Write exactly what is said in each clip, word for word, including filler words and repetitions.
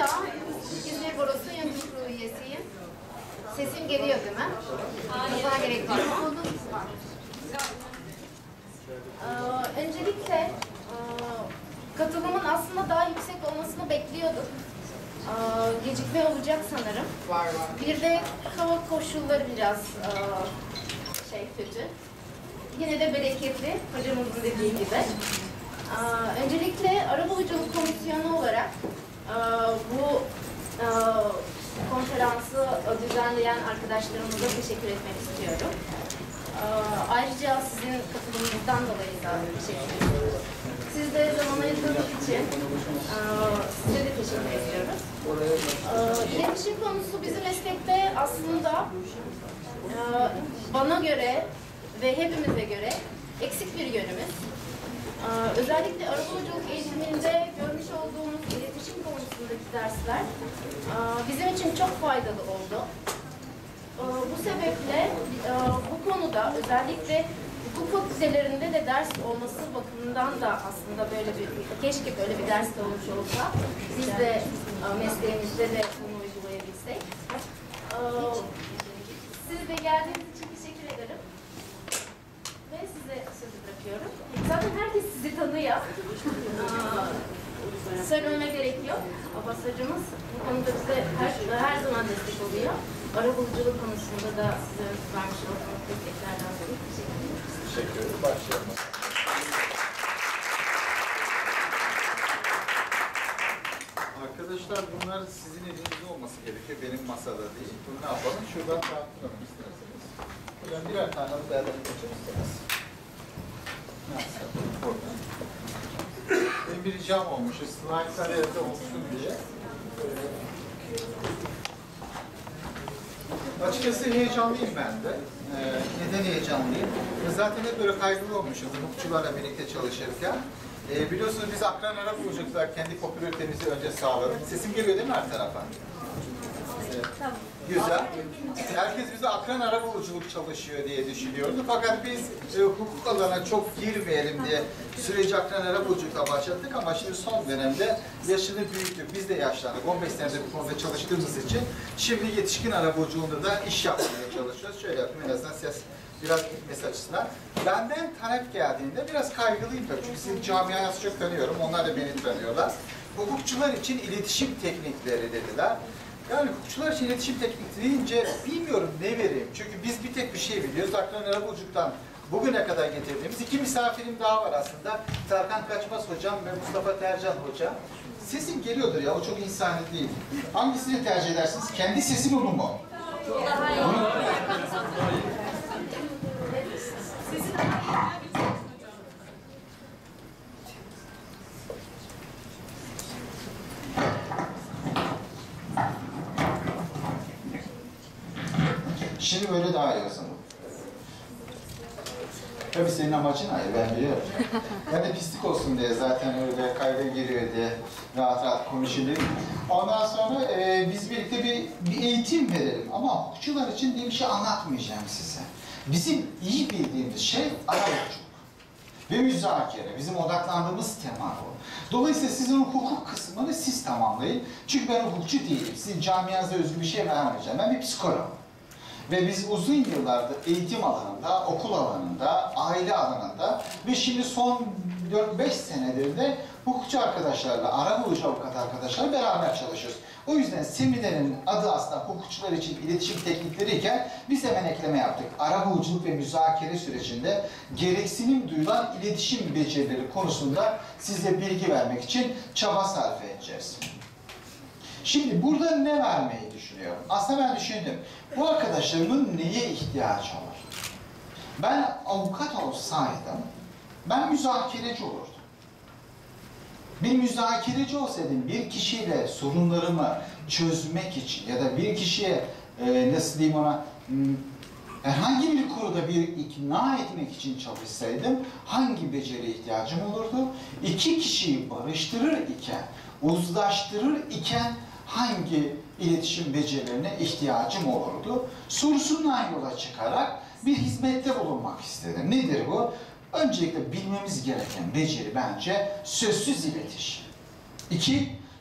Eda, İzmir Barosu Yönetim Kurulu üyesiyim. Sesim geliyor değil mi? Sana gerek var mı? Ee, öncelikle e, katılımın aslında daha yüksek olmasını bekliyorduk. Ee, gecikme olacak sanırım. Var var. Bir de hava koşulları biraz e, şey kötü. Yine de bereketli, hocamızın dediği gibi. Ee, öncelikle Arabuluculuk Komisyonu olarak e, bu e, konferansı düzenleyen arkadaşlarımıza teşekkür etmek istiyorum. Ee, ayrıca sizin katılımınızdan dolayı da teşekkür ediyoruz. Siz de zaman ayırdığınız için e, size de teşekkür ediyoruz. Ee, iletişim konusu bizim meslekte aslında e, bana göre ve hepimize göre eksik bir yönümüz. Ee, özellikle arabuluculuk eğitiminde görmüş olduğumuz iletişim konusundaki dersler e, bizim için çok faydalı oldu. E, bu sebeple e, bu konuda özellikle hukuk fakültelerinde de ders olması bakımından da aslında böyle bir, keşke böyle bir ders de olmuş olsa, biz de e, mesleğimizde de bunu uygulayabilsek. E, siz de geldiğiniz için teşekkür ederim. Ve size sözü bırakıyorum. Zaten herkes sizi tanıyor. Söylememe gerek yok. Abbas hocamız bu konuda bize her, her zaman destek oluyor. Arabuluculuk konusunda da size vermiş olduğunuz desteklerden dolayı teşekkür ederim. Teşekkür ederim. Başlayalım. Arkadaşlar bunlar sizin elinizde olması gerekiyor. Benim masada değil. Bunu ne yapalım? Şuradan dağıtırım isterseniz. Ben birer tane alıp değerlendirmek isterseniz. Nasıl yapalım? Oradan. Benim bir ricam olmuş. Slide'lar evde olsun diye. Ee, açıkçası heyecanlıyım ben de. Ee, neden heyecanlıyım? Zaten hep böyle kaygılı olmuşuz hukukçularla birlikte çalışırken. Ee, biliyorsunuz biz akran arabuluculuklar kendi popülaritemizi önce sağladık. Sesim geliyor değil mi her tarafa? Evet. Güzel. Herkes bize akran arabuluculuk çalışıyor diye düşünüyordu. Fakat biz e, hukuk alanına çok girmeyelim diye süreci akran arabuluculukla başlattık ama şimdi son dönemde yaşını büyüttük. Biz de yaşlandık. on beş senedir bu konuda çalıştığımız için şimdi yetişkin arabuluculuğunda da iş yapmaya çalışıyoruz. Şöyle yapayım en azından ses biraz gitmesi açısından. Benden talep geldiğinde biraz kaygılıyım tabii. Çünkü sizin camianızı çok tanıyorum. Onlar da beni tanıyorlar. Hukukçular için iletişim teknikleri dediler. Yani hukukçular için iletişim teknik deyince bilmiyorum ne vereyim. Çünkü biz bir tek bir şey biliyoruz. Akran arabuluculuktan bugüne kadar getirdiğimiz iki misafirim daha var aslında. Tarkan Kaçmaz hocam ve Mustafa Tercan hocam. Sesim geliyordur ya, o çok insani değil. Hangisini tercih edersiniz? Kendi sesi mi bu mu? Daha iyi. Şimdi böyle daha iyi o zaman. Tabii senin amacın hayır, ben biliyorum. Ben de pislik olsun diye zaten öyle kayda giriyor diye rahat rahat konuşayım. Ondan sonra e, biz birlikte bir, bir eğitim verelim. Ama hukukçular için diye bir şey anlatmayacağım size. Bizim iyi bildiğimiz şey arabuluculuk ve müzakere. Bizim odaklandığımız tema o. Dolayısıyla sizin hukuk kısmını siz tamamlayın. Çünkü ben hukukçu değilim. Sizin camianıza özgü bir şey vermeyeceğim. Ben bir psikologum. Ve biz uzun yıllardır eğitim alanında, okul alanında, aile alanında ve şimdi son dört beş senedir de hukukçu arkadaşlarla, arabulucu avukat arkadaşlarla beraber çalışıyoruz. O yüzden seminerin adı aslında hukukçular için iletişim teknikleri iken biz hemen ekleme yaptık. Arabuluculuk ve müzakere sürecinde gereksinim duyulan iletişim becerileri konusunda size bilgi vermek için çaba sarf edeceğiz. Şimdi burada ne vermeyi düşünüyorum? Aslında ben düşündüm. Bu arkadaşlarımın neye ihtiyacı olur? Ben avukat olsaydım, ben müzakereci olurdum. Bir müzakereci olsaydım, bir kişiyle sorunlarımı çözmek için ya da bir kişiye, e, nasıl diyeyim ona, herhangi bir konuda bir ikna etmek için çalışsaydım, hangi beceriye ihtiyacım olurdu? İki kişiyi barıştırır iken, uzlaştırır iken, hangi iletişim becerilerine ihtiyacım olurdu? Sorusundan yola çıkarak bir hizmette bulunmak istedim. Nedir bu? Öncelikle bilmemiz gereken beceri bence sözsüz iletişim. İki,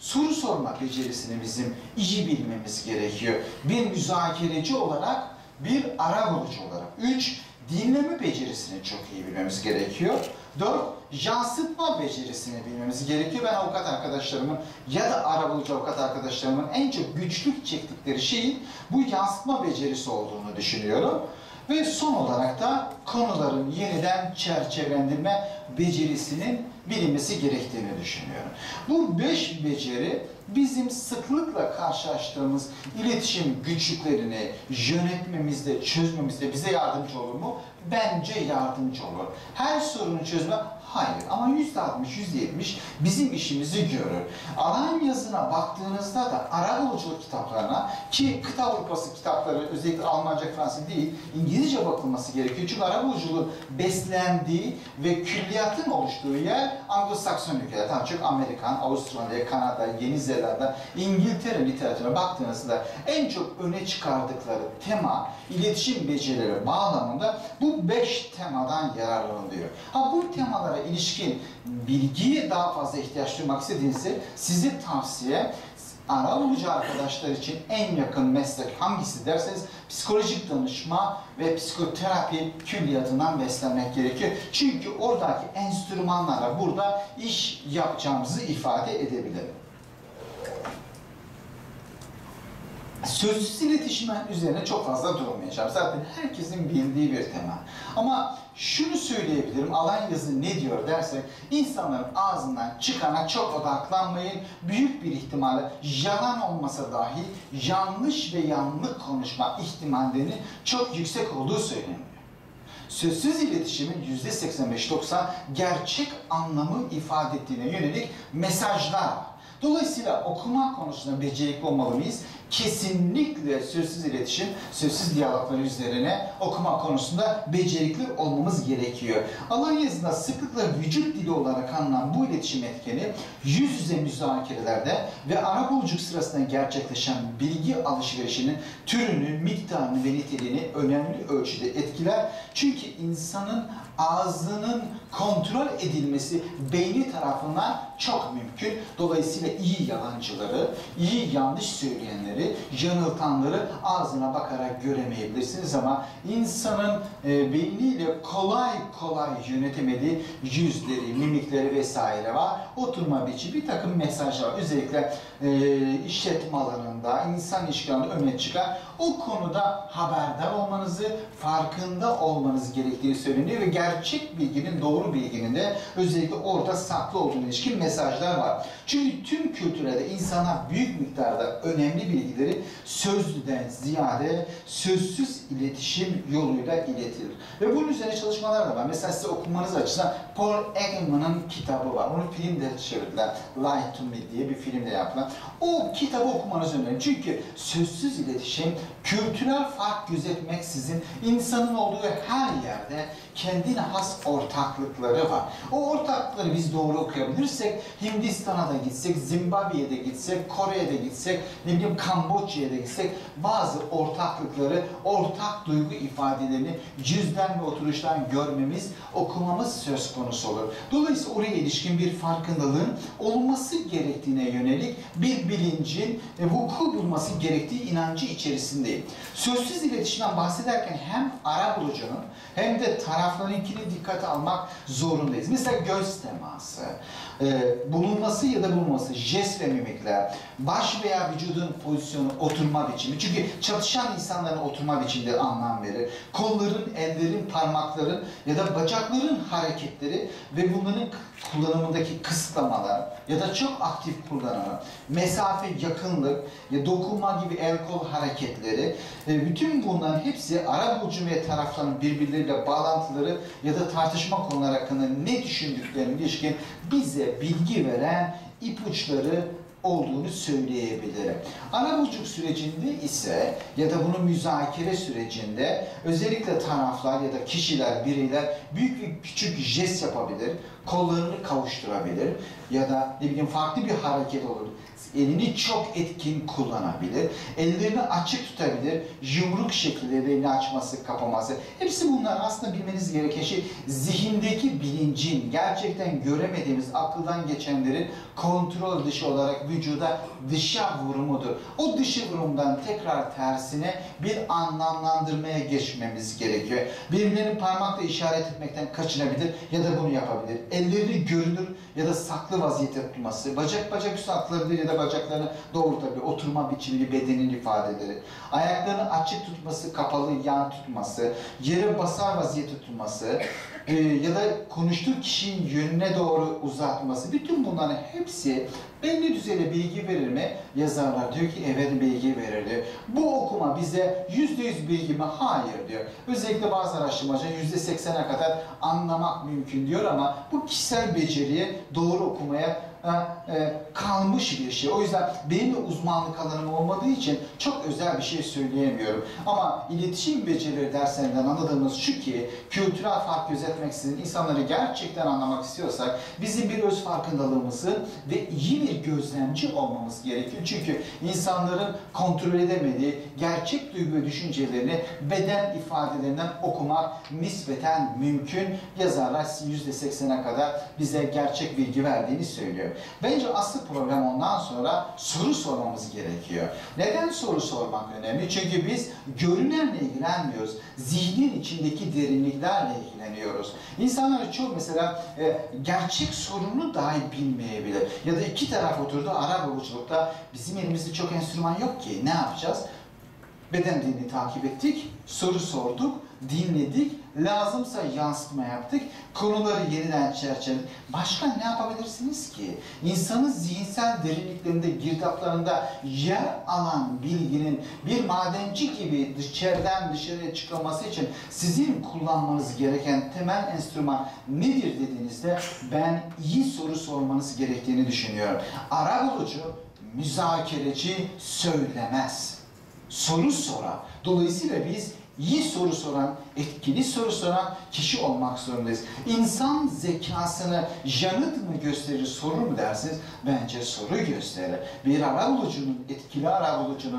soru sorma becerisini bizim iyi bilmemiz gerekiyor. Bir müzakereci olarak, bir arabulucu olarak. Üç, dinleme becerisini çok iyi bilmemiz gerekiyor. Dört, yansıtma becerisini bilmemiz gerekiyor. Ben avukat arkadaşlarımın ya da arabulucu avukat arkadaşlarımın en çok güçlük çektikleri şeyin bu yansıtma becerisi olduğunu düşünüyorum. Ve son olarak da konuların yeniden çerçevelendirme becerisinin bilinmesi gerektiğini düşünüyorum. Bu beş beceri bizim sıklıkla karşılaştığımız iletişim güçlüklerini yönetmemizde, çözmemizde bize yardımcı olur mu? Bence yardımcı olur. Her sorunu çözme, hayır. Ama yüzde altmış, yüzde yetmiş bizim işimizi görür. Alan yazına baktığınızda da arabuluculuk kitaplarına, ki kıta Avrupası kitapları özellikle Almanca, Fransız değil, İngilizce bakılması gerekiyor. Çünkü arabuluculuğun beslendiği ve külliyatın oluştuğu yer Anglo-Sakson ülkeler. Tam çok Amerikan, Avustralya, Kanada, Yeni Zelanda, İngiltere literatürüne baktığınızda en çok öne çıkardıkları tema, iletişim becerileri bağlamında bu beş temadan yararlanılıyor. Ha, bu temalara ilişkin bilgiye daha fazla ihtiyaç duymak istediğinizde sizi tavsiye, arabulucu arkadaşlar için en yakın meslek hangisi derseniz psikolojik danışma ve psikoterapi külliyatından beslenmek gerekiyor. Çünkü oradaki enstrümanlarla burada iş yapacağımızı ifade edebilirim. Sözsüz iletişimin üzerine çok fazla durmayacağım. Zaten herkesin bildiği bir tema. Ama şunu söyleyebilirim, alan yazı ne diyor dersek, insanların ağzından çıkana çok odaklanmayın. Büyük bir ihtimalle yalan olmasa dahi yanlış ve yanlık konuşma ihtimallerinin çok yüksek olduğu söyleniyor. Sözsüz iletişimin yüzde seksen beş doksan gerçek anlamı ifade ettiğine yönelik mesajlar var. Dolayısıyla okuma konusunda becerikli olmalı mıyız? Kesinlikle sözsüz iletişim, sözsüz diyaloglar üzerine okuma konusunda becerikli olmamız gerekiyor. Alan yazısında sıklıkla vücut dili olarak anılan bu iletişim etkeni yüz yüze müzakerelerde ve arabuluculuk sırasında gerçekleşen bilgi alışverişinin türünü, miktarını ve niteliğini önemli ölçüde etkiler. Çünkü insanın ağzının kontrol edilmesi beyni tarafından çok mümkün. Dolayısıyla iyi yalancıları, iyi yanlış söyleyenleri, yanıltanları ağzına bakarak göremeyebilirsiniz ama insanın e, beyniyle kolay kolay yönetemediği yüzleri, mimikleri vesaire var. Oturma biçimi, bir takım mesajlar özellikle e, işletme alanında, insan ilişkilerinde öne çıkar. O konuda haberdar olmanızı, farkında olmanız gerektiği söyleniyor ve gerçek bilginin, doğru bilginin de özellikle orada saklı olduğuna ilişkin mesajlar var. Çünkü tüm kültürlerde insanlar büyük miktarda önemli bilgileri sözlüden ziyade sözsüz iletişim yoluyla iletilir. Ve bunun üzerine çalışmalar da var. Mesela size okumanız açısından Paul Ekman'ın kitabı var. Onu filmde çevirdiler. Lie to Me diye bir filmde yaptılar. O kitabı okumanız önemli. Çünkü sözsüz iletişim, kültürel fark gözetmeksizin insanın olduğu her yerde kendine has ortaklıkları var. O ortaklıkları biz doğru okuyabilirsek, Hindistan'a da gitsek, Zimbabwe'ye de gitsek, Kore'ye de gitsek, ne bileyim Kamboçya'ya da gitsek, bazı ortaklıkları, ortak duygu ifadelerini yüzden ve oturuştan görmemiz, okumamız söz konusu olur. Dolayısıyla oraya ilişkin bir farkındalığın olması gerektiğine yönelik bir bilincin vuku bulması gerektiği inancı içerisindeyim. Sözsüz iletişimden bahsederken hem arabulucunun hem de taraflarınkini dikkate almak zorundayız. Mesela göz teması, e, bulunması ya da bulunması, jest ve mimikler, baş veya vücudun pozisyonu, oturma biçimi. Çünkü çatışan insanların oturma biçimleri anlam verir. Kolların, ellerin, parmakların ya da bacakların hareketleri ve bunların kullanımındaki kısıtlamalar ya da çok aktif kullanımı, mesafe, yakınlık, ya dokunma gibi el kol hareketleri, e, bütün bunların hepsi arabulucu ve tarafların birbirleriyle bağlantıları ya da tartışma konuları hakkında ne düşündüklerine ilişkin bize bilgi veren ipuçları olduğunu söyleyebilirim. Arabuluculuk sürecinde ise ya da bunun müzakere sürecinde özellikle taraflar ya da kişiler, bireyler büyük ve küçük jest yapabilir, kollarını kavuşturabilir ya da ne bileyim farklı bir hareket olur. elini çok etkin kullanabilir, ellerini açık tutabilir, yumruk şekilde elini açması, kapaması. Hepsi bunlar aslında bilmeniz gereken şey, zihindeki bilincin, gerçekten göremediğimiz, akıldan geçenlerin kontrol dışı olarak vücuda dışa vurumudur. O dışı vurumdan tekrar tersine bir anlamlandırmaya geçmemiz gerekiyor. Birbirlerinin parmakla işaret etmekten kaçınabilir ya da bunu yapabilir. Ellerini görünür ya da saklı vaziyette tutması, bacak bacak üstü atılabilir ya da bacaklarını doğrultabilir, oturma biçimli bedenin ifadeleri, ayaklarını açık tutması, kapalı yan tutması, yere basar vaziyette tutması e, ya da konuştuğu kişinin yönüne doğru uzatması, bütün bunların hepsi belli düzeyde bilgi verir mi? Yazarlar diyor ki evet bilgi verir diyor. Bu okuma bize yüzde yüz bilgi mi? Hayır diyor. Özellikle bazı araştırmacılar yüzde seksene kadar anlamak mümkün diyor ama bu kişisel beceriye, doğru okumaya e, kalmış bir şey. O yüzden benim de uzmanlık alanım olmadığı için çok özel bir şey söyleyemiyorum. Ama iletişim becerileri derslerinden anladığımız şu ki, kültürel fark gözetmeksizin insanları gerçekten anlamak istiyorsak bizim bir öz farkındalığımızı ve iyi bir gözlemci olmamız gerekiyor. Çünkü insanların kontrol edemediği gerçek duygu ve düşüncelerini beden ifadelerinden okumak nispeten mümkün. Yazarlar yüzde seksene kadar bize gerçek bilgi verdiğini söylüyor. Bence asıl problem ondan sonra soru sormamız gerekiyor. Neden soru sormak önemli? Çünkü biz görünenle ilgilenmiyoruz. Zihnin içindeki derinliklerle ilgileniyoruz. İnsanlar çok mesela e, gerçek sorunu dahi bilmeyebilir. Ya da iki taraf oturdu arabuluculukta, bizim elimizde çok enstrüman yok ki. Ne yapacağız? Beden dilini takip ettik, soru sorduk, dinledik, lazımsa yansıtma yaptık, konuları yeniden çerçeveledik. Başka ne yapabilirsiniz ki? İnsanın zihinsel derinliklerinde, girdaplarında yer alan bilginin bir madenci gibi içeriden dışarıya çıkılması için sizin kullanmanız gereken temel enstrüman nedir dediğinizde ben iyi soru sormanız gerektiğini düşünüyorum. Arabulucu, müzakereci söylemez. Soru sorar. Dolayısıyla biz iyi soru soran, etkili soru soran kişi olmak zorundayız. İnsan zekasını yanıt mı gösterir, soru mu dersiniz? Bence soru gösterir. Bir arabulucunun, etkili arabulucunun,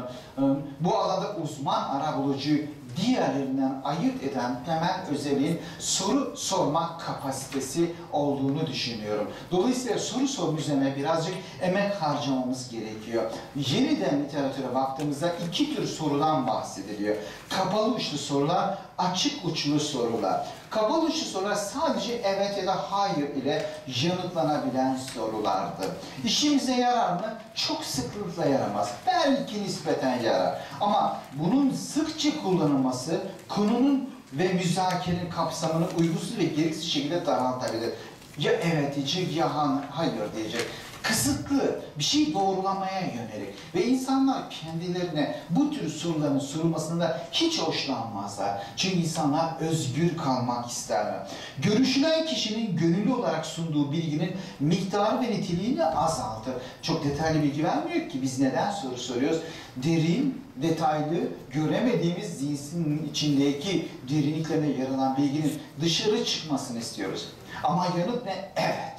bu alanda uzman arabulucuyu diğerlerinden ayırt eden temel özelliğin soru sorma kapasitesi olduğunu düşünüyorum. Dolayısıyla soru sorma üzerine birazcık emek harcamamız gerekiyor. Yeniden literatüre baktığımızda iki tür sorudan bahsediliyor. Kapalı uçlu sorular, açık uçlu sorular. Kapalı uçlu sorular sadece evet ya da hayır ile yanıtlanabilen sorulardır. İşimize yarar mı? Çok sıklıkla yaramaz. Belki nispeten yarar. Ama bunun sıkça kullanılması konunun ve müzakerenin kapsamını uygunsuz ve gereksiz şekilde daraltabilir. Ya evet diyecek ya hayır diyecek. Kısıtlı, bir şey doğrulamaya yönelik ve insanlar kendilerine bu tür soruların sorulmasında hiç hoşlanmazlar. Çünkü insanlar özgür kalmak isterler. Görüşülen kişinin gönüllü olarak sunduğu bilginin miktarı ve niteliğini azaltır. Çok detaylı bilgi vermiyor ki biz neden soru soruyoruz? Derin, detaylı, göremediğimiz zihnin içindeki derinliklerine yer alan bilginin dışarı çıkmasını istiyoruz. Ama yanıt ne? Evet.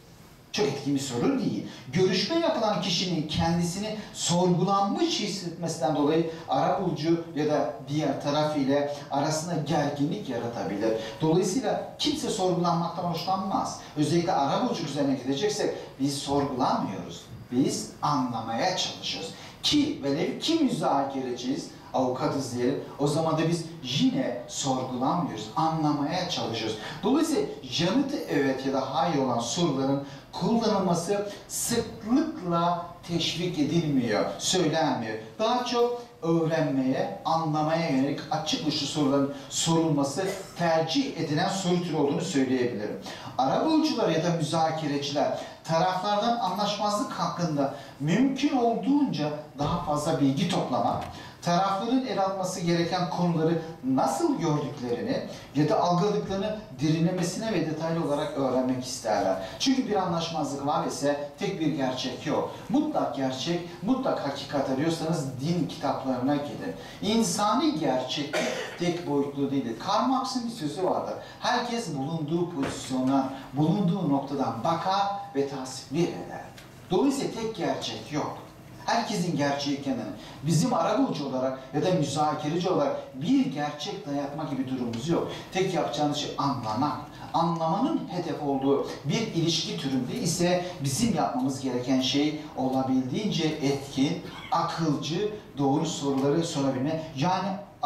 Çok etkili bir soru değil. Görüşme yapılan kişinin kendisini sorgulanmış hissetmesinden dolayı arabulucu ya da diğer taraf ile arasında gerginlik yaratabilir. Dolayısıyla kimse sorgulanmaktan hoşlanmaz. Özellikle arabulucu üzerine gideceksek biz sorgulanmıyoruz. Biz anlamaya çalışıyoruz. Ki velev ki müzakereciyiz, avukatız diyelim, o zaman da biz yine sorgulanmıyoruz, anlamaya çalışıyoruz. Dolayısıyla yanıtı evet ya da hayır olan soruların kullanılması sıklıkla teşvik edilmiyor, söylenmiyor. Daha çok öğrenmeye, anlamaya yönelik açık uçlu soruların sorulması tercih edilen soru türü olduğunu söyleyebilirim. Arabulucular ya da müzakereciler taraflardan anlaşmazlık hakkında mümkün olduğunca daha fazla bilgi toplamak, tarafların ele alması gereken konuları nasıl gördüklerini ya da algıladıklarını derinlemesine ve detaylı olarak öğrenmek isterler. Çünkü bir anlaşmazlık var ise tek bir gerçek yok. Mutlak gerçek, mutlak hakikat arıyorsanız din kitaplarına gidin. İnsani gerçek tek boyutlu değildir. Karl Marx'ın bir sözü vardır. Herkes bulunduğu pozisyona, bulunduğu noktadan bakar ve tasvir eder. Dolayısıyla tek gerçek yok. Herkesin gerçeği kendine. Bizim arabulucu olarak ya da müzakereci olarak bir gerçek dayatma gibi durumumuz yok. Tek yapacağımız şey anlamak. Anlamanın hedef olduğu bir ilişki türünde ise bizim yapmamız gereken şey olabildiğince etkin, akılcı, doğru soruları sorabilme. Yani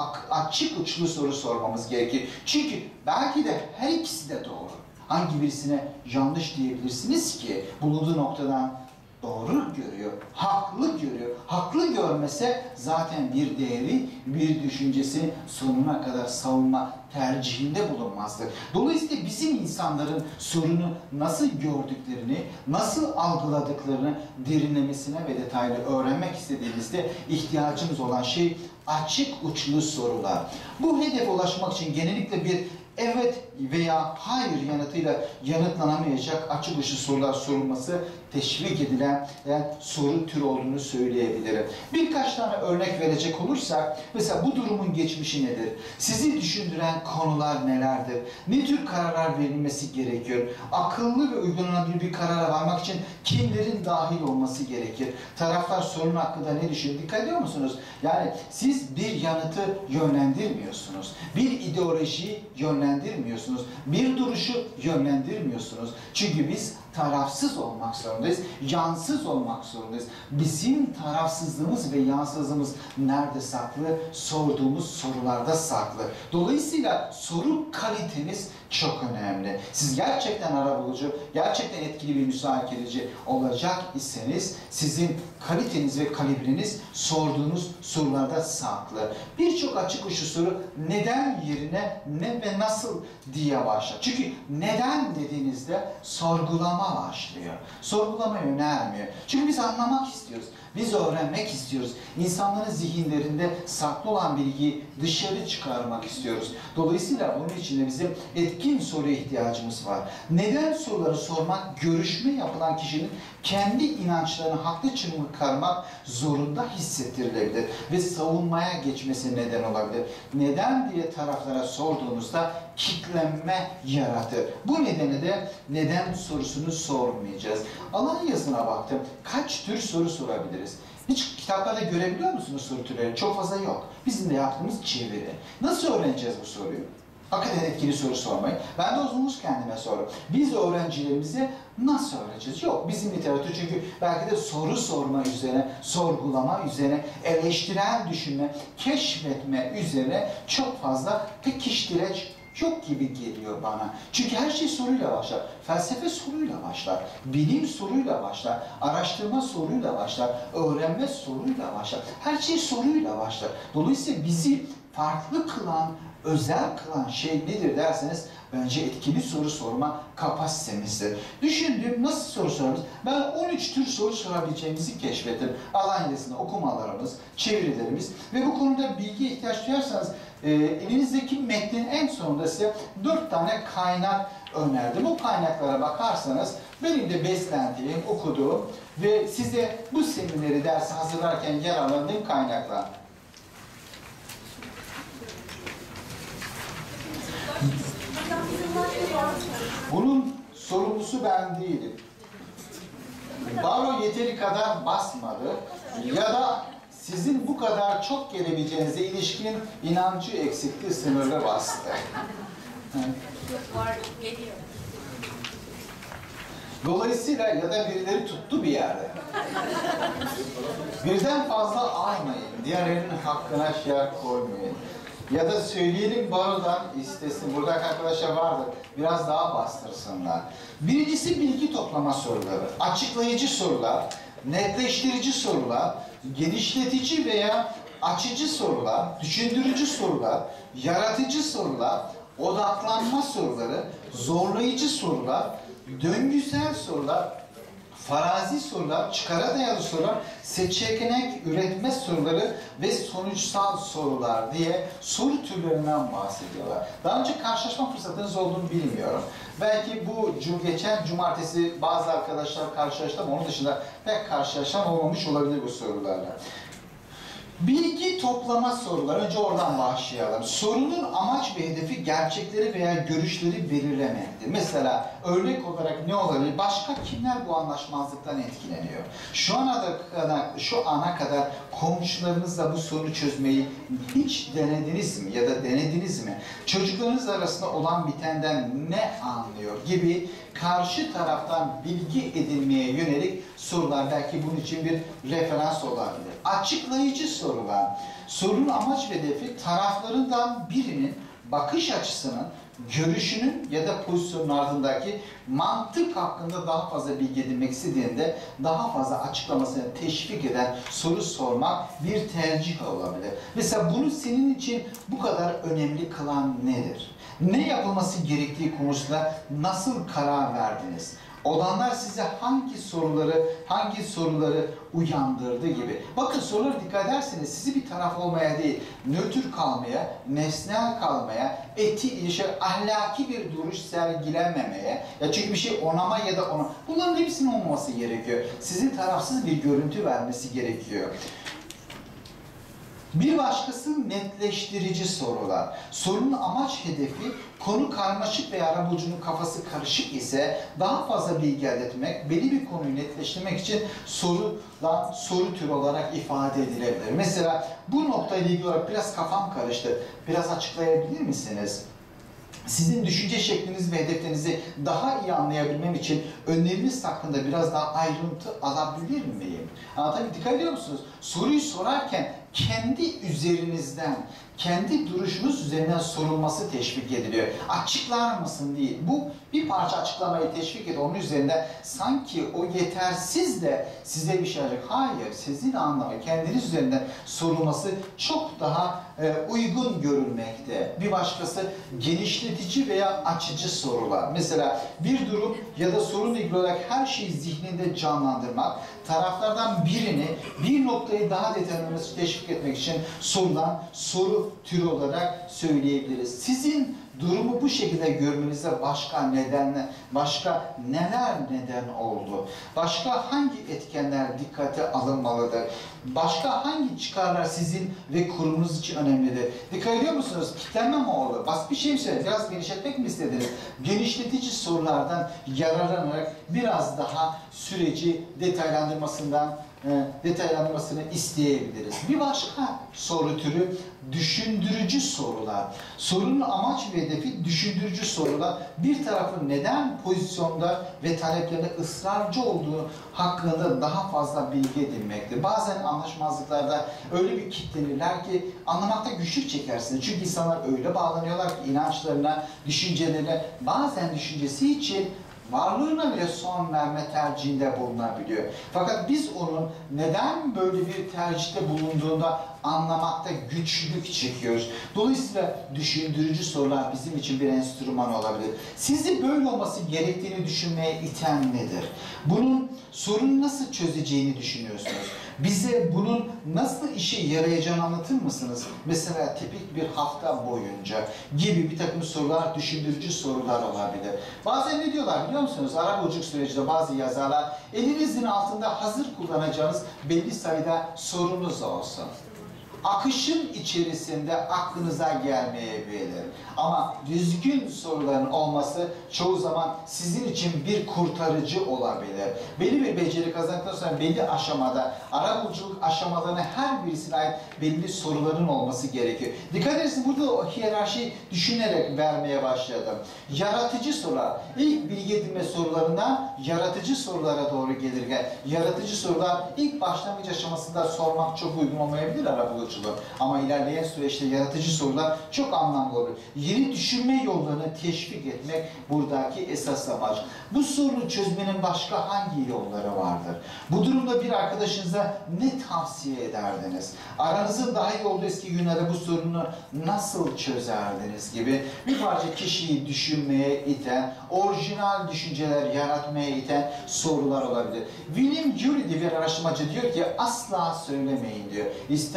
açık uçlu soru sormamız gerekir. Çünkü belki de her ikisi de doğru. Hangi birisine yanlış diyebilirsiniz ki bulunduğu noktadan doğru görüyor, haklı görüyor. Haklı görmese zaten bir değeri, bir düşüncesini sonuna kadar savunma tercihinde bulunmazdı. Dolayısıyla bizim insanların sorunu nasıl gördüklerini, nasıl algıladıklarını derinlemesine ve detaylı öğrenmek istediğimizde ihtiyacımız olan şey açık uçlu sorular. Bu hedefe ulaşmak için genellikle bir evet veya hayır yanıtıyla yanıtlanamayacak açık uçlu sorular sorulması teşvik edilen yani soru türü olduğunu söyleyebilirim. Birkaç tane örnek verecek olursak, mesela bu durumun geçmişi nedir? Sizi düşündüren konular nelerdir? Ne tür kararlar verilmesi gerekiyor? Akıllı ve uygulanabilir bir karara varmak için kimlerin dahil olması gerekir? Taraflar sorun hakkında ne düşünür? Dikkat ediyor musunuz? Yani siz bir yanıtı yönlendirmiyorsunuz. Bir ideolojiyi yönlendirmiyorsunuz. Bir duruşu yönlendirmiyorsunuz. Çünkü biz tarafsız olmak zorundayız, yansız olmak zorundayız. Bizim tarafsızlığımız ve yansızlığımız nerede saklı? Sorduğumuz sorularda saklı. Dolayısıyla soru kaliteniz çok önemli. Siz gerçekten arabulucu, gerçekten etkili bir müzakereci olacak iseniz sizin kaliteniz ve kalibreniz sorduğunuz sorularda saklı. Birçok açık uçlu soru neden yerine ne ve nasıl diye başlar. Çünkü neden dediğinizde sorgulama başlıyor. Sorgulama önermiyor. Çünkü biz anlamak istiyoruz. Biz öğrenmek istiyoruz. İnsanların zihinlerinde saklı olan bilgiyi dışarı çıkarmak istiyoruz. Dolayısıyla bunun için de bizim etkin soruya ihtiyacımız var. Neden soruları sormak, görüşme yapılan kişinin kendi inançlarını haklı çıkarmak zorunda hissettirilebilir ve savunmaya geçmesi neden olabilir. Neden diye taraflara sorduğunuzda kitlenme yaratır. Bu nedenle de neden sorusunu sormayacağız. Alan yazına baktım. Kaç tür soru sorabiliriz? Hiç kitaplarda görebiliyor musunuz soru türleri? Çok fazla yok. Bizim de yaptığımız çeviri. Nasıl öğreneceğiz bu soruyu? Hakikaten etkili soru sormayı. Ben de uzunmuş kendime sordum. Biz öğrencilerimize nasıl öğreteceğiz? Yok. Bizim literatür çünkü belki de soru sorma üzerine, sorgulama üzerine, eleştirel düşünme, keşfetme üzerine çok fazla pekiştireç yok gibi geliyor bana. Çünkü her şey soruyla başlar. Felsefe soruyla başlar. Bilim soruyla başlar. Araştırma soruyla başlar. Öğrenme soruyla başlar. Her şey soruyla başlar. Dolayısıyla bizi farklı kılan, özel kılan şey nedir derseniz bence etkili soru sorma kapasitemizdir. Düşündüğüm nasıl soru sorarız? Ben on üç tür soru sorabileceğimizi keşfettim. Alanya'sında okumalarımız, çevirilerimiz ve bu konuda bilgiye ihtiyaç duyarsanız e, elinizdeki metnin en sonunda size dört tane kaynak önerdim. Bu kaynaklara bakarsanız benim de beslentiğim, okuduğum ve size bu semineri dersi hazırlarken yararlandığım kaynaklar. Bunun sorumlusu ben değilim. Baro yeteri kadar basmadı ya da sizin bu kadar çok gelebileceğinize ilişkin inancı eksikliği sınırlı bastı. Var, geliyor. Dolayısıyla ya da birileri tuttu bir yerde. Birden fazla almayın, diğerlerinin hakkına şer koymayın. Ya da söyleyelim barodan istesin, buradaki arkadaşlar vardır, biraz daha bastırsınlar. Birincisi bilgi toplama soruları, açıklayıcı sorular, netleştirici sorular, genişletici veya açıcı sorular, düşündürücü sorular, yaratıcı sorular, odaklanma soruları, zorlayıcı sorular, döngüsel sorular, farazi sorular, çıkara dayalı sorular, seçenek üretme soruları ve sonuçsal sorular diye soru türlerinden bahsediyorlar. Daha önce karşılaşma fırsatınız olduğunu bilmiyorum. Belki bu geçen cumartesi bazı arkadaşlar karşılaştı ama onun dışında pek karşılaşan olmamış olabilir bu sorularla. Bilgi toplama soruları. Önce oradan başlayalım. Sorunun amaç ve hedefi gerçekleri veya görüşleri belirlemektir. Mesela örnek olarak ne olabilir? Başka kimler bu anlaşmazlıktan etkileniyor? Şu ana kadar, şu ana kadar komşularınızla bu sorunu çözmeyi hiç denediniz mi? Ya da denediniz mi? Çocuklarınız arasında olan bitenden ne anlıyor gibi karşı taraftan bilgi edinmeye yönelik sorular belki bunun için bir referans olabilir. Açıklayıcı sorular. Sorunun amaç ve hedefi taraflarından birinin bakış açısının, görüşünün ya da pozisyonun ardındaki mantık hakkında daha fazla bilgi edinmek istediğinde daha fazla açıklamasını teşvik eden soru sormak bir tercih olabilir. Mesela bunu senin için bu kadar önemli kılan nedir? Ne yapılması gerektiği konusunda nasıl karar verdiniz? Olanlar size hangi soruları, hangi soruları uyandırdı gibi. Bakın sorulara dikkat ederseniz sizi bir taraf olmaya değil, nötr kalmaya, nesnel kalmaya, eti, şey, ahlaki bir duruş sergilenmemeye, ya çünkü bir şey onama ya da ona, bunların hepsinin olmaması gerekiyor. Sizin tarafsız bir görüntü vermesi gerekiyor. Bir başkası netleştirici sorular. Sorunun amaç hedefi konu karmaşık veya arabulucunun kafası karışık ise daha fazla bilgi elde etmek, belli bir konuyu netleştirmek için sorudan soru türü olarak ifade edilebilir. Mesela bu noktayla ilgili olarak biraz kafam karıştı. Biraz açıklayabilir misiniz? Sizin düşünce şekliniz ve hedeflerinizi daha iyi anlayabilmem için öneriniz hakkında biraz daha ayrıntı alabilir miyim? Anlatabiliyor, dikkat ediyor musunuz? Soruyu sorarken kendi üzerinizden, kendi duruşunuz üzerinden sorulması teşvik ediliyor. Açıklar mısın değil. Bu bir parça açıklamayı teşvik ediyor. Onun üzerinden sanki o yetersiz de size bir şey olacak. Hayır, sizin anlamı kendiniz üzerinden sorulması çok daha e, uygun görülmekte. Bir başkası genişletici veya açıcı sorular. Mesela bir durum ya da sorunla ilgili olarak her şeyi zihninde canlandırmak, taraflardan birini bir noktayı daha detaylanması teşvik etmek için sorulan soru türü olarak söyleyebiliriz. Sizin durumu bu şekilde görmenize başka nedenler, başka neler neden oldu? Başka hangi etkenler dikkate alınmalıdır? Başka hangi çıkarlar sizin ve kurumunuz için önemlidir? Dikkat ediyor musunuz? Kitlenme mi oldu? Basit bir şey mi söylediniz? Biraz genişletmek mi istediniz? Genişletici sorulardan yararlanarak biraz daha süreci detaylandırmasından e, detaylandırmasını isteyebiliriz. Bir başka soru türü düşündürücü sorular. Sorunun amaç ve hedefi düşündürücü sorular. Bir tarafın neden pozisyonda ve taleplerinde ısrarcı olduğu hakkında daha fazla bilgi edinmektir. Bazen anlaşmazlıklarda öyle bir kitlenirler ki anlamakta güçlük çekersiniz. Çünkü insanlar öyle bağlanıyorlar ki inançlarına, düşüncelerine, bazen düşüncesi için varlığına bile son verme tercihinde bulunabiliyor. Fakat biz onun neden böyle bir tercihte bulunduğunda anlamakta güçlük çekiyoruz. Dolayısıyla düşündürücü sorular bizim için bir enstrüman olabilir. Sizi böyle olması gerektiğini düşünmeye iten nedir? Bunun sorunu nasıl çözeceğini düşünüyorsunuz? Bize bunun nasıl işe yarayacağını anlatır mısınız? Mesela tipik bir hafta boyunca gibi bir takım sorular, düşündürücü sorular olabilir. Bazen ne diyorlar biliyor musunuz? Arabuluculuk sürecinde bazı yazarlar elinizin altında hazır kullanacağınız belli sayıda sorunuz olsun. Akışın içerisinde aklınıza gelmeyebilir. Ama düzgün soruların olması çoğu zaman sizin için bir kurtarıcı olabilir. Belli bir beceri kazandıktan sonra belli aşamada, arabuluculuk aşamalarına her birisine ait belli soruların olması gerekiyor. Dikkat edersiniz burada o hiyerarşiyi düşünerek vermeye başladım. Yaratıcı sorular. İlk bilgi edinme sorularından yaratıcı sorulara doğru gelirken, yaratıcı sorular ilk başlangıç aşamasında sormak çok uygun olmayabilir arabuluculuk. Ama ilerleyen süreçte yaratıcı sorular çok anlamlı olur. Yeni düşünme yollarını teşvik etmek buradaki esas amaç. Bu sorunu çözmenin başka hangi yolları vardır? Bu durumda bir arkadaşınıza ne tavsiye ederdiniz? Aranızın daha iyi olduğu eski günlerde bu sorunu nasıl çözerdiniz gibi bir parça kişiyi düşünmeye iten, orijinal düşünceler yaratmaya iten sorular olabilir. William Ury diye bir araştırmacı diyor ki asla söylemeyin diyor. İster arabuluculuk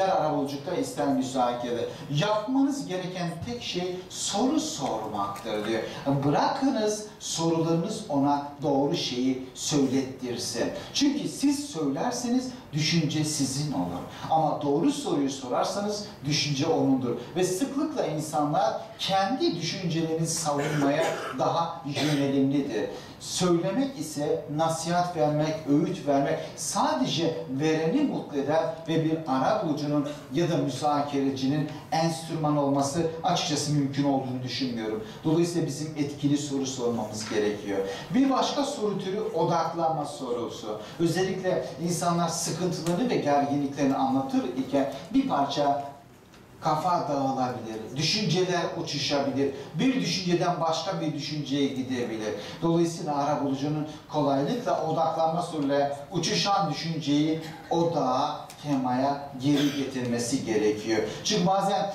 arabuluculukta ister müzakerede. Yapmanız gereken tek şey soru sormaktır diyor. Bırakınız sorularınız ona doğru şeyi söylettirsin. Çünkü siz söylerseniz düşünce sizin olur. Ama doğru soruyu sorarsanız düşünce onundur. Ve sıklıkla insanlar kendi düşüncelerini savunmaya daha yönelimlidir. Söylemek ise nasihat vermek, öğüt vermek sadece vereni mutlu eder ve bir arabulucunun ya da müzakerecinin enstrüman olması açıkçası mümkün olduğunu düşünmüyorum. Dolayısıyla bizim etkili soru sormamız gerekiyor. Bir başka soru türü odaklanma sorusu. Özellikle insanlar sıkıntılarını ve gerginliklerini anlatır iken bir parça kafa dağılabilir, düşünceler uçuşabilir, bir düşünceden başka bir düşünceye gidebilir. Dolayısıyla arabulucunun kolaylıkla odaklanma soruyla uçuşan düşünceyi odağa, temaya geri getirmesi gerekiyor. Çünkü bazen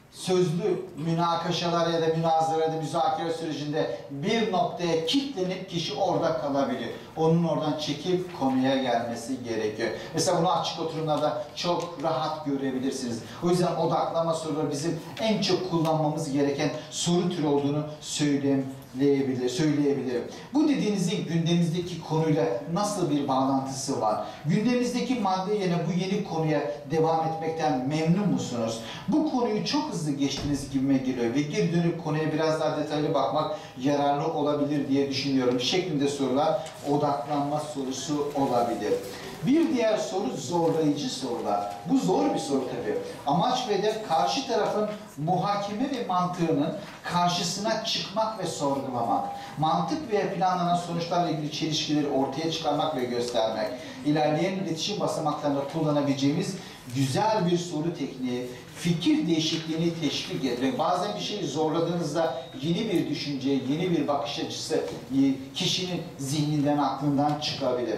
sözlü münakaşalar ya da münazara ya da müzakere sürecinde bir noktaya kilitlenip kişi orada kalabilir. Onun oradan çekip konuya gelmesi gerekiyor. Mesela bunu açık oturumlarda çok rahat görebilirsiniz. O yüzden odaklama soruları bizim en çok kullanmamız gereken soru türü olduğunu söyleyebilir, söyleyebilirim. Bu dediğinizin gündemimizdeki konuyla nasıl bir bağlantısı var? Gündemimizdeki madde yerine bu yeni konuya devam etmekten memnun musunuz? Bu konuyu çok hızlı geçtiğiniz gibime geliyor ve geri dönüp konuya biraz daha detaylı bakmak yararlı olabilir diye düşünüyorum. Şeklinde sorular odaklanma sorusu olabilir. Bir diğer soru zorlayıcı sorular. Bu zor bir soru tabii. Amaç ve hedef karşı tarafın muhakeme ve mantığının karşısına çıkmak ve sorgulamak. Mantık ve planlanan sonuçlarla ilgili çelişkileri ortaya çıkarmak ve göstermek. İlerleyen iletişim basamaklarında kullanabileceğimiz güzel bir soru tekniği, fikir değişikliğini teşvik etmek. Bazen bir şeyi zorladığınızda yeni bir düşünce, yeni bir bakış açısı kişinin zihninden, aklından çıkabilir.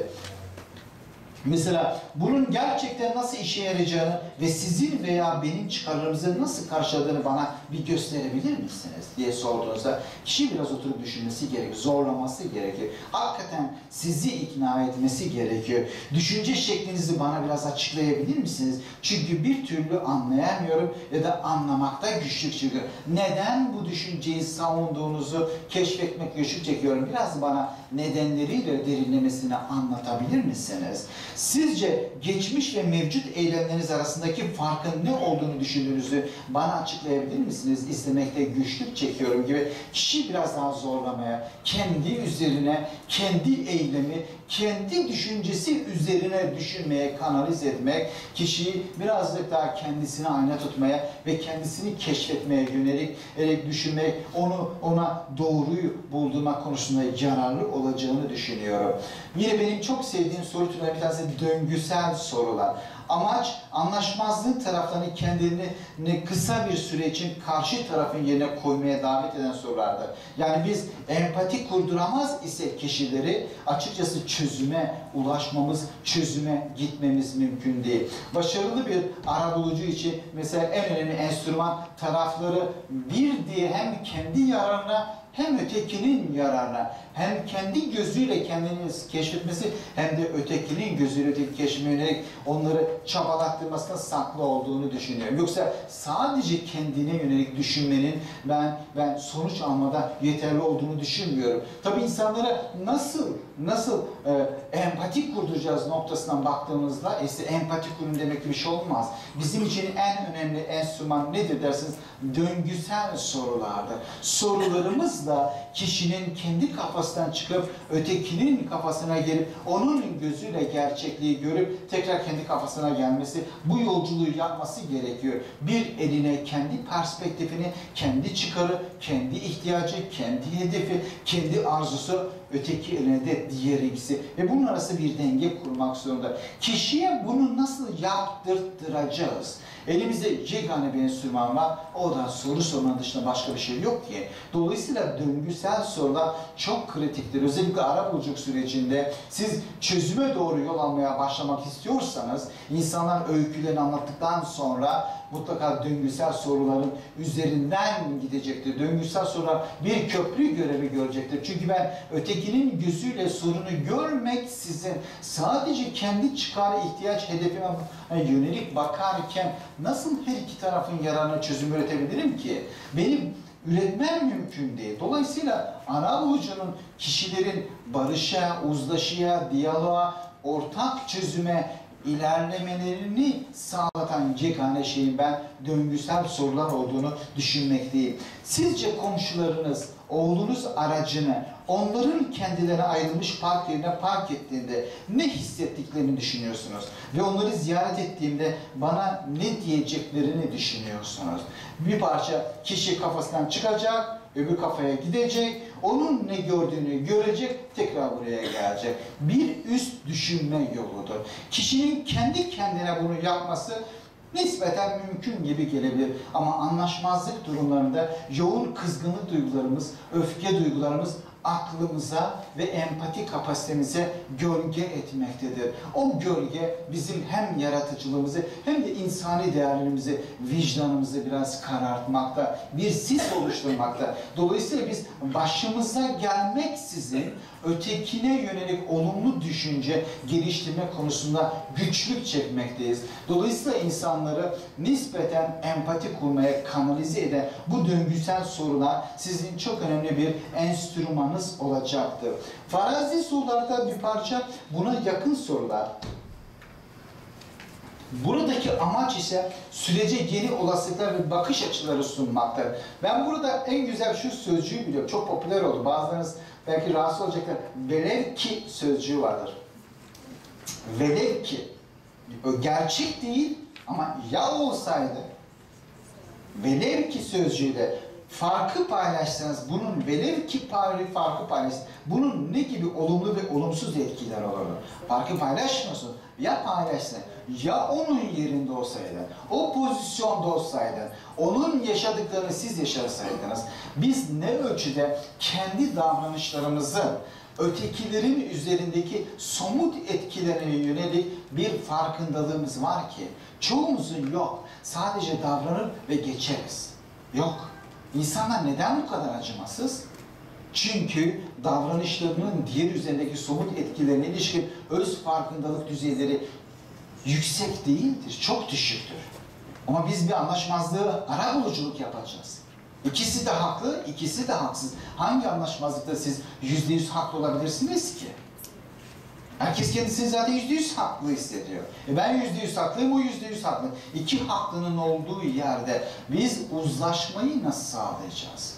Mesela bunun gerçekten nasıl işe yarayacağını ve sizin veya benim çıkarlarımızı nasıl karşıladığını bana bir gösterebilir misiniz diye sorduğunuzda kişi biraz oturup düşünmesi gerekiyor, zorlaması gerekiyor. Hakikaten sizi ikna etmesi gerekiyor. Düşünce şeklinizi bana biraz açıklayabilir misiniz? Çünkü bir türlü anlayamıyorum ya da anlamakta güçlük çekiyorum. Neden bu düşünceyi savunduğunuzu keşfetmek güçlük çekiyorum. Biraz bana nedenleriyle derinlemesine anlatabilir misiniz? Sizce geçmiş ve mevcut eylemleriniz arasındaki farkın ne olduğunu düşündüğünüzü bana açıklayabilir misiniz? İzlemekte güçlük çekiyorum gibi kişi biraz daha zorlamaya, kendi üzerine, kendi eylemi, kendi düşüncesi üzerine düşünmeye, kanalize etmek, kişiyi birazcık daha kendisine ayna tutmaya ve kendisini keşfetmeye yönelik düşünmek, onu ona doğruyu buldurma konusunda yararlı olacağını düşünüyorum. Yine benim çok sevdiğim soru türleri bir tanesi döngüsel sorular. Amaç anlaşmazlığın taraflarını kendilerini kısa bir süre için karşı tarafın yerine koymaya davet eden sorulardır. Yani biz empati kurduramaz ise kişileri açıkçası çözüme ulaşmamız, çözüme gitmemiz mümkün değil. Başarılı bir arabulucu için mesela en önemli enstrüman tarafları bir diye hem kendi yararına hem ötekinin yararına, hem kendi gözüyle kendini keşfetmesi hem de ötekinin gözüyle öteki keşfine yönelik onları çabalattırmasına saklı olduğunu düşünüyorum. Yoksa sadece kendine yönelik düşünmenin ben ben sonuç almada yeterli olduğunu düşünmüyorum. Tabii insanlara nasıl nasıl e, empati kurduracağız noktasından baktığımızda ise empati kurun demek bir şey olmaz. Bizim için en önemli enstrüman nedir dersiniz? Döngüsel sorulardır. Sorularımızla kişinin kendi kafasından çıkıp ötekinin kafasına gelip onun gözüyle gerçekliği görüp tekrar kendi kafasına gelmesi, bu yolculuğu yapması gerekiyor. Bir eline kendi perspektifini, kendi çıkarı, kendi ihtiyacı, kendi hedefi, kendi arzusu, öteki eline de diğer ikisi ve bunun arası bir denge kurmak zorunda. Kişiye bunu nasıl yaptırtıracağız? Elimizde yegane bir enstrüman var. O da soru sormanın dışında başka bir şey yok ki. Dolayısıyla döngüsel sorular çok kritiktir. Özellikle arabuluculuk sürecinde siz çözüme doğru yol almaya başlamak istiyorsanız insanlar öykülerini anlattıktan sonra mutlaka döngüsel soruların üzerinden gidecektir. Döngüsel sorular bir köprü görevi görecektir. Çünkü ben öteki ötekinin gözüyle sorunu görmeksizin sadece kendi çıkar, ihtiyaç, hedefime yönelik bakarken nasıl her iki tarafın yararına çözüm üretebilirim ki? Benim üretmem mümkün değil. Dolayısıyla arabulucunun kişilerin barışa, uzlaşıya, diyaloğa, ortak çözüme ilerlemelerini sağlatan yegane şeyin ben döngüsel sorular olduğunu düşünmekteyim. Sizce komşularınız, oğlunuz aracını onların kendilerine ayrılmış park yerine park ettiğinde ne hissettiklerini düşünüyorsunuz? Ve onları ziyaret ettiğimde bana ne diyeceklerini düşünüyorsunuz? Bir parça kişi kafasından çıkacak, öbür kafaya gidecek, onun ne gördüğünü görecek, tekrar buraya gelecek. Bir üst düşünme yoludur. Kişinin kendi kendine bunu yapması nispeten mümkün gibi gelebilir. Ama anlaşmazlık durumlarında yoğun kızgınlık duygularımız, öfke duygularımız aklımıza ve empati kapasitemize gölge etmektedir. O gölge bizim hem yaratıcılığımızı hem de insani değerlerimizi, vicdanımızı biraz karartmakta, bir sis oluşturmakta. Dolayısıyla biz başımıza gelmeksizin ötekine yönelik olumlu düşünce geliştirme konusunda güçlük çekmekteyiz. Dolayısıyla insanları nispeten empati kurmaya kanalize eden bu döngüsel sorular sizin çok önemli bir enstrümanınız olacaktır. Farazi sorularda bir parça buna yakın sorular. Buradaki amaç ise sürece yeni olasılıklar ve bakış açıları sunmaktır. Ben burada en güzel şu sözcüğü biliyorum. Çok popüler oldu. Bazılarınız belki rahatsız olacaklar. Velev ki sözcüğü vardır. Velev ki. O gerçek değil ama ya olsaydı. Velev ki sözcüğüyle farkı paylaşsanız, bunun velev ki farkı paylaşsanız, bunun ne gibi olumlu ve olumsuz etkiler olur? Farkı paylaşmıyorsun. Ya paylaşsın, ya onun yerinde olsaydı, o pozisyonda olsaydı, onun yaşadıklarını siz yaşasaydınız, biz ne ölçüde kendi davranışlarımızı ötekilerin üzerindeki somut etkilerine yönelik bir farkındalığımız var ki, çoğumuzun yok. Sadece davranır ve geçeriz. Yok. İnsanlar neden bu kadar acımasız? Çünkü davranışlarının diğer üzerindeki somut etkilerine ilişkin öz farkındalık düzeyleri yüksek değildir, çok düşüktür. Ama biz bir anlaşmazlığı arabuluculuk yapacağız. İkisi de haklı, ikisi de haksız. Hangi anlaşmazlıkta siz yüzde yüz haklı olabilirsiniz ki? Herkes kendisini zaten yüzde yüz haklı hissediyor. E ben yüzde yüz haklıyım, o yüzde yüz haklı. İki haklının olduğu yerde biz uzlaşmayı nasıl sağlayacağız?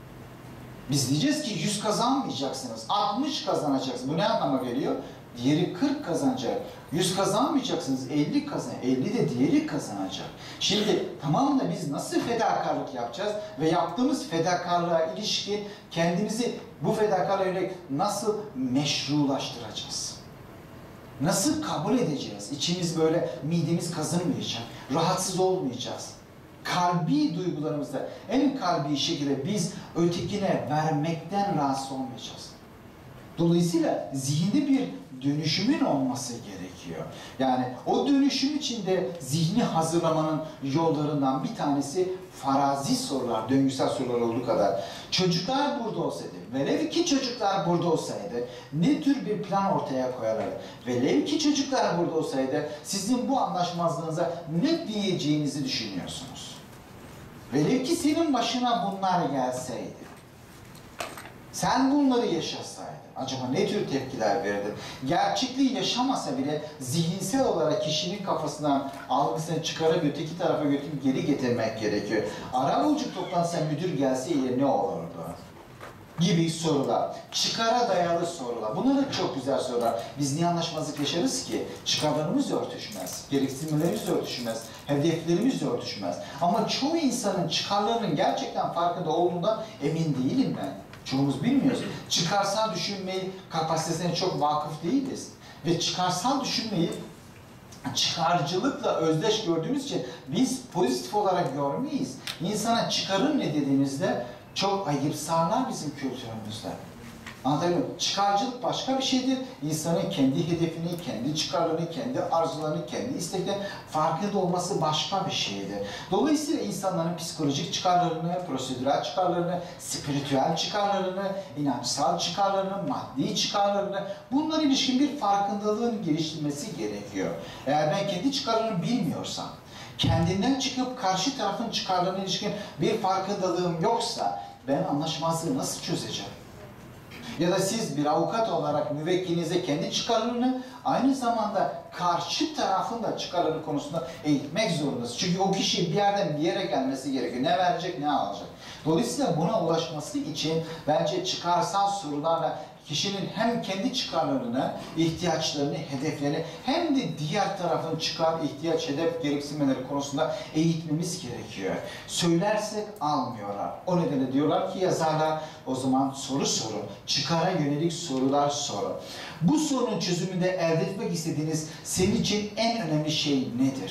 Biz diyeceğiz ki yüz kazanmayacaksınız, altmış kazanacaksınız. Bu ne anlama geliyor? Diğeri kırk kazanacak. yüz kazanmayacaksınız, elli kazan, elli de diğeri kazanacak. Şimdi tamam da biz nasıl fedakarlık yapacağız ve yaptığımız fedakarlığa ilişkin kendimizi bu fedakarlığa yönelik nasıl meşrulaştıracağız? Nasıl kabul edeceğiz? İçimiz böyle, midemiz kazınmayacak, rahatsız olmayacağız. Kalbi duygularımızda en kalbi şekilde biz ötekine vermekten rahatsız olmayacağız. Dolayısıyla zihinde bir dönüşümün olması gerekiyor. Yani o dönüşüm içinde zihni hazırlamanın yollarından bir tanesi farazi sorular, döngüsel sorular olduğu kadar. Çocuklar burada olsaydı, velev ki çocuklar burada olsaydı ne tür bir plan ortaya koyarlardı? Velev ki çocuklar burada olsaydı sizin bu anlaşmazlığınıza ne diyeceğinizi düşünüyorsunuz? Velev ki senin başına bunlar gelseydi, sen bunları yaşasaydın, acaba ne tür tepkiler verirdin? Gerçekliği yaşamasa bile zihinsel olarak kişinin kafasından algısını çıkarıp öteki tarafa götürüp geri getirmek gerekiyor. Arabuluculuk toplantısı müdür gelse ile ne olurdu? Gibi sorular. Çıkara dayalı sorular. Bunlar da çok güzel sorular. Biz niye anlaşmazlık yaşarız ki? Çıkarlarımız örtüşmez. Gereksinimlerimiz örtüşmez. Hedeflerimiz örtüşmez. Ama çoğu insanın çıkarlarının gerçekten farkında olduğundan emin değilim ben. Çoğumuz bilmiyoruz. Çıkarsal düşünmeyi kapasitesine çok vakıf değiliz. Ve çıkarsal düşünmeyi çıkarcılıkla özdeş gördüğümüz için biz pozitif olarak görmeyiz. İnsana çıkarın ne dediğimizde çok ayıpsarlar bizim kültürümüzde. Anlatabiliyor muyum? Çıkarcılık başka bir şeydir. İnsanın kendi hedefini, kendi çıkarlarını, kendi arzularını, kendi isteklerini farkında olması başka bir şeydir. Dolayısıyla insanların psikolojik çıkarlarını, prosedürel çıkarlarını, spiritüel çıkarlarını, inançsal çıkarlarını, maddi çıkarlarını, bunlara ilişkin bir farkındalığın geliştirilmesi gerekiyor. Eğer ben kendi çıkarlarını bilmiyorsam, kendinden çıkıp karşı tarafın çıkarlarına ilişkin bir farkındalığım yoksa ben anlaşmazlığı nasıl çözeceğim? Ya da siz bir avukat olarak müvekkilinize kendi çıkarlarını, aynı zamanda karşı tarafın da çıkarları konusunda eğitmek zorundasınız. Çünkü o kişi bir yerden bir yere gelmesi gerekiyor. Ne verecek, ne alacak. Dolayısıyla buna ulaşması için bence çıkarsal sorularla kişinin hem kendi çıkarlarını, ihtiyaçlarını, hedeflerini hem de diğer tarafın çıkar, ihtiyaç, hedef, gereksinmeleri konusunda eğitmemiz gerekiyor. Söylersek almıyorlar. O nedenle diyorlar ki yazarlar, o zaman soru sorun. Çıkara yönelik sorular sorun. Bu sorunun çözümünde elde etmek istediğiniz senin için en önemli şey nedir?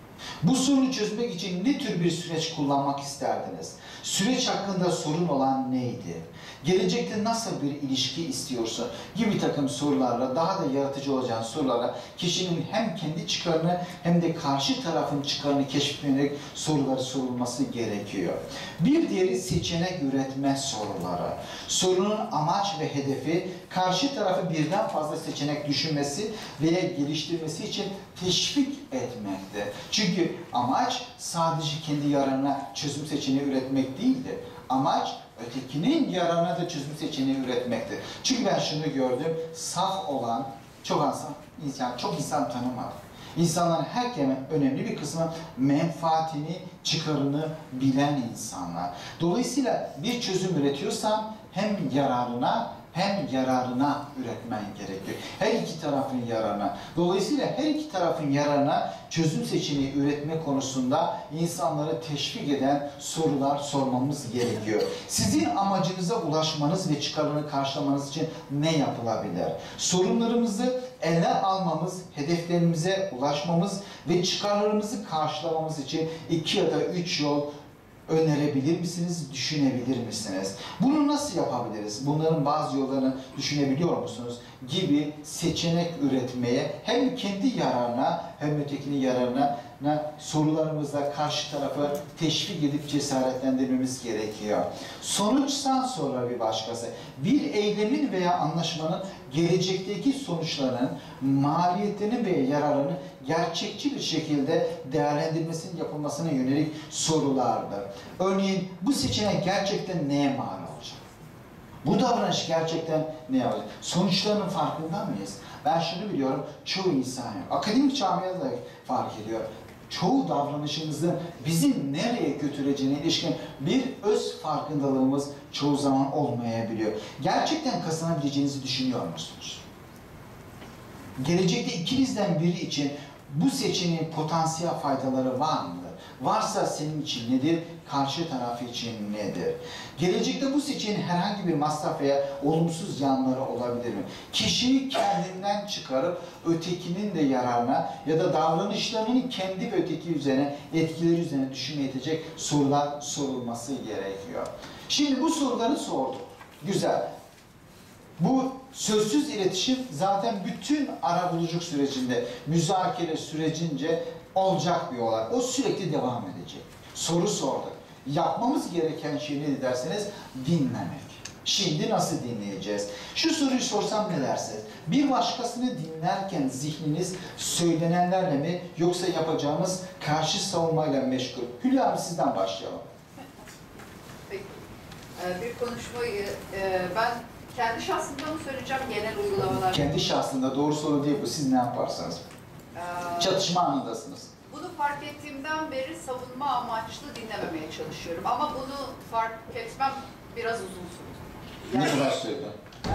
Bu sorunu çözmek için ne tür bir süreç kullanmak isterdiniz? Süreç hakkında sorun olan neydi? Gelecekte nasıl bir ilişki istiyorsun gibi takım sorularla, daha da yaratıcı olacağın sorularla kişinin hem kendi çıkarını hem de karşı tarafın çıkarını keşfetmeyerek soruları sorulması gerekiyor. Bir diğeri seçenek üretme soruları. Sorunun amaç ve hedefi karşı tarafı birden fazla seçenek düşünmesi veya geliştirmesi için teşvik etmekte. Çünkü amaç sadece kendi yararına çözüm seçeneği üretmek değildir. Amaç ötekinin yararına da çözüm seçeneği üretmektir. Çünkü ben şunu gördüm, saf olan çok insan, insan çok insan tanımadım. İnsanların herkesin önemli bir kısmı menfaatini, çıkarını bilen insanlar. Dolayısıyla bir çözüm üretiyorsan hem yararına hem yararına üretmen gerekiyor. Her iki tarafın yararına. Dolayısıyla her iki tarafın yararına çözüm seçeneği üretme konusunda insanları teşvik eden sorular sormamız gerekiyor. Sizin amacınıza ulaşmanız ve çıkarını karşılamanız için ne yapılabilir? Sorunlarımızı ele almamız, hedeflerimize ulaşmamız ve çıkarlarımızı karşılamamız için iki ya da üç yol önerebilir misiniz, düşünebilir misiniz? Bunu nasıl yapabiliriz? Bunların bazı yollarını düşünebiliyor musunuz? Gibi seçenek üretmeye hem kendi yararına hem ötekinin yararına sorularımızla karşı tarafı teşvik edip cesaretlendirmemiz gerekiyor. Sonuçtan sonra bir başkası. Bir eylemin veya anlaşmanın gelecekteki sonuçlarının maliyetini ve yararını gerçekçi bir şekilde değerlendirmesinin yapılmasına yönelik sorulardır. Örneğin bu seçenek gerçekten neye mal olacak? Bu davranış gerçekten ne yapacak? Sonuçlarının farkında mıyız? Ben şunu biliyorum, çoğu insan yok. Akademik camiada da fark ediyor. Çoğu davranışımızın bizi nereye götüreceğine ilişkin bir öz farkındalığımız çoğu zaman olmayabiliyor. Gerçekten kazanabileceğinizi düşünüyor musunuz? Gelecekte ikinizden biri için bu seçeneğin potansiyel faydaları var mıdır? Varsa senin için nedir? Karşı tarafı için nedir? Gelecekte bu seçeneğin herhangi bir masraf veya olumsuz yanları olabilir mi? Kişiyi kendinden çıkarıp ötekinin de yararına ya da davranışlarının kendi ve öteki üzerine, etkileri üzerine düşünmeye yetecek sorular sorulması gerekiyor. Şimdi bu soruları sorduk. Güzel. Bu sözsüz iletişim zaten bütün arabuluculuk sürecinde, müzakere sürecince olacak bir olay. O sürekli devam edecek. Soru sorduk. Yapmamız gereken şey ne derseniz dinlemek. Şimdi nasıl dinleyeceğiz? Şu soruyu sorsam ne dersiniz? Bir başkasını dinlerken zihniniz söylenenlerle mi yoksa yapacağımız karşı savunmayla meşgul? Hülya Hanım sizden başlayalım. Peki. Bir konuşmayı ben kendi şahsımda mı söyleyeceğim, genel uygulamalar? Kendi şahsında, doğru soru değil bu. Siz ne yaparsanız. Ee, Çatışma anındasınız. Bunu fark ettiğimden beri savunma amaçlı dinlememeye çalışıyorum. Ama bunu fark etmem biraz uzun sürdü. Yani, ne kadar sürdü?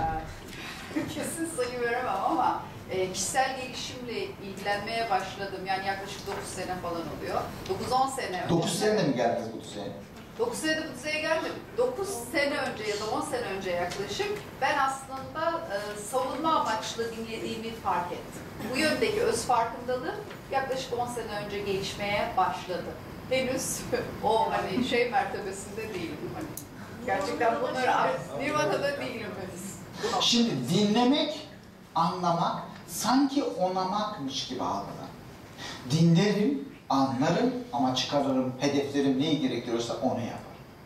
E, kesin sayı veremem ama e, kişisel gelişimle ilgilenmeye başladım. Yani yaklaşık dokuz sene falan oluyor. dokuz on sene önce. dokuz senede mi geldiniz bu düzeye? dokuz senede bu düzeye gelmedim. dokuz sene önce ya da on sene önce yaklaşık ben aslında e, savunma amaçlı dinlediğimi fark ettim. Bu yöndeki öz farkındalığım yaklaşık on sene önce gelişmeye başladı. Henüz o hani şey mertebesinde değilim. Hani gerçekten bunları Nirvana'da değilim henüz. Şimdi dinlemek, anlamak sanki onamakmış gibi algılar. Dinlerim, anlarım ama çıkarırım, hedeflerim neyi gerektiriyorsa onu yaparım.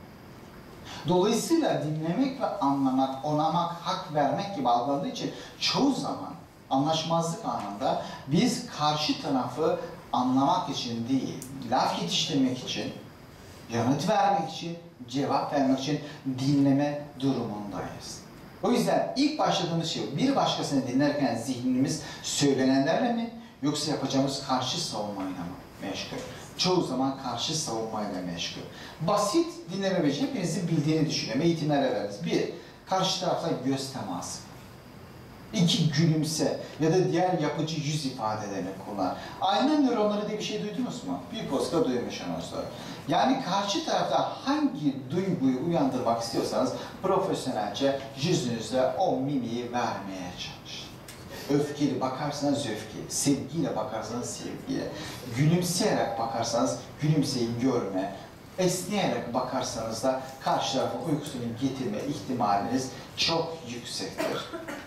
Dolayısıyla dinlemek ve anlamak, onamak, hak vermek gibi algılandığı için çoğu zaman anlaşmazlık anında biz karşı tarafı anlamak için değil, laf yetiştirmek için, yanıt vermek için, cevap vermek için dinleme durumundayız. O yüzden ilk başladığımız şey, bir başkasını dinlerken zihnimiz söylenenlerle mi yoksa yapacağımız karşı savunmayla mı meşgul? Çoğu zaman karşı savunmayla meşgul. Basit dinleme beceri hepinizin bildiğini düşünüyorum. Eğitimlere veririz. Bir, karşı tarafla göz teması. İki, gülümse ya da diğer yapıcı yüz ifadelerini kullan. Ayna nöronları diye bir şey duydunuz mu? Büyük Oscar duymuş ondan. Yani karşı tarafta hangi duyguyu uyandırmak istiyorsanız profesyonelce yüzünüzle o mimiği vermeye çalışın. Öfkeli bakarsanız öfkeli, sevgiyle bakarsanız sevgiyle, gülümseyerek bakarsanız gülümseyi görme, esneyerek bakarsanız da karşı tarafın uykusunu getirme ihtimaliniz çok yüksektir.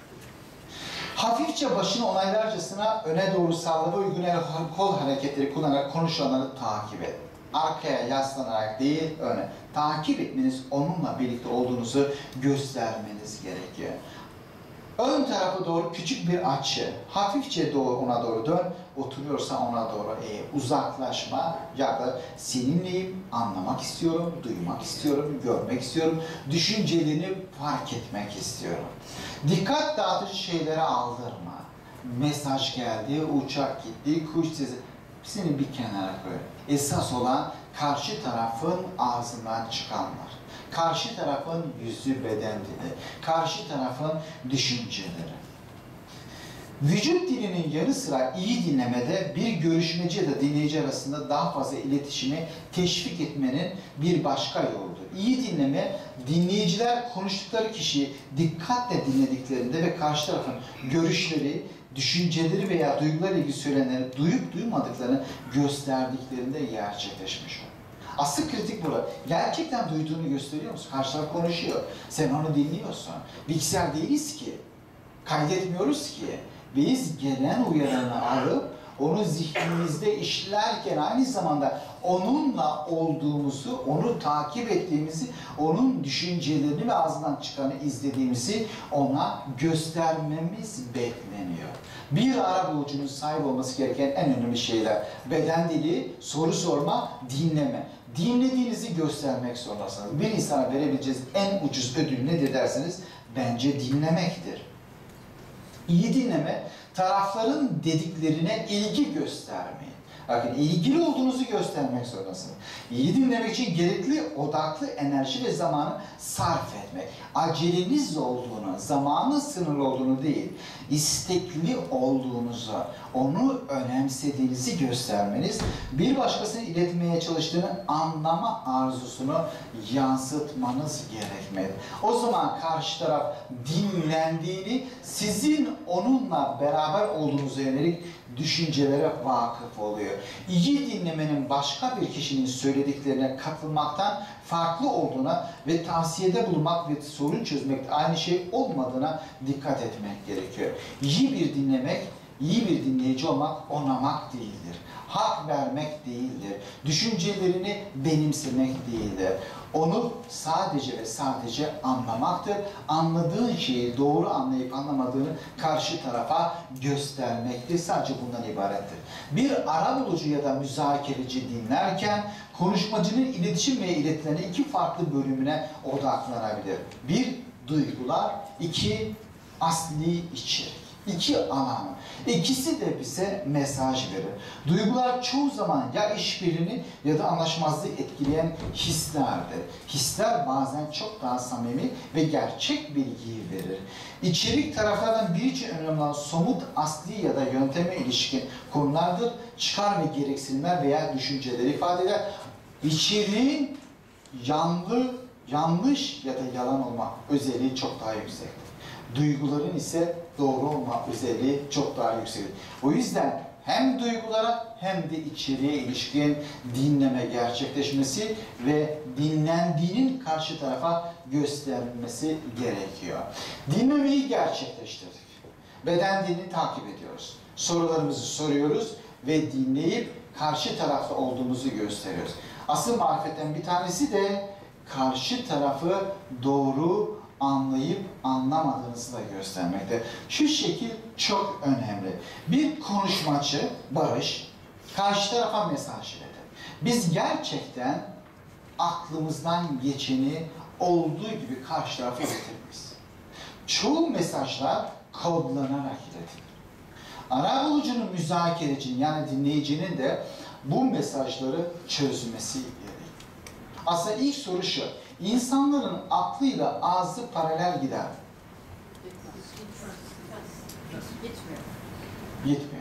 Hafifçe başını onaylarcasına öne doğru sallama uygun kol hareketleri kullanarak konuşanları takip edin. Arkaya yaslanarak değil, öne. Takip etmeniz, onunla birlikte olduğunuzu göstermeniz gerekiyor. Ön tarafa doğru küçük bir açı, hafifçe doğru ona doğru dön, oturuyorsa ona doğru eğil. Uzaklaşma ya da seninleyim, anlamak istiyorum, duymak istiyorum, görmek istiyorum, düşüncelerini fark etmek istiyorum. Dikkat dağıtıcı şeylere aldırma. Mesaj geldi, uçak gitti, kuş sesi. Hepsini bir kenara koy. Esas olan karşı tarafın ağzından çıkanlar. Karşı tarafın yüzü, beden dili. Karşı tarafın düşünceleri. Vücut dilinin yanı sıra iyi dinlemede bir görüşmeci ya da dinleyici arasında daha fazla iletişimi teşvik etmenin bir başka yoludur. İyi dinleme, dinleyiciler konuştukları kişiyi dikkatle dinlediklerinde ve karşı tarafın görüşleri, düşünceleri veya duygularla ilgili söylenenleri duyup duymadıklarını gösterdiklerinde gerçekleşmiş olur. Asıl kritik burada. Gerçekten duyduğunu gösteriyor musun? Karşı taraf konuşuyor. Sen onu dinliyorsun. Bilgisayar değiliz ki. Kaydetmiyoruz ki. Biz gelen uyaranı alıp onu zihnimizde işlerken aynı zamanda onunla olduğumuzu, onu takip ettiğimizi, onun düşüncelerini ve ağzından çıkanı izlediğimizi ona göstermemiz bekleniyor. Bir arabulucunun sahip olması gereken en önemli şeyler: beden dili, soru sorma, dinleme. Dinlediğinizi göstermek zorundasınız. Bir insana verebileceğiniz en ucuz ödül nedir derseniz, bence dinlemektir. İyi dinleme, tarafların dediklerine ilgi göstermeyin. Bakın, ilgili olduğunuzu göstermek zorundasınız. İyi dinlemek için gerekli odaklı enerji ve zamanı sarf etmek. Aceleniz olduğunu, zamanın sınırlı olduğunu değil, istekli olduğunuzu, onu önemsediğinizi göstermeniz, bir başkasının iletmeye çalıştığını anlama arzusunu yansıtmanız gerekmektedir. O zaman karşı taraf dinlendiğini, sizin onunla beraber olduğunuza yönelik düşüncelere vakıf oluyor. İyi dinlemenin başka bir kişinin söylediklerine katılmaktan farklı olduğuna ve tavsiyede bulunmak ve sorun çözmek aynı şey olmadığına dikkat etmek gerekiyor. İyi bir dinlemek, iyi bir dinleyici olmak onamak değildir. Hak vermek değildir. Düşüncelerini benimsemek değildir. Onu sadece ve sadece anlamaktır. Anladığın şeyi doğru anlayıp anlamadığını karşı tarafa göstermektir. Sadece bundan ibarettir. Bir arabulucu ya da müzakereci dinlerken konuşmacının iletişim ve iletilerine iki farklı bölümüne odaklanabilir. Bir, duygular. İki, asli içerik. İki alan. İkisi de bize mesaj verir. Duygular çoğu zaman ya işbirliğini ya da anlaşmazlığı etkileyen hislerdir. Hisler bazen çok daha samimi ve gerçek bilgiyi verir. İçerik taraflardan biri için önemli olan somut, asli ya da yönteme ilişkin konulardır. Çıkar ve gereksinimler veya düşünceleri ifade eder. İçeriğin yanlı, yanlış ya da yalan olma özelliği çok daha yüksektir. Duyguların ise doğru olma özelliği çok daha yüksektir. O yüzden hem duygulara hem de içeriye ilişkin dinleme gerçekleşmesi ve dinlendiğinin karşı tarafa gösterilmesi gerekiyor. Dinlemeyi gerçekleştirdik. Beden dilini takip ediyoruz. Sorularımızı soruyoruz ve dinleyip karşı tarafta olduğumuzu gösteriyoruz. Asıl marifetten bir tanesi de karşı tarafı doğru anlayıp anlamadığınızı da göstermekte. Şu şekil çok önemli. Bir konuşmacı, Barış, karşı tarafa mesaj verir. Biz gerçekten aklımızdan geçeni olduğu gibi karşı tarafa getiririz. Çoğu mesajlar kodlanarak iletilir. Arabulucunun, müzakerecinin yani dinleyicinin de bu mesajları çözmesi gerekiyor. Aslında ilk soru şu, insanların aklıyla ağzı paralel gider. Gitmiyor. Gitmiyor.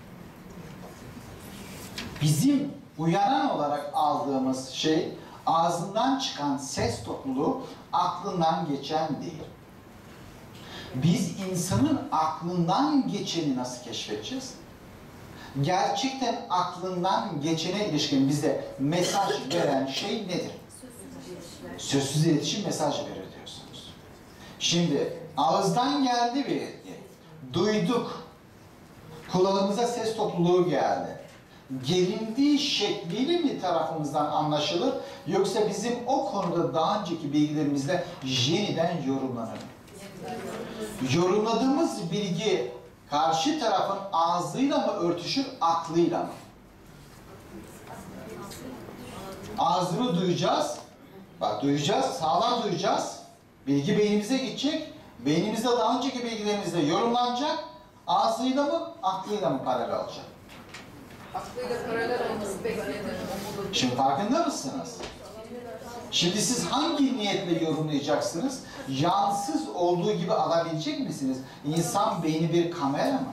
Bizim uyaran olarak aldığımız şey, ağzından çıkan ses topluluğu aklından geçen değil. Biz insanın aklından geçeni nasıl keşfedeceğiz? Gerçekten aklından geçene ilişkin bize mesaj veren şey nedir? Sözsüz iletişim mesaj verir diyorsunuz. Şimdi ağızdan geldi bir etki. Duyduk. Kulağımıza ses topluluğu geldi. Gelindiği şekliyle mi tarafımızdan anlaşılır? Yoksa bizim o konuda daha önceki bilgilerimizle yeniden yorumlanır mı? Yorumladığımız bilgi karşı tarafın ağzıyla mı örtüşür, aklıyla mı? Ağzını duyacağız. Bak duyacağız, sağlam duyacağız. Bilgi beynimize gidecek. Beynimizde daha önceki bilgilerimizle yorumlanacak. Ağzıyla mı, aklıyla mı paralel olacak? Aklıyla paralel olması beklenir. Şimdi farkında mısınız? Şimdi siz hangi niyetle yorumlayacaksınız? Yansız olduğu gibi alabilecek misiniz? İnsan beyni bir kamera mı?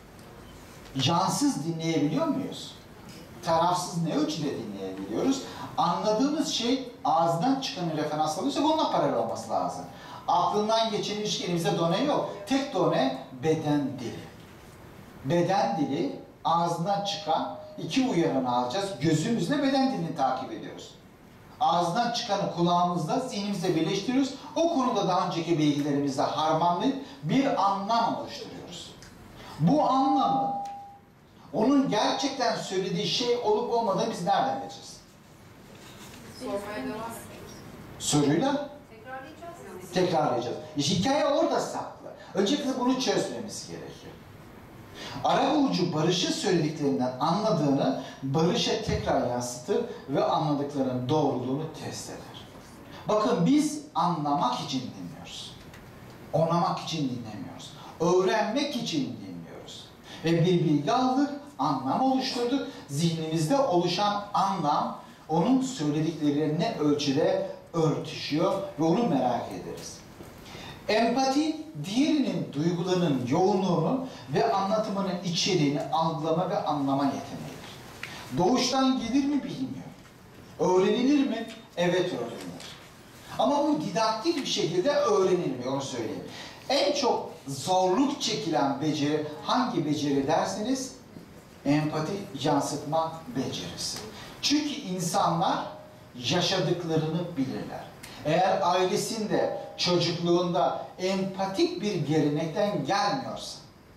Yansız dinleyebiliyor muyuz? Tarafsız ne ölçüde dinleyebiliyoruz? Anladığımız şey ağzından çıkanı referans alıyorsa bununla paralel olması lazım. Aklından geçen ilişki elimizde done yok. Tek done beden dili. Beden dili ağzından çıkan iki uyaranı alacağız. Gözümüzle beden dilini takip ediyoruz. Ağzından çıkanı kulağımızda, zihnimizle birleştiriyoruz. O konuda daha önceki bilgilerimizle harmanlayıp bir anlam oluşturuyoruz. Bu anlamı, onun gerçekten söylediği şey olup olmadığını biz nereden bileceğiz? Sormaya devam. Soruyla Tekrarlayacağız. tekrarlayacağız. İşte hikaye orada saklı. Öncelikle bunu çözmemiz gerekiyor. Arabulucu Barış'ı söylediklerinden anladığını Barış'a tekrar yansıtır ve anladıklarının doğruluğunu test eder. Bakın biz anlamak için dinliyoruz. Onlamak için dinlemiyoruz. Öğrenmek için dinliyoruz. Ve bir bilgi aldık, anlam oluşturduk. Zihnimizde oluşan anlam onun söyledikleri ne ölçüde örtüşüyor ve onu merak ederiz. Empati, diğerinin duygularının yoğunluğunu ve anlatımının içeriğini algılama ve anlama yeteneğidir. Doğuştan gelir mi bilmiyorum. Öğrenilir mi? Evet öğrenilir. Ama bu didaktik bir şekilde öğrenilir mi? Onu söyleyeyim. En çok zorluk çekilen beceri hangi beceri derseniz empati yansıtma becerisi. Çünkü insanlar yaşadıklarını bilirler. Eğer ailesinde, çocukluğunda empatik bir gelenekten gelmiyorsa,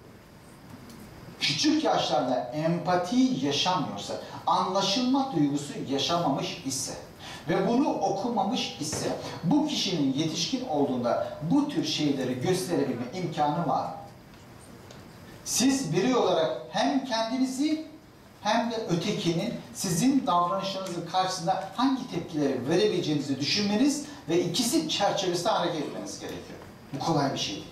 küçük yaşlarda empati yaşamıyorsa, anlaşılma duygusu yaşamamış ise ve bunu okumamış ise, bu kişinin yetişkin olduğunda bu tür şeyleri gösterebilme imkanı var. Siz biri olarak hem kendinizi hem de ötekinin sizin davranışlarınızın karşısında hangi tepkileri verebileceğinizi düşünmeniz ve ikisi çerçevesinde hareket etmeniz gerekiyor. Bu kolay bir şey değil.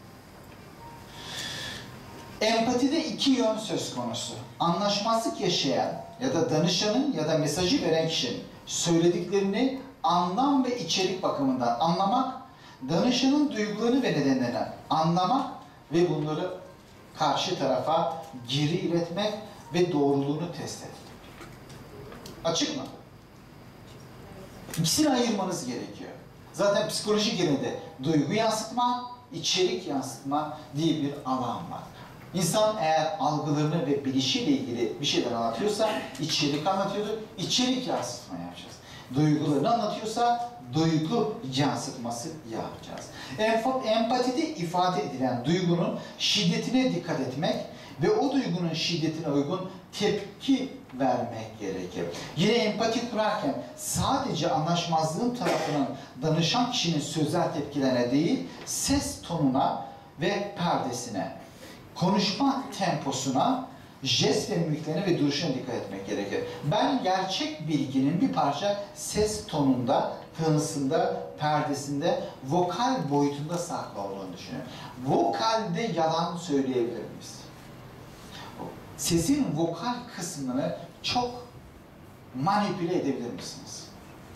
Empatide iki yön söz konusu. Anlaşmazlık yaşayan ya da danışanın ya da mesajı veren kişinin söylediklerini anlam ve içerik bakımından anlamak, danışanın duygularını ve nedenlerini anlamak ve bunları karşı tarafa geri iletmek ve doğruluğunu test etmek. Açık mı? İkisini ayırmanız gerekiyor. Zaten psikoloji genelinde duygu yansıtma, içerik yansıtma diye bir alan var. İnsan eğer algılarını ve bilişiyle ilgili bir şeyler anlatıyorsa içerik anlatıyordur, içerik yansıtma yapacağız. Duygularını anlatıyorsa duygu yansıtması yapacağız. Empatide ifade edilen duygunun şiddetine dikkat etmek ve o duygunun şiddetine uygun tepki vermek gerekir. Yine empati kurarken sadece anlaşmazlığın tarafının danışan kişinin sözel tepkilerine değil, ses tonuna ve perdesine, konuşma temposuna, jest ve mimiklerine ve duruşuna dikkat etmek gerekir. Ben gerçek bilginin bir parça ses tonunda, tınısında, perdesinde, vokal boyutunda saklı olduğunu düşünüyorum. Vokalde yalan söyleyebilir miyiz? Sesin vokal kısmını çok manipüle edebilir misiniz?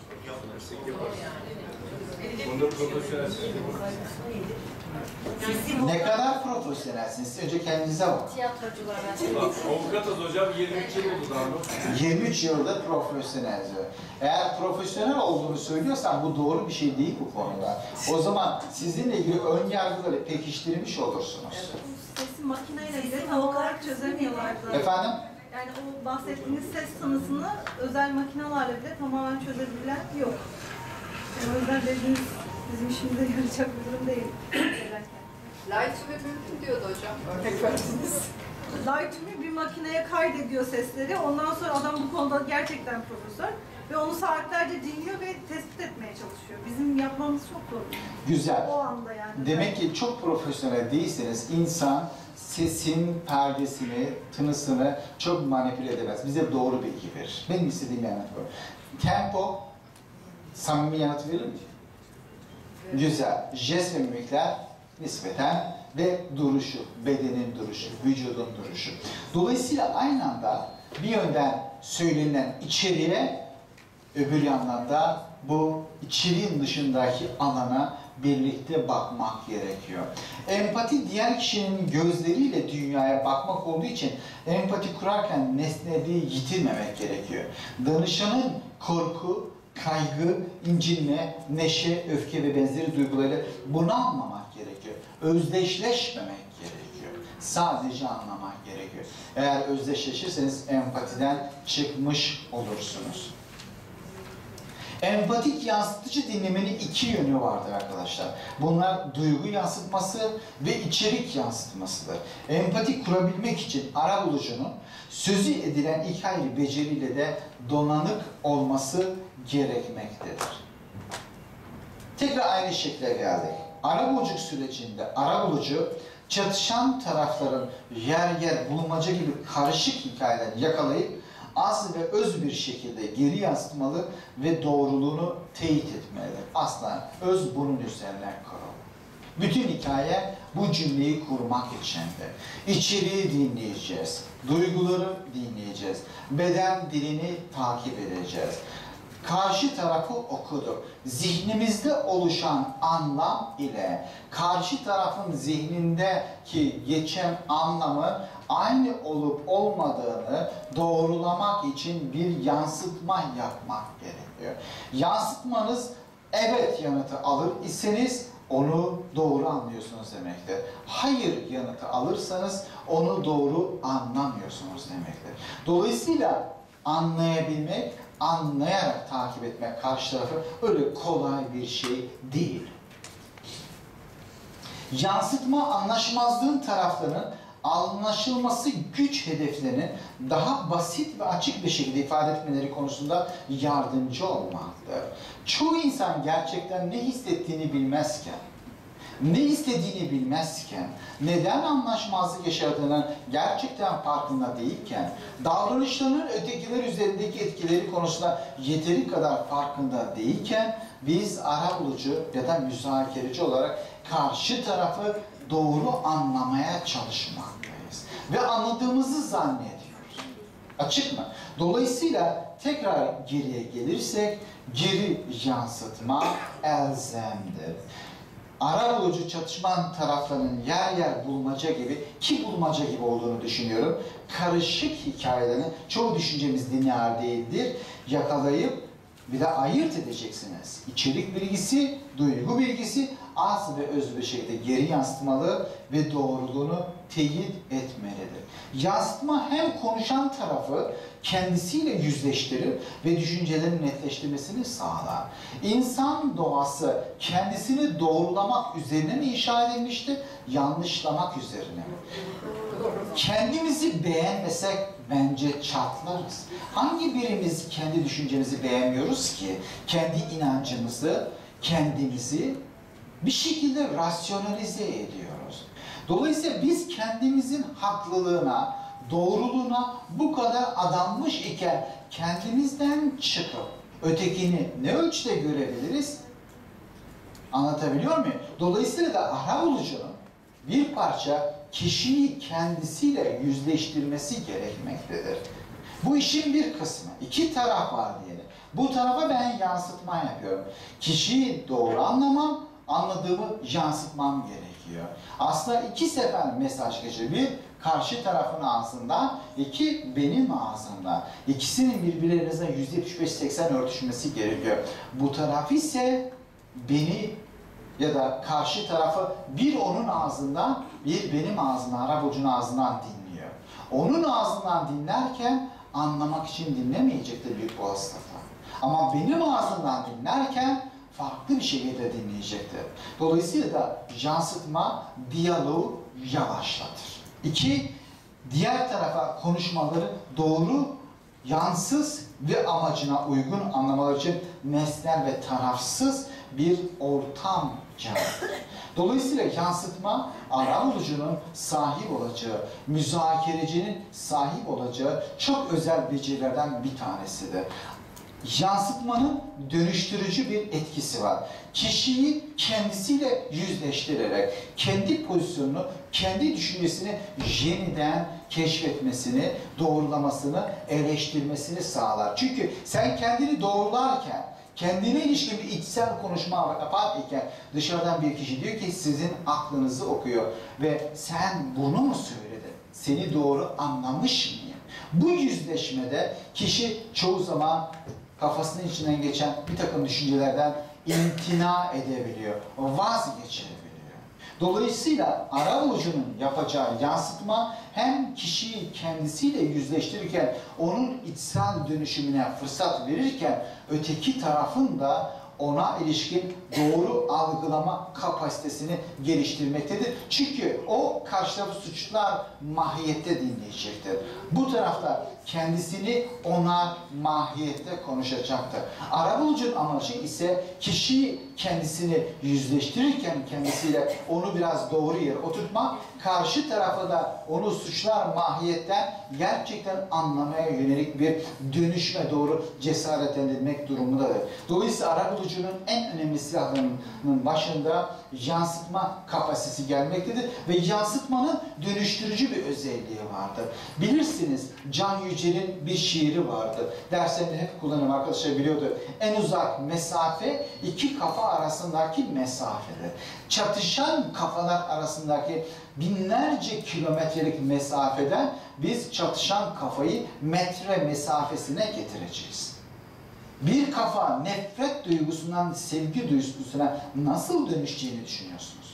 Ne kadar profesyonelsiniz? Önce kendinize bakın. Tiyatrocular Avukatız hocam, yirmi iki yıl oldu daha. yirmi üç yılda profesyonelce. Eğer profesyonel olduğunu söylüyorsan bu doğru bir şey değil bu konuda. O zaman sizinle ilgili ön yargıları pekiştirmiş olursunuz. Sesi makineyle bile tam olarak çözemiyorlar zaten. Efendim? Yani o bahsettiğiniz ses tanısını özel makinelerle bile tamamen çözebilen yok. Yani o yüzden dediğiniz bizim işimize yarayacak bir durum değil. Light ve mümkün diyordu hocam. Örnek verdiniz. Lightroom'u bir makineye kaydediyor sesleri. Ondan sonra adam bu konuda gerçekten profesör. Ve onu saatlerce dinliyor ve tespit etmeye çalışıyor. Bizim yapmamız çok zor. Güzel. O anda yani. Demek ki çok profesyonel değilseniz insan sesin perdesini, tınısını çok manipüle edemez. Bize doğru bilgi verir. Benim istediğim yanıt bu. Tempo, samimi yanıt verir mi? Evet. Güzel. Jest ve mimikler nispeten ve duruşu, bedenin duruşu, vücudun duruşu. Dolayısıyla aynı anda bir yönden söylenen içeriğe, öbür yandan da bu içeriğin dışındaki alana birlikte bakmak gerekiyor. Empati diğer kişinin gözleriyle dünyaya bakmak olduğu için empati kurarken nesneliği yitirmemek gerekiyor. Danışanın korku, kaygı, incinme, neşe, öfke ve benzeri duygularıyla bunalmamak gerekiyor. Özdeşleşmemek gerekiyor. Sadece anlamak gerekiyor. Eğer özdeşleşirseniz empatiden çıkmış olursunuz. Empatik yansıtıcı dinlemenin iki yönü vardır arkadaşlar. Bunlar duygu yansıtması ve içerik yansıtmasıdır. Empati kurabilmek için arabulucunun sözü edilen iki ayrı beceriyle de donanık olması gerekmektedir. Tekrar aynı şekle geldik. Arabuluculuk sürecinde arabulucu çatışan tarafların yer yer bulmaca gibi karışık hikayeleri yakalayıp az ve öz bir şekilde geri yansıtmalı ve doğruluğunu teyit etmelidir. Aslında öz bunun üzerine kurulu. Bütün hikaye bu cümleyi kurmak içindir. İçeriği dinleyeceğiz, duyguları dinleyeceğiz, beden dilini takip edeceğiz. Karşı tarafı okuduk. Zihnimizde oluşan anlam ile karşı tarafın zihnindeki geçen anlamı aynı olup olmadığını doğrulamak için bir yansıtma yapmak gerekiyor. Yansıtmanız evet yanıtı alır iseniz onu doğru anlıyorsunuz demektir. Hayır yanıtı alırsanız onu doğru anlamıyorsunuz demektir. Dolayısıyla anlayabilmek, anlayarak takip etmek karşı tarafı öyle kolay bir şey değil. Yansıtma anlaşmazlığın taraflarının anlaşılması güç hedeflerinin daha basit ve açık bir şekilde ifade etmeleri konusunda yardımcı olmaktır. Çoğu insan gerçekten ne hissettiğini bilmezken, ne istediğini bilmezken, neden anlaşmazlık yaşadığının gerçekten farkında değilken, davranışlarının ötekiler üzerindeki etkileri konusunda yeteri kadar farkında değilken, biz arabulucu ya da müzakereci olarak karşı tarafı doğru anlamaya çalışmaktayız. Ve anladığımızı zannediyoruz. Açık mı? Dolayısıyla tekrar geriye gelirsek, geri yansıtma elzemdir. Arabulucu çatışman taraflarının yer yer bulmaca gibi, ki bulmaca gibi olduğunu düşünüyorum, karışık hikayelerini, çoğu düşüncemiz lineer değildir, yakalayıp bir de ayırt edeceksiniz. İçerik bilgisi, duygu bilgisi, az ve öz bir şekilde geri yansıtmalı ve doğruluğunu teyit etmelidir. Yansıtma hem konuşan tarafı kendisiyle yüzleştirir ve düşüncelerin netleştirmesini sağlar. İnsan doğası kendisini doğrulamak üzerine mi inşa edilmiştir, yanlışlamak üzerine mi? Kendimizi beğenmesek bence çatlarız. Hangi birimiz kendi düşüncemizi beğenmiyoruz ki? Kendi inancımızı, kendimizi bir şekilde rasyonalize ediyoruz. Dolayısıyla biz kendimizin haklılığına, doğruluğuna bu kadar adanmış iken kendimizden çıkıp ötekini ne ölçüde görebiliriz? Anlatabiliyor muyum? Dolayısıyla da arabulucunun bir parça kişiyi kendisiyle yüzleştirmesi gerekmektedir. Bu işin bir kısmı. İki taraf var diyelim. Bu tarafa ben yansıtma yapıyorum. Kişiyi doğru anlamam, anladığımı yansıtmam gerekiyor. Aslında iki sefer mesaj geçiyor. Bir, karşı tarafın ağzından, iki, benim ağzımdan. İkisinin birbirlerinizden yüzde yetmiş beş seksen örtüşmesi gerekiyor. Bu taraf ise beni ya da karşı tarafı bir onun ağzından, bir benim ağzımdan, arabulucunun ağzından dinliyor. Onun ağzından dinlerken anlamak için dinlemeyecektir büyük olasılıkla. Ama benim ağzımdan dinlerken farklı bir şekilde dinleyecektir. Dolayısıyla da yansıtma diyaloğu yavaşlatır. İki, diğer tarafa konuşmaları doğru, yansız ve amacına uygun anlamaları için nesnel ve tarafsız bir ortam yaratır. Dolayısıyla yansıtma, arabulucunun sahip olacağı, müzakerecinin sahip olacağı çok özel becerilerden bir tanesidir. Yansıtmanın dönüştürücü bir etkisi var. Kişiyi kendisiyle yüzleştirerek kendi pozisyonunu, kendi düşüncesini yeniden keşfetmesini, doğrulamasını, eleştirmesini sağlar. Çünkü sen kendini doğrularken, kendine ilişkin bir içsel konuşma yapar iken dışarıdan bir kişi diyor ki sizin aklınızı okuyor ve sen bunu mu söyledin? Seni doğru anlamış mıyım? Bu yüzleşmede kişi çoğu zaman kafasının içinden geçen bir takım düşüncelerden imtina edebiliyor, vazgeçebiliyor. Dolayısıyla arabulucunun yapacağı yansıtma hem kişiyi kendisiyle yüzleştirirken, onun içsel dönüşümüne fırsat verirken, öteki tarafın da ona ilişkin doğru algılama kapasitesini geliştirmektedir. Çünkü o karşı tarafı suçlar mahiyette dinleyecektir. Bu tarafta kendisini onar mahiyette konuşacaktır. Arabulucunun amacı ise kişiyi kendisini yüzleştirirken kendisiyle onu biraz doğru yere oturtmak, karşı tarafa da onu suçlar mahiyetten gerçekten anlamaya yönelik bir dönüşme doğru cesaretlendirmek durumundadır. Dolayısıyla arabulucunun en önemli silahlarının başında yansıtma kapasitesi gelmektedir ve yansıtmanın dönüştürücü bir özelliği vardır. Bilirsiniz Can Yücel'in bir şiiri vardı. Derslerinde hep kullanırım, arkadaşlar biliyordu. En uzak mesafe iki kafa arasındaki mesafedir. Çatışan kafalar arasındaki binlerce kilometrelik mesafeden biz çatışan kafayı metre mesafesine getireceğiz. Bir kafa nefret duygusundan sevgi duygusuna nasıl dönüşeceğini düşünüyorsunuz?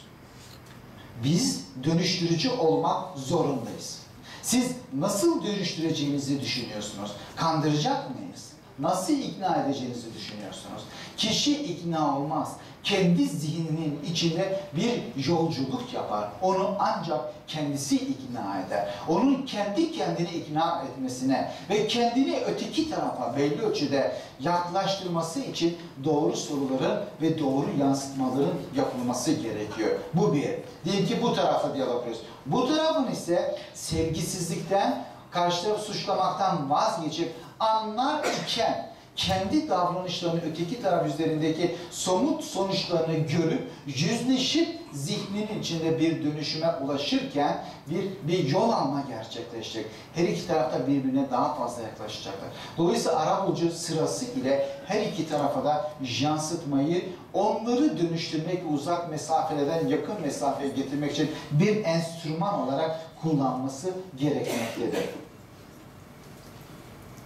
Biz dönüştürücü olmak zorundayız. Siz nasıl dönüştüreceğinizi düşünüyorsunuz? Kandıracak mıyız? Nasıl ikna edeceğinizi düşünüyorsunuz? Kişi ikna olmaz. Kendi zihninin içinde bir yolculuk yapar. Onu ancak kendisi ikna eder. Onun kendi kendini ikna etmesine ve kendini öteki tarafa belli ölçüde yaklaştırması için doğru soruların ve doğru yansıtmaların yapılması gerekiyor. Bu bir. Diyelim ki bu tarafa diyalog yapıyoruz. Bu tarafın ise sevgisizlikten, karşı tarafı suçlamaktan vazgeçip anlar iken kendi davranışlarını öteki taraf üzerindeki somut sonuçlarını görüp yüzleşip zihninin içinde bir dönüşüme ulaşırken bir, bir yol alma gerçekleşecek. Her iki tarafta birbirine daha fazla yaklaşacaklar. Dolayısıyla arabulucu sırası ile her iki tarafa da yansıtmayı, onları dönüştürmek, uzak mesafelerden yakın mesafeye getirmek için bir enstrüman olarak kullanması gerekmektedir.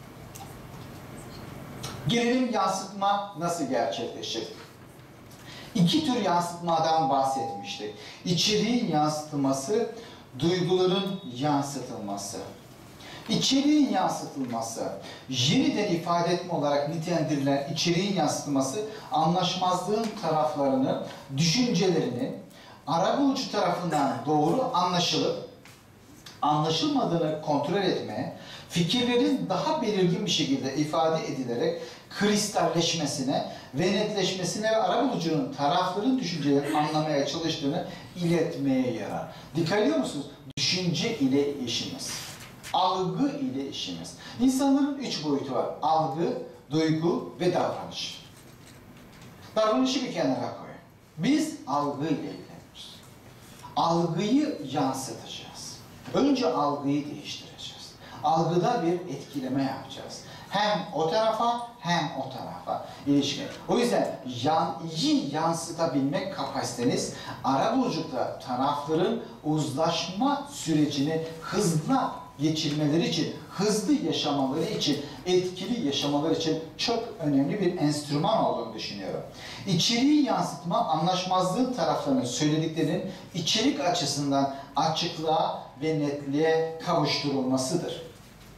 Gelelim yansıtma nasıl gerçekleşecek? İki tür yansıtmadan bahsetmiştik. İçeriğin yansıtılması, duyguların yansıtılması. İçeriğin yansıtılması, yeniden ifade etme olarak nitelendirilen içeriğin yansıtılması, anlaşmazlığın taraflarını, düşüncelerini arabulucu tarafından doğru anlaşılıp, anlaşılmadığını kontrol etme, fikirlerin daha belirgin bir şekilde ifade edilerek kristalleşmesine ve netleşmesine ve arabulucunun tarafların düşüncelerini anlamaya çalıştığını iletmeye yarar. Dikkat ediyor musunuz? Düşünce ile işimiz. Algı ile işimiz. İnsanların üç boyutu var. Algı, duygu ve davranış. Davranışı bir kenara koyun. Biz algı ile ilgileniyoruz. Algıyı yansıtacağız. Önce algıyı değiştireceğiz. Algıda bir etkileme yapacağız. Hem o tarafa hem o tarafa ilişki. O yüzden yan, iyi yansıtabilmek kapasiteniz arabuluculukta tarafların uzlaşma sürecini hızla geçirmeleri için, hızlı yaşamaları için, etkili yaşamaları için çok önemli bir enstrüman olduğunu düşünüyorum. İçeriği yansıtma, anlaşmazlığın taraflarının söylediklerinin içerik açısından açıklığa ve netliğe kavuşturulmasıdır.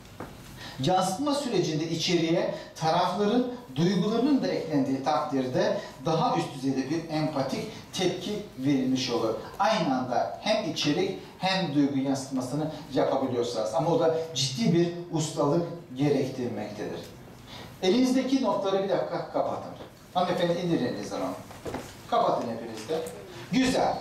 Yansıtma sürecinde içeriye tarafların duygularının da eklendiği takdirde daha üst düzeyde bir empatik tepki verilmiş olur. Aynı anda hem içerik hem duygu yansıtmasını yapabiliyorsanız. Ama o da ciddi bir ustalık gerektirmektedir. Elinizdeki notları bir dakika kapatın. Hanımefendi indirin elinizden onu. Kapatın hepiniz de. Güzel.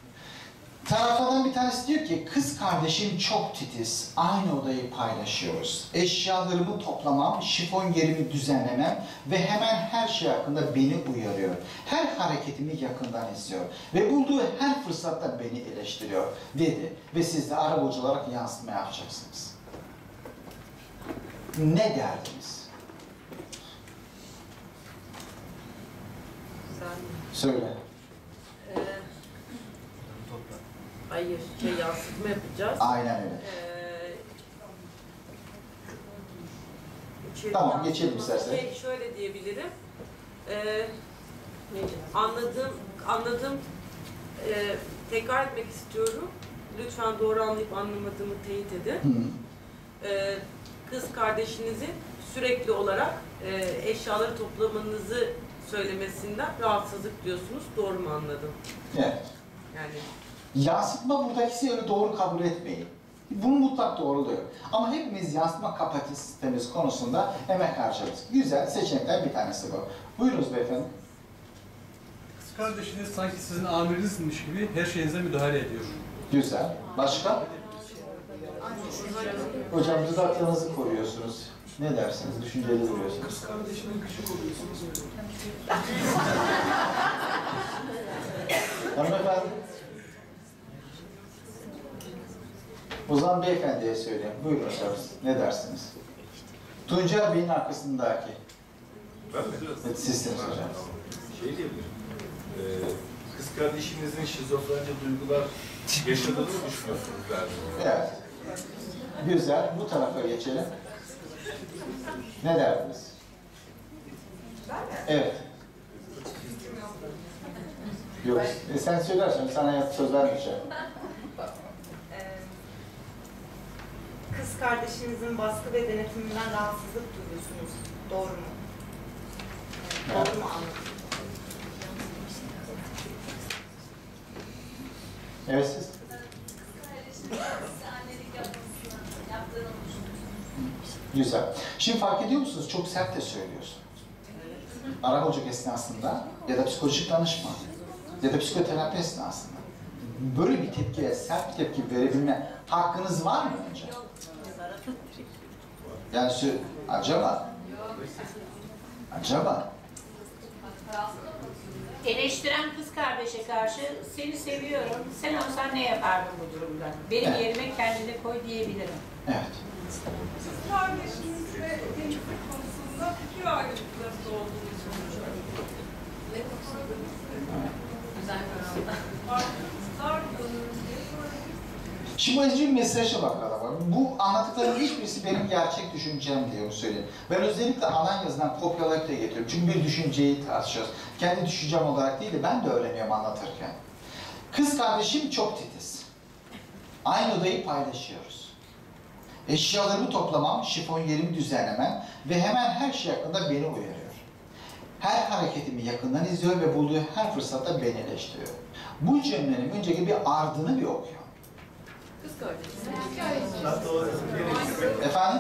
Taraflardan bir tanesi diyor ki, kız kardeşim çok titiz, aynı odayı paylaşıyoruz. Eşyalarımı toplamam, şifongerimi düzenlemem ve hemen her şey hakkında beni uyarıyor. Her hareketimi yakından izliyor ve bulduğu her fırsatta beni eleştiriyor dedi. Ve siz de arabulucu olarak yansıtma yapacaksınız. Ne derdiniz? Söyle. Hayır, şey yansıtma yapacağız. Aynen öyle. Ee, Tamam, geçelim istersen. Şey, şöyle diyebilirim. Ee, anladığım, anladığım e, tekrar etmek istiyorum. Lütfen doğru anlayıp anlamadığımı teyit edin. Hı. Ee, kız kardeşinizin sürekli olarak e, eşyaları toplamanızı söylemesinden rahatsızlık diyorsunuz. Doğru mu anladım? Evet. Yani Yansıtma buradaki öyle doğru kabul etmeyin. Bunu mutlak doğruluyor. Ama hepimiz yansıtma kapasitemiz konusunda emek harcarız. Güzel seçenekler bir tanesi bu. Buyurunuz beyefendi. Kız kardeşiniz sanki sizin amirinizmiş gibi her şeyinize müdahale ediyor. Güzel. Başka? Hocam dudaklarınızı koruyorsunuz. Ne dersiniz? Düşünceli duruyorsunuz. Kız kardeşinin gıcık oluyorsunuz. Hanımefendi. O zaman beyefendiye söyleyeyim. Buyurun hocam. Ne dersiniz? Tuncer Bey'in arkasındaki. Ben mi? Evet, sizsiniz hocam. Şey diyebilirim. Ee, kız kardeşinizin şizofrence duygular yaşadığını düşünüyorsunuz galiba. Evet. Güzel. Bu tarafa geçelim. Ne derdiniz? Evet. Yok. E sen söylersen sana söz vermeyeceğim. Kız kardeşinizin baskı ve denetiminden rahatsızlık duyuyorsunuz. Doğru mu? Evet. Doğru mu anladım? Evet siz? Güzel. Şimdi fark ediyor musunuz? Çok sert de söylüyorsun. Arabuluculuk esnasında ya da psikolojik danışma ya da psikoterapi esnasında böyle bir tepkiye, sert bir tepki verebilme hakkınız var mı önce? Yani şu, acaba? Acaba? Eleştiren kız kardeşe karşı seni seviyorum, sen olsan ne yapardın bu durumda? Benim Evet. yerime kendini koy diyebilirim. Evet. Kız kardeşinizle temizlik konusunda fikir ayrılıkları olduğunu düşünüyorum. Farklılıklar diye sorabilirsiniz. Şimdi özür mesajı bak adama. Bu anlattıkların hiçbirisi benim gerçek düşüncem diye söyleyeyim. Ben özellikle alan yazıdan kopyalayıp da getiriyorum. Çünkü bir düşünceyi tartışıyoruz. Kendi düşüncem olarak değil de ben de öğreniyorum anlatırken. Kız kardeşim çok titiz. Aynı odayı paylaşıyoruz. Eşyalarımı toplamam, şifon yerimi düzenlemem ve hemen her şey hakkında beni uyarıyor. Her hareketimi yakından izliyor ve bulduğu her fırsatta beni eleştiriyor. Bu cümlenin önceki bir ardını bir okuyor. Kız kardeşim. Efendim?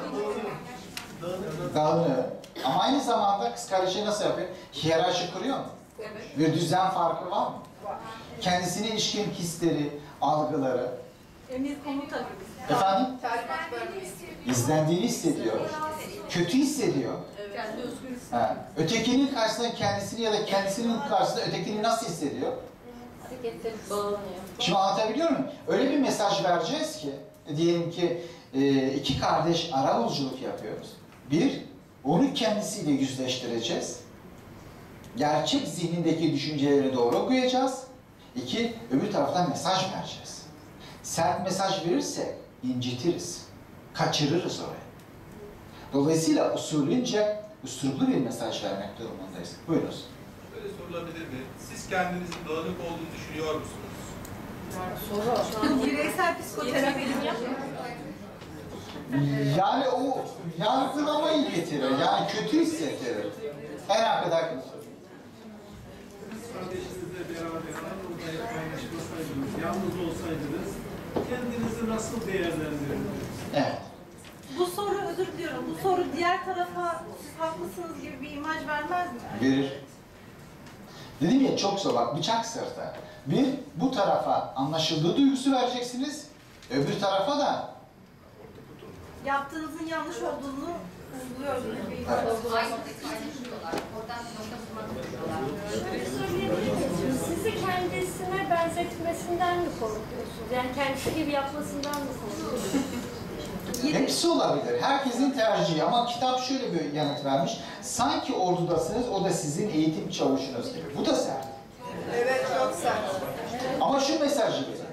Dağınıyor. Ama aynı zamanda kız kardeşi nasıl yapıyor? Hiyerarşi kuruyor mu? Evet. Bir düzen farkı var mı? Kendisine ilişkin hisleri, algıları. Emir komuta gibi. Efendim? Talimat vermeyi istiyor. İzlendiğini hissediyor. Kötü hissediyor. Kendi özgür Ha. Ötekinin karşısında kendisini ya da kendisinin karşısında ötekini nasıl hissediyor? Hareketleri bağlanıyor. Şimdi anlatabiliyor muyum? Öyle bir mesaj vereceğiz ki, diyelim ki e, iki kardeş arabuluculuk yapıyoruz. Bir, onu kendisiyle yüzleştireceğiz. Gerçek zihnindeki düşünceleri doğru okuyacağız. İki, öbür taraftan mesaj vereceğiz. Sert mesaj verirsek incitiriz, kaçırırız orayı. Dolayısıyla usulünce, üsluplu bir mesaj vermek durumundayız. Buyurunuz. Böyle sorulabilir mi? Siz kendinizin dağınık olduğunu düşünüyor musunuz? Bireysel psikoterapi. Yani o yargılamayı getirir, yani kötü hissettirir. En arkadaki. Kardeşinizle beraber aynı odayı paylaşmasaydınız, yalnız olsaydınız kendinizi nasıl değerlendirirdiniz? Evet. Bu soru, özür diliyorum, bu soru diğer tarafa siz haklısınız gibi bir imaj vermez mi? Verir. Dedim ya çok zor, bak bıçak sırtı. Bir, bu tarafa anlaşıldığı duygusu vereceksiniz. Öbür tarafa da Yaptığınızın yanlış olduğunu vurguluyor gibi bir imaj. Sizi kendisine benzetmesinden mi korkuyorsunuz? Yani kendisi gibi yapmasından mı korkuyorsunuz? hepsi olabilir. Herkesin tercihi ama kitap şöyle bir yanıt vermiş. Sanki ordudasınız, o da sizin eğitim çavuşunuz gibi. Bu da sert. Evet, çok sert. Ama şu mesajı veriyor.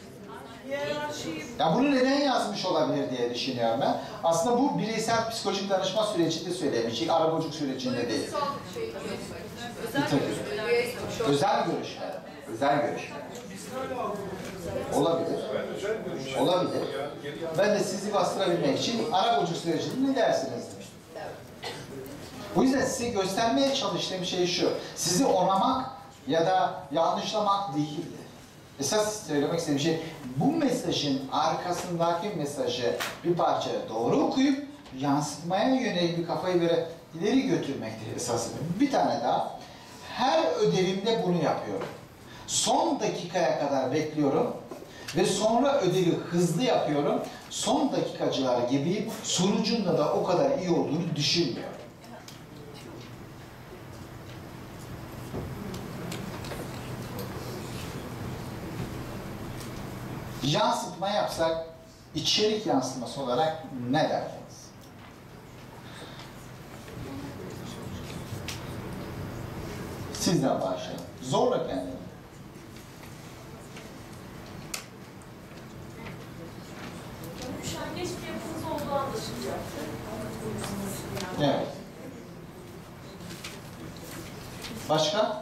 Ya bunu neden yazmış olabilir diye düşünüyorum ben. Aslında bu bireysel psikolojik danışma sürecinde söylemiş, arabuluculuk sürecinde değil. Duygusal bir şey. Özel görüşme. Özel görüşme. Özel görüşme. Olabilir. Olabilir. Ben de sizi bastırabilmek için arabuluculuk sürecinde ne dersiniz demiştim. Bu yüzden size göstermeye çalıştığım şey şu. Sizi onamak ya da yanlışlamak değildir. Esas söylemek istediğim şey, bu mesajın arkasındaki mesajı bir parça doğru okuyup yansıtmaya yönelik bir kafayı böyle ileri götürmektir esas. Bir tane daha. Her ödevimde bunu yapıyorum. Son dakikaya kadar bekliyorum ve sonra ödevi hızlı yapıyorum. Son dakikacılar gibi sonucunda da o kadar iyi olduğunu düşünmüyorum. Yansıtma yapsak, içerik yansıtması olarak ne dersiniz? Sizden başlayalım. Zorla kendini. Üşengeç bir yapınız olduğu anlaşılacak. Evet. Başka?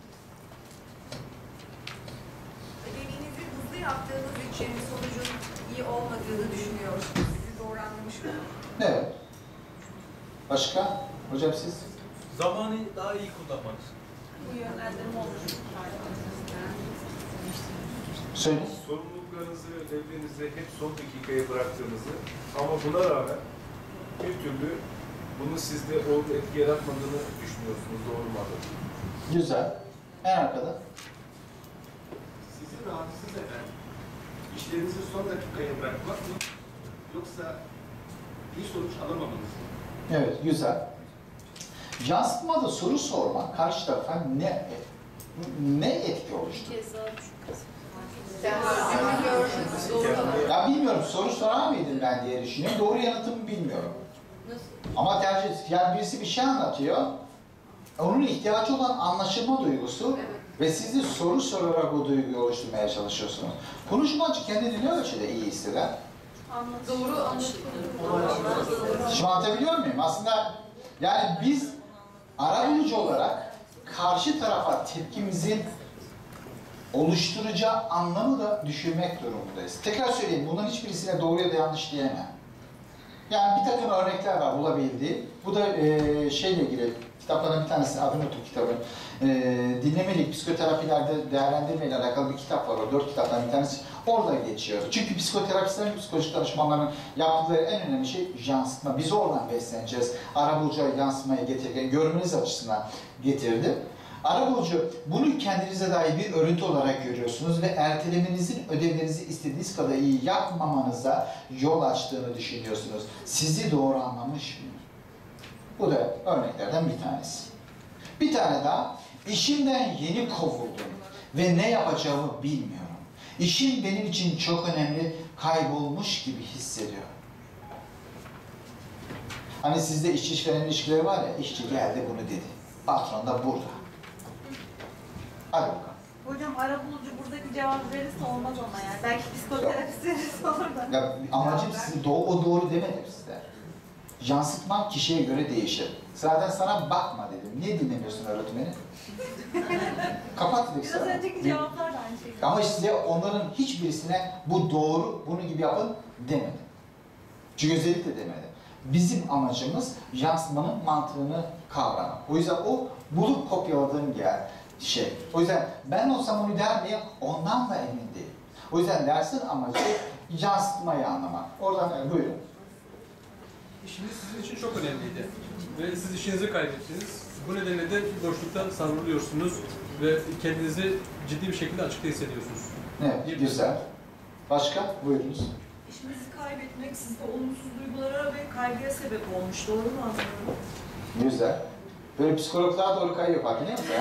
Ödevinizi hızlı yaptığınız için sonucun iyi olmadığını düşünüyorsunuz. Sizi doğru anlamış mıyım? Evet. Başka? Hocam siz? Zamanı daha iyi kullanmak. Bu yönlendirme olur. Söyle. Sorumluluklarınızı, ödevlerinizi hep son dakikaya bıraktığınızı ama buna rağmen bir türlü bunu sizde o etki yaratmadığını düşünüyorsunuz. Doğru mu anladım? Güzel. En arkada. Sizi rahatsız eden işlerinizi son dakikaya bırakmak mı? Yoksa iyi sonuç alamamanız mı? Evet, güzel. Yansıtmada soru sormak karşı tarafa ne ne etki oluşturur? Ya bilmiyorum, soru sorar mıydım ben diye düşünüyorum. Doğru yanıtımı bilmiyorum. Ama tercih, yani birisi bir şey anlatıyor. Onun ihtiyacı olan anlaşılma duygusu Ve siz de soru sorarak bu duyguyu oluşturmaya çalışıyorsunuz. Konuşmacı kendini ne ölçüde iyi hisseder? Doğru anlaşılıyor. Şimdi anlatabiliyor muyum? Aslında yani biz arabulucu olarak karşı tarafa tepkimizin oluşturacağı anlamı da düşünmek durumundayız. Tekrar söyleyeyim, bunların hiçbirisine doğru ya da yanlış diyemem. Yani bir takım örnekler var bulabildiğim. Bu da e, şeyle ilgili, kitaplardan bir tanesi, adını unuttum kitabın. E, dinlemelik, psikoterapilerde değerlendirmeyle alakalı bir kitap var. O dört kitaptan bir tanesi orada geçiyor. Çünkü psikoterapistlerin, psikolojik danışmanların yaptıkları en önemli şey yansıtma. Biz oradan besleneceğiz. Arabulucuya yansımayı getirirken, görmeniz açısından getirdi. Arabulucu, bunu kendinize dair bir örüntü olarak görüyorsunuz ve ertelemenizin ödevlerinizi istediğiniz kadar iyi yapmamanıza yol açtığını düşünüyorsunuz. Sizi doğru anlamış mı? Bu da örneklerden bir tanesi. Bir tane daha, işimden yeni kovuldum ve ne yapacağımı bilmiyorum. İşim benim için çok önemli, kaybolmuş gibi hissediyorum. Hani sizde işçi işveren ilişkileri var ya, işçi geldi bunu dedi. Patron da burada. Hadi bakalım. Hocam arabulucu buradaki cevap verirse olmaz ona yani. Belki psikoterapist verirse olur da. Ya, amacım sizi do o doğru demedim size. Yansıtmam kişiye göre değişir. Zaten sana bakma dedim. Niye dinlemiyorsun öğretmeni? Kapat dedik Biraz sana. önceki cevaplar da aynı şekilde. Ama size onların hiçbirisine bu doğru, bunu gibi yapın demedim. Çünkü özellikle demedim. Bizim amacımız yansıtmanın mantığını kavramak. O yüzden o bulup kopyaladığım yer şey. O yüzden ben olsam onu der miyim? Ondan da emin değilim. O yüzden dersin amacı yansıtmayı anlamak. Oradan yani, buyurun. İşiniz sizin için çok önemliydi. Ve siz işinizi kaybettiniz. Bu nedenle de boşlukta savruluyorsunuz ve kendinizi ciddi bir şekilde açıkta hissediyorsunuz. Evet, güzel. Başka? Buyurunuz. İşinizi kaybetmek sizde olumsuz duygulara ve kaygıya sebep olmuş. Doğru mu anlıyorum? Güzel. Böyle psikologlara doğru kayıyor farkında mısın?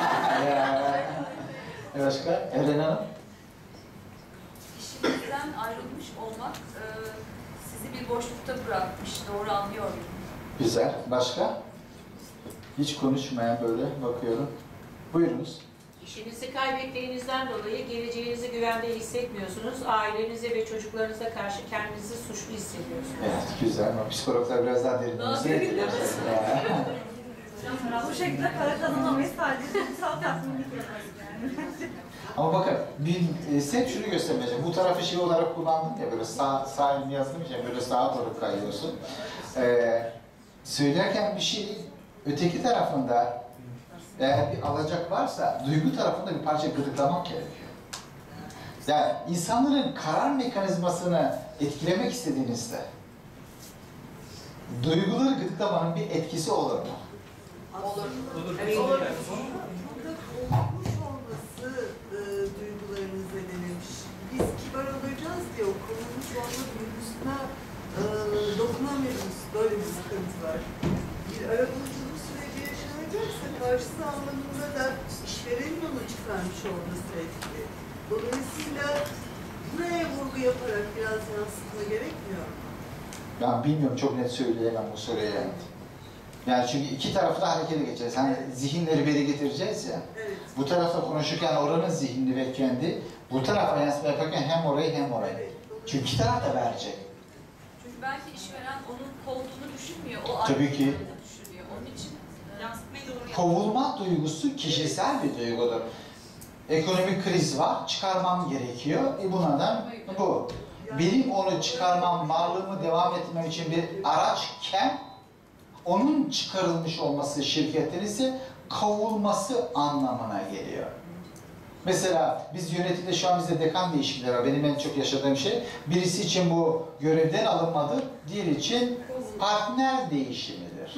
Ne başka? Eren Hanım? İşinizden ayrılmış olmak e, sizi bir boşlukta bırakmış. Doğru anlıyor muyum? Güzel. Başka? Hiç konuşmayan böyle bakıyorum. Buyurunuz. İşinizi kaybettiğinizden dolayı geleceğinizi güvende hissetmiyorsunuz. Ailenize ve çocuklarınıza karşı kendinizi suçlu hissediyorsunuz. Evet, güzel. Ama psikologlar biraz daha derinlemesine. Bu şekilde para kazanamayız, sadece duygusal tatminlik yaparız yani. Ama bakın, bir, e, size hep şunu göstermeyeceğim. Bu tarafı şey olarak kullandım ya, böyle sağ, sağ elini yazdım ya, böyle sağa doğru kayıyorsun. Ee, söylerken bir şey, öteki tarafında eğer bir alacak varsa, duygu tarafında bir parça gıdıklamak gerekiyor. Yani insanların karar mekanizmasını etkilemek istediğinizde, duyguları gıdıklamanın bir etkisi olur mu? Olur. Olur. Evet, olur. Burada korkmuş olması e, duygularını zedelemiş. Biz kibar olacağız diye o korkmuş olma duygusuna e, dokunamıyoruz. Böyle bir sıkıntı var. Bir arabuluculuk süreci yaşanacaksa karşısı anlamında da işverenin onu çıkarmış olması etkili. Dolayısıyla buraya vurgu yaparak biraz yansıtma gerekmiyor mu? Ben bilmiyorum, çok net söyleyemem bu soruya yani. Yani çünkü iki tarafı da harekete geçeceğiz. Hani zihinleri beri getireceğiz ya. Evet. Bu tarafta konuşurken oranın zihnini ve kendi, bu tarafa yansıma yaparken hem orayı hem orayı. Evet. Çünkü iki taraf da verecek. Çünkü belki işveren onun kovduğunu düşünmüyor. O Tabii ki. ayrıldığını düşünüyor. Onun için yansıtmayı doğru yapıyor. Kovulma duygusu kişisel bir duygudur. Ekonomik kriz var, çıkarmam gerekiyor. E buna da bu. Benim onu çıkarmam, varlığımı devam etmem için bir araçken, onun çıkarılmış olması şirketin ise kovulması anlamına geliyor. Mesela biz yönetimde şu an bizde dekan değişiklikleri var. Benim en çok yaşadığım şey, birisi için bu görevden alınmadı, diğeri için partner değişimidir.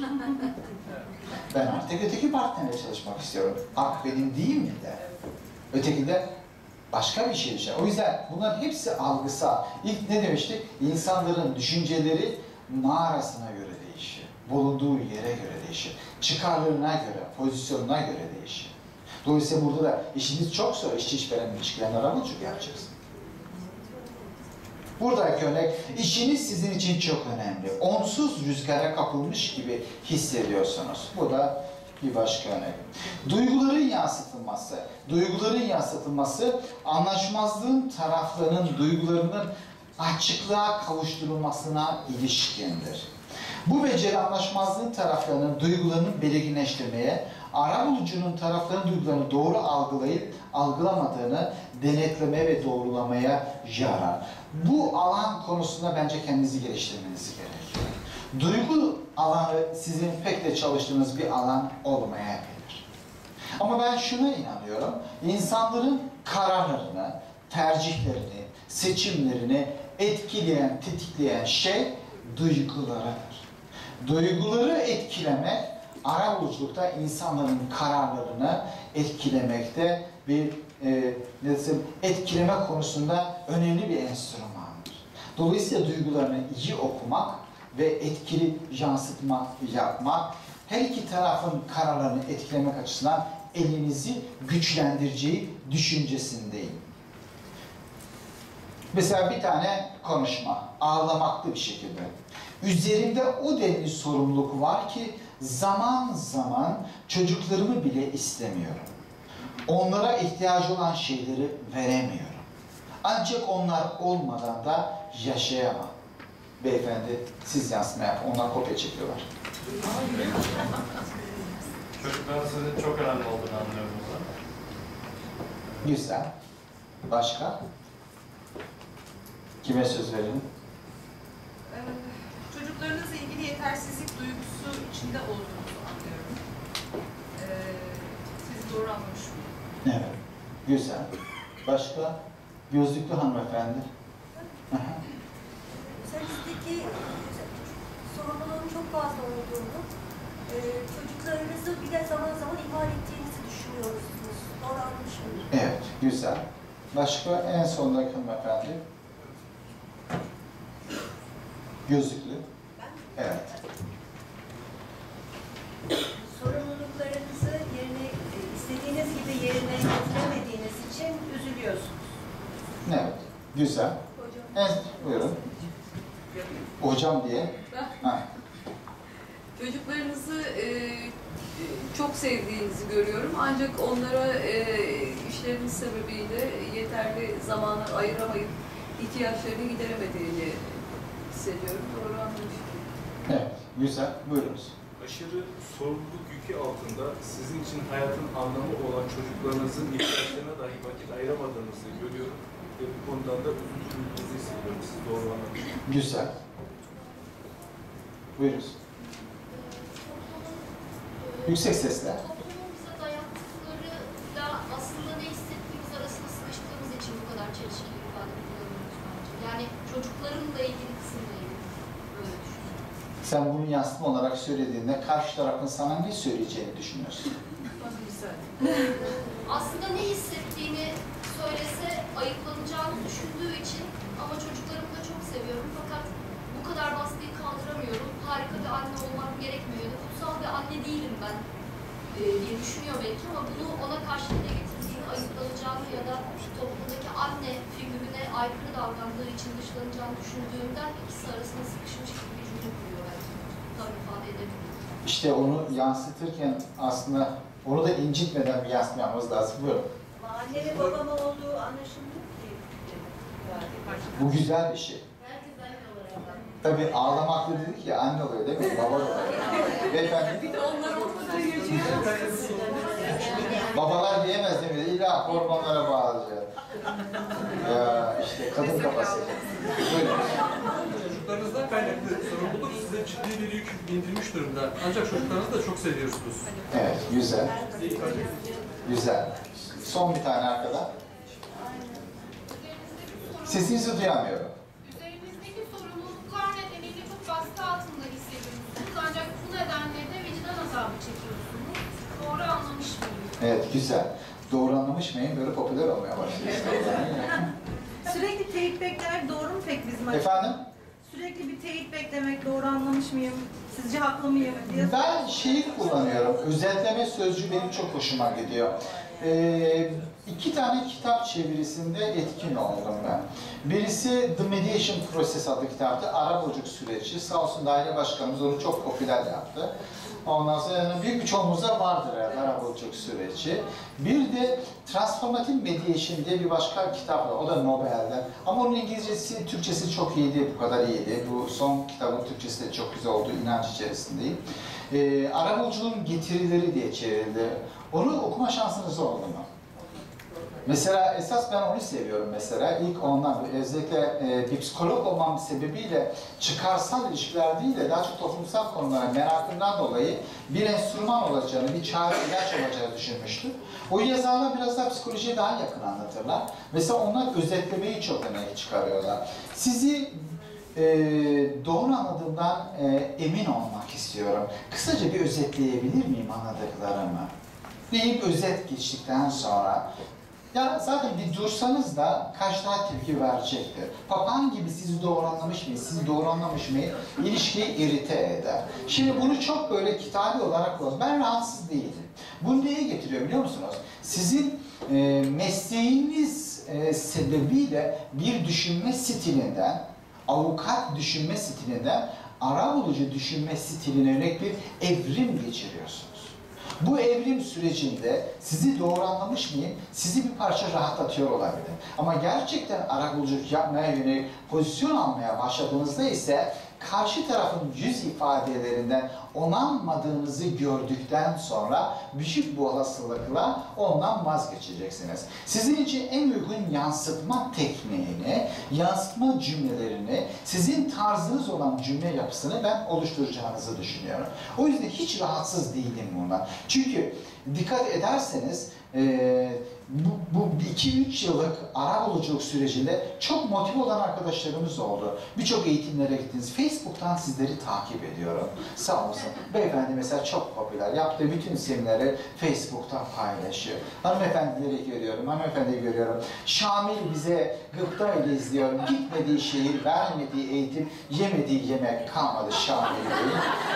Ben artık öteki partnerle çalışmak istiyorum. Hak benim değil mi de? Öteki de başka bir şey işte. O yüzden bunların hepsi algısal. İlk ne demiştik? İnsanların düşünceleri mağarasına göre değişir. Bulunduğu yere göre değişir. Çıkarlarına göre, pozisyonuna göre değişir. Dolayısıyla burada da işiniz çok zor, işçi işveren ilişkilerini arabuluculuk yapacaksın. Buradaki örnek, işiniz sizin için çok önemli. Onsuz rüzgara kapılmış gibi hissediyorsunuz. Bu da Bir başka örnek. Duyguların yansıtılması. Duyguların yansıtılması, anlaşmazlığın taraflarının duygularının açıklığa kavuşturulmasına ilişkindir. Bu beceri anlaşmazlığın taraflarının duygularını belirginleştirmeye, arabulucunun taraflarının duygularını doğru algılayıp algılamadığını denetlemeye ve doğrulamaya yarar. Bu alan konusunda bence kendinizi geliştirmeniz gerekiyor. Duygu alanı sizin pek de çalıştığınız bir alan olmayabilir. Ama ben şuna inanıyorum, insanların kararlarını, tercihlerini, seçimlerini etkileyen, tetikleyen şey duygularıdır. Duyguları etkilemek, arabuluculukta insanların kararlarını etkilemekte bir e, ne desem, etkileme konusunda önemli bir enstrümandır. Dolayısıyla duygularını iyi okumak ve etkili yansıtma yapmak, her iki tarafın kararlarını etkilemek açısından elinizi güçlendireceği düşüncesindeyim. Mesela bir tane konuşma, ağlamaklı bir şekilde. Üzerimde o denli sorumluluk var ki zaman zaman çocuklarımı bile istemiyorum. Onlara ihtiyacı olan şeyleri veremiyorum. Ancak onlar olmadan da yaşayamam. Beyefendi siz yansıma yapın, onlar kopya çekiyorlar. Çocukların sizin çok önemli olduğunu anlıyorum burada. Güzel. Başka? Kime söz verelim? Ee, çocuklarınızla ilgili yetersizlik duygusu içinde olduğunuzu anlıyorum. Ee, sizi doğru anlamış mıyım? Evet. Güzel. Başka? Gözlüklü hanımefendi. Üzerinizdeki sorumluluğun çok fazla olduğunu, e, çocuklarınızı bile zaman zaman ihmal ettiğinizi düşünüyorsunuz. Doğru anlamış mıyım? Evet, güzel. Başka? En sondaki hanımefendi. Gözlüklü. Evet. Sorumluluklarınızı yerine, istediğiniz gibi yerine getiremediğiniz için üzülüyorsunuz. Evet, güzel. En, buyurun. Hocam diye. Ha. Çocuklarınızı e, çok sevdiğinizi görüyorum ancak onlara e, işleriniz sebebiyle yeterli zamanı ayıramayıp ihtiyaçlarını gideremediğini hissediyorum. Doğru anlamışım. Evet, güzel. Buyurunuz. Aşırı sorumluluk yükü altında sizin için hayatın anlamı olan çocuklarınızın ihtiyaçlarına dahi vakit ayıramadığınızı görüyorum. Ve bu konudan da üzüntünüzü hissediyorum. Siz doğru anlamışsınız. Güzel. Buyurunuz. Yüksek sesle. Toplumun bize dayattıklarıyla aslında ne hissettiğimiz arasında sıkıştığımız için bu kadar çelişkili ifade kullanıyoruz bence. Yani çocuklarınla ilgili kısımla ilgili. Böyle düşünüyorum. Sen bunu yansıtma olarak söylediğinde karşı tarafın sana ne söyleyeceğini düşünüyorsun. Aslında ne hissettiğini söylese ayıplanacağını düşündüğü için ama çocuklarımı da çok seviyorum fakat bu kadar baskıyı kaldıramıyorum. Harika bir anne olmak gerekmiyor. Yani kutsal bir anne değilim ben e, diye düşünüyor belki ama bunu ona karşı dile getirdiğini, ayıplanacağını ya da toplumdaki anne figürüne aykırı davrandığı için dışlanacağını düşündüğümden ikisi arasında sıkışmış gibi bir cümle kuruyor belki. Tam ifade edemiyorum. İşte onu yansıtırken aslında onu da incitmeden bir yansıtma yapmamız lazım. Buyurun. Anne ve babam olduğu anlaşılmıyor ki. Bu güzel bir şey. Tabii ağlamaklı dedik ya, anne oluyor değil mi? Baba oluyor. Beyefendi. Bir de onlar olmadan yaşıyoruz. Babalar diyemez değil mi? İlla hormonlara bağlayacak. Ya işte kadın kafası. Buyurun. Çocuklarınızdan kaynaklı sorumluluk size ciddi bir yük bindirmiş durumda. Ancak çocuklarınızı da çok seviyorsunuz. Evet, güzel. Güzel. Son bir tane arkada. Sesinizi duyamıyorum. Üzerinizdeki sorumluluklar nedeniyle çok baskı altında hissediyorsunuz. Ancak bu nedenle de vicdan azabı çekiyorsunuz. Doğru anlamış mıyım? Evet, güzel. Doğru anlamış mıyım? Böyle popüler olmaya başlıyor. Sürekli teyit beklemek doğru mu pek bizim açımızdan? Efendim? Sürekli bir teyit beklemek doğru anlamış mıyım? Sizce haklı mıyım diye. Ben şeyi kullanıyorum. Özetleme sözcüğü benim çok hoşuma gidiyor. Ee, iki tane kitap çevirisinde etkin oldum ben. Birisi The Mediation Process adlı kitaptı. Arabuluculuk süreci. Sağ olsun daire başkanımız onu çok popüler yaptı. Ondan sonra yani büyük bir çoğunluğumuzda vardır herhalde arabuluculuk süreci. Bir de Transformative Mediation diye bir başka kitap var. O da Nobel'den. Ama onun İngilizcesi, Türkçesi çok iyi değil, bu kadar iyi değil. Bu son kitabın Türkçesi de çok güzel olduğu inanç içerisindeyim. Ee, arabuluculuğun getirileri diye çevrildi. Onu okuma şansınız oldu mu? Mesela esas ben onu seviyorum mesela. İlk ondan, özellikle e, bir psikolog olmam sebebiyle çıkarsal ilişkiler değil de daha çok toplumsal konulara merakımdan dolayı bir enstrüman olacağını, bir çare ilaç olacağını düşünmüştüm. O yazarlar biraz daha psikolojiye daha yakın anlatırlar. Mesela onlar özetlemeyi çok önemli çıkarıyorlar. Sizi e, doğru anladığımdan e, emin olmak istiyorum. Kısaca bir özetleyebilir miyim anladıklarımı? Deyip özet geçtikten sonra ya zaten bir dursanız da karşı taraf tepki verecektir. Papağan gibi sizi doğru anlamış mıyım, sizi doğru anlamış mıyım, ilişkiyi irite eder. Şimdi bunu çok böyle kitabi olarak koyuyoruz. Ben rahatsız değilim. Bunu neye getiriyor biliyor musunuz? Sizin e, mesleğiniz e, sebebiyle bir düşünme stilinden, avukat düşünme stilinden, arabulucu düşünme stiline yönelik bir evrim geçiriyorsunuz. Bu evrim sürecinde sizi doğru anlamış mıyım? Sizi bir parça rahatlatıyor olabilir. Ama gerçekten arabuluculuk yapmaya yönelik pozisyon almaya başladığınızda ise karşı tarafın yüz ifadelerinden onanmadığınızı gördükten sonra büyük bu olasılıkla ondan vazgeçeceksiniz. Sizin için en uygun yansıtma tekniğini, yansıtma cümlelerini, sizin tarzınız olan cümle yapısını ben oluşturacağınızı düşünüyorum. O yüzden hiç rahatsız değilim bundan. Çünkü dikkat ederseniz e, bu, bu iki üç yıllık arabuluculuk sürecinde çok motive olan arkadaşlarımız oldu. Birçok eğitimlere gittiniz. Facebook'tan sizleri takip ediyorum. Sağ olsun. Beyefendi mesela çok popüler. Yaptığı bütün seminerleri Facebook'tan paylaşıyor. Hanımefendileri görüyorum, hanımefendiyi görüyorum. Şamil bize gıpta ile izliyorum. Gitmediği şehir, vermediği eğitim, yemediği yemek kalmadı Şamil Bey'in.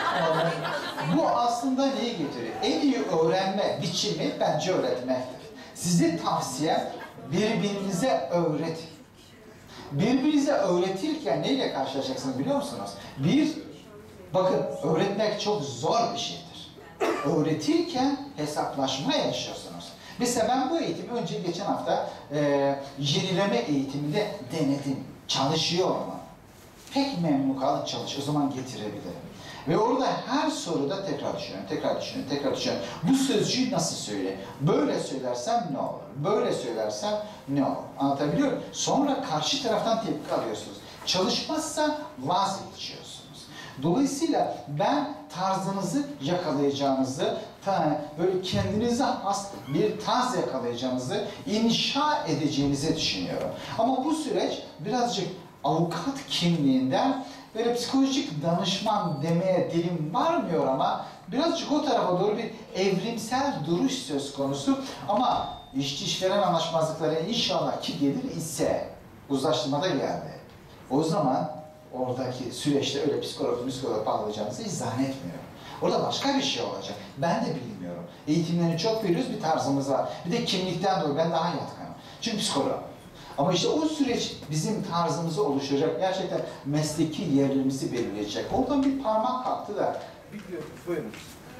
Bu aslında neyi getiriyor? En iyi öğrenme biçimi bence öğretmektir. Size tavsiyem birbirinize öğretin. Birbirinize öğretirken neyle karşılaşacaksınız biliyor musunuz? Bir, bakın öğretmek çok zor bir şeydir. Öğretirken hesaplaşma yaşıyorsunuz. Mesela ben bu eğitimi önce geçen hafta e, yenileme eğitiminde denedim. Çalışıyor mu? Pek memnun kalın çalış. O zaman getirebilirim. Ve orada her soruda tekrar düşünüyorum, tekrar düşünüyorum, tekrar düşünüyorum. Bu sözcüğü nasıl söyleyeyim? Böyle söylersem ne olur? Böyle söylersem ne olur? Anlatabiliyor muyum? Sonra karşı taraftan tepki alıyorsunuz. Çalışmazsa vazgeçiyorsunuz. Dolayısıyla ben tarzınızı yakalayacağınızı, böyle kendinize has bir tarz yakalayacağınızı, inşa edeceğinizi düşünüyorum. Ama bu süreç birazcık avukat kimliğinden böyle psikolojik danışman demeye dilim varmıyor ama birazcık o tarafa doğru bir evrimsel duruş söz konusu. Ama işçi işveren anlaşmazlıkları inşallah ki gelir ise uzlaştırmada geldi. O zaman oradaki süreçte öyle psikolog, psikolog bağlayacağınızı hiç zannetmiyorum. Orada başka bir şey olacak. Ben de bilmiyorum. Eğitimlerini çok veriyoruz, bir tarzımız var. Bir de kimlikten dolayı ben daha yatkınım. Çünkü psikolog. Ama işte o süreç bizim tarzımızı oluşturacak, gerçekten mesleki yerlerimizi belirleyecek. Oradan bir parmak kalktı da. Biliyorum, buyurun.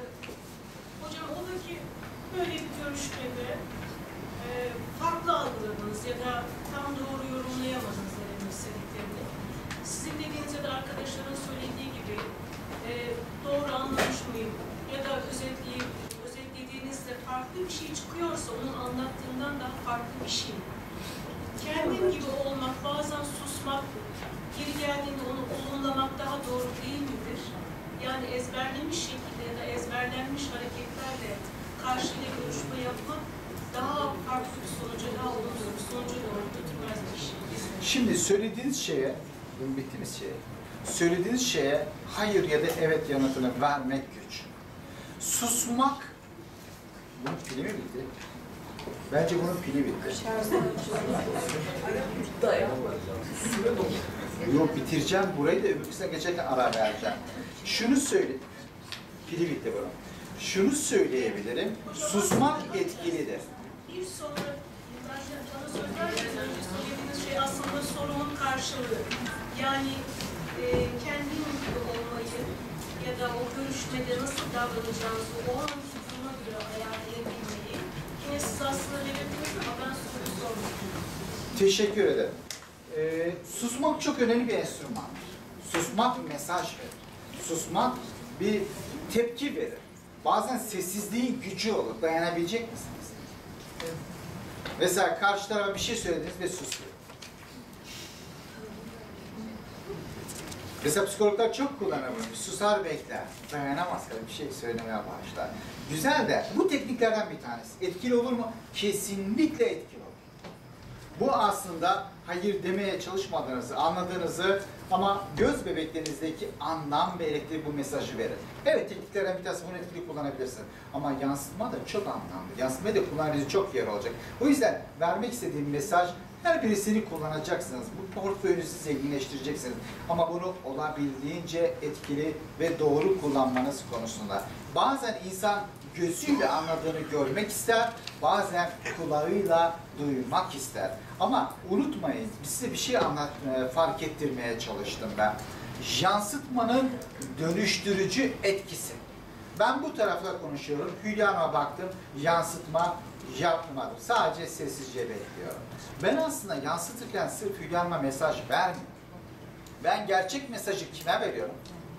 Hocam ola ki böyle bir görüşmede e, farklı algıladınız ya da tam doğru yorumlayamadınız ne demek istediklerini. Sizin dediğiniz ya da arkadaşların söylediği gibi e, doğru anlamış mıyım ya da özetleyip, özetlediğinizde farklı bir şey çıkıyorsa onun anlattığından daha farklı bir şey. Kendim gibi olmak, bazen susmak, geri geldiğinde onu olumlamak daha doğru değil midir? Yani ezberlenmiş şekilde ya da ezberlenmiş hareketlerle karşıyla görüşme yapmak daha farklı bir sonuca, daha olumlu bir sonuca doğru götürmez bir şey. Şimdi söylediğiniz şeye, bu bittiğimiz şeye, söylediğiniz şeye hayır ya da evet yanıtını vermek güç. Susmak, bunun pili mi bitti? Bence bunun pili bitti. Yok bitireceğim burayı da öbürküsüne geçerken ara vereceğim. Şunu söyle, pili bitti bunun. Şunu söyleyebilirim, susmak etkilidir. Bir soru, bana söz vermeden önce söylediğiniz şey aslında sorunun karşılığı. Yani e, kendim gibi olmayı ya da o görüşmede nasıl davranacağınızı o anki duruma göre ayarlayabilmeyi yine siz aslında belirttiniz ama ben soru sormadım. Teşekkür ederim. Ee, susmak çok önemli bir enstrümandır. Susmak bir mesaj verir. Susmak bir tepki verir. Bazen sessizliğin gücü olur. Dayanabilecek misiniz? Mesela karşı tarafa bir şey söylediniz ve susuyor. Mesela psikologlar çok kullanır bunu. Susar bekler. Dayanamaz kadar bir şey söylemeye başlar. Güzel de bu tekniklerden bir tanesi. Etkili olur mu? Kesinlikle etkili olur. Bu aslında hayır demeye çalışmadığınızı, anladığınızı ama göz bebeklerinizdeki anlam ve elektrik bu mesajı verir. Evet, tekniklerden bir tanesi bunu etkili kullanabilirsiniz. Ama yansıtma da çok anlamlı. Yansıtmayı da kullanabileceğiniz çok yer olacak. O yüzden vermek istediğim mesaj, her birisini kullanacaksınız. Bu portföyünüzü zenginleştireceksiniz. Ama bunu olabildiğince etkili ve doğru kullanmanız konusunda. Bazen insan gözüyle anladığını görmek ister, bazen kulağıyla duymak ister. Ama unutmayın, size bir şey anlatmaya, fark ettirmeye çalıştım ben. Yansıtmanın dönüştürücü etkisi. Ben bu tarafta konuşuyorum, Hülya Hanım'a baktım, yansıtma yapmadım. Sadece sessizce bekliyorum. Ben aslında yansıtırken sırf Hülya Hanım'a mesaj vermiyorum. Ben gerçek mesajı kime veriyorum?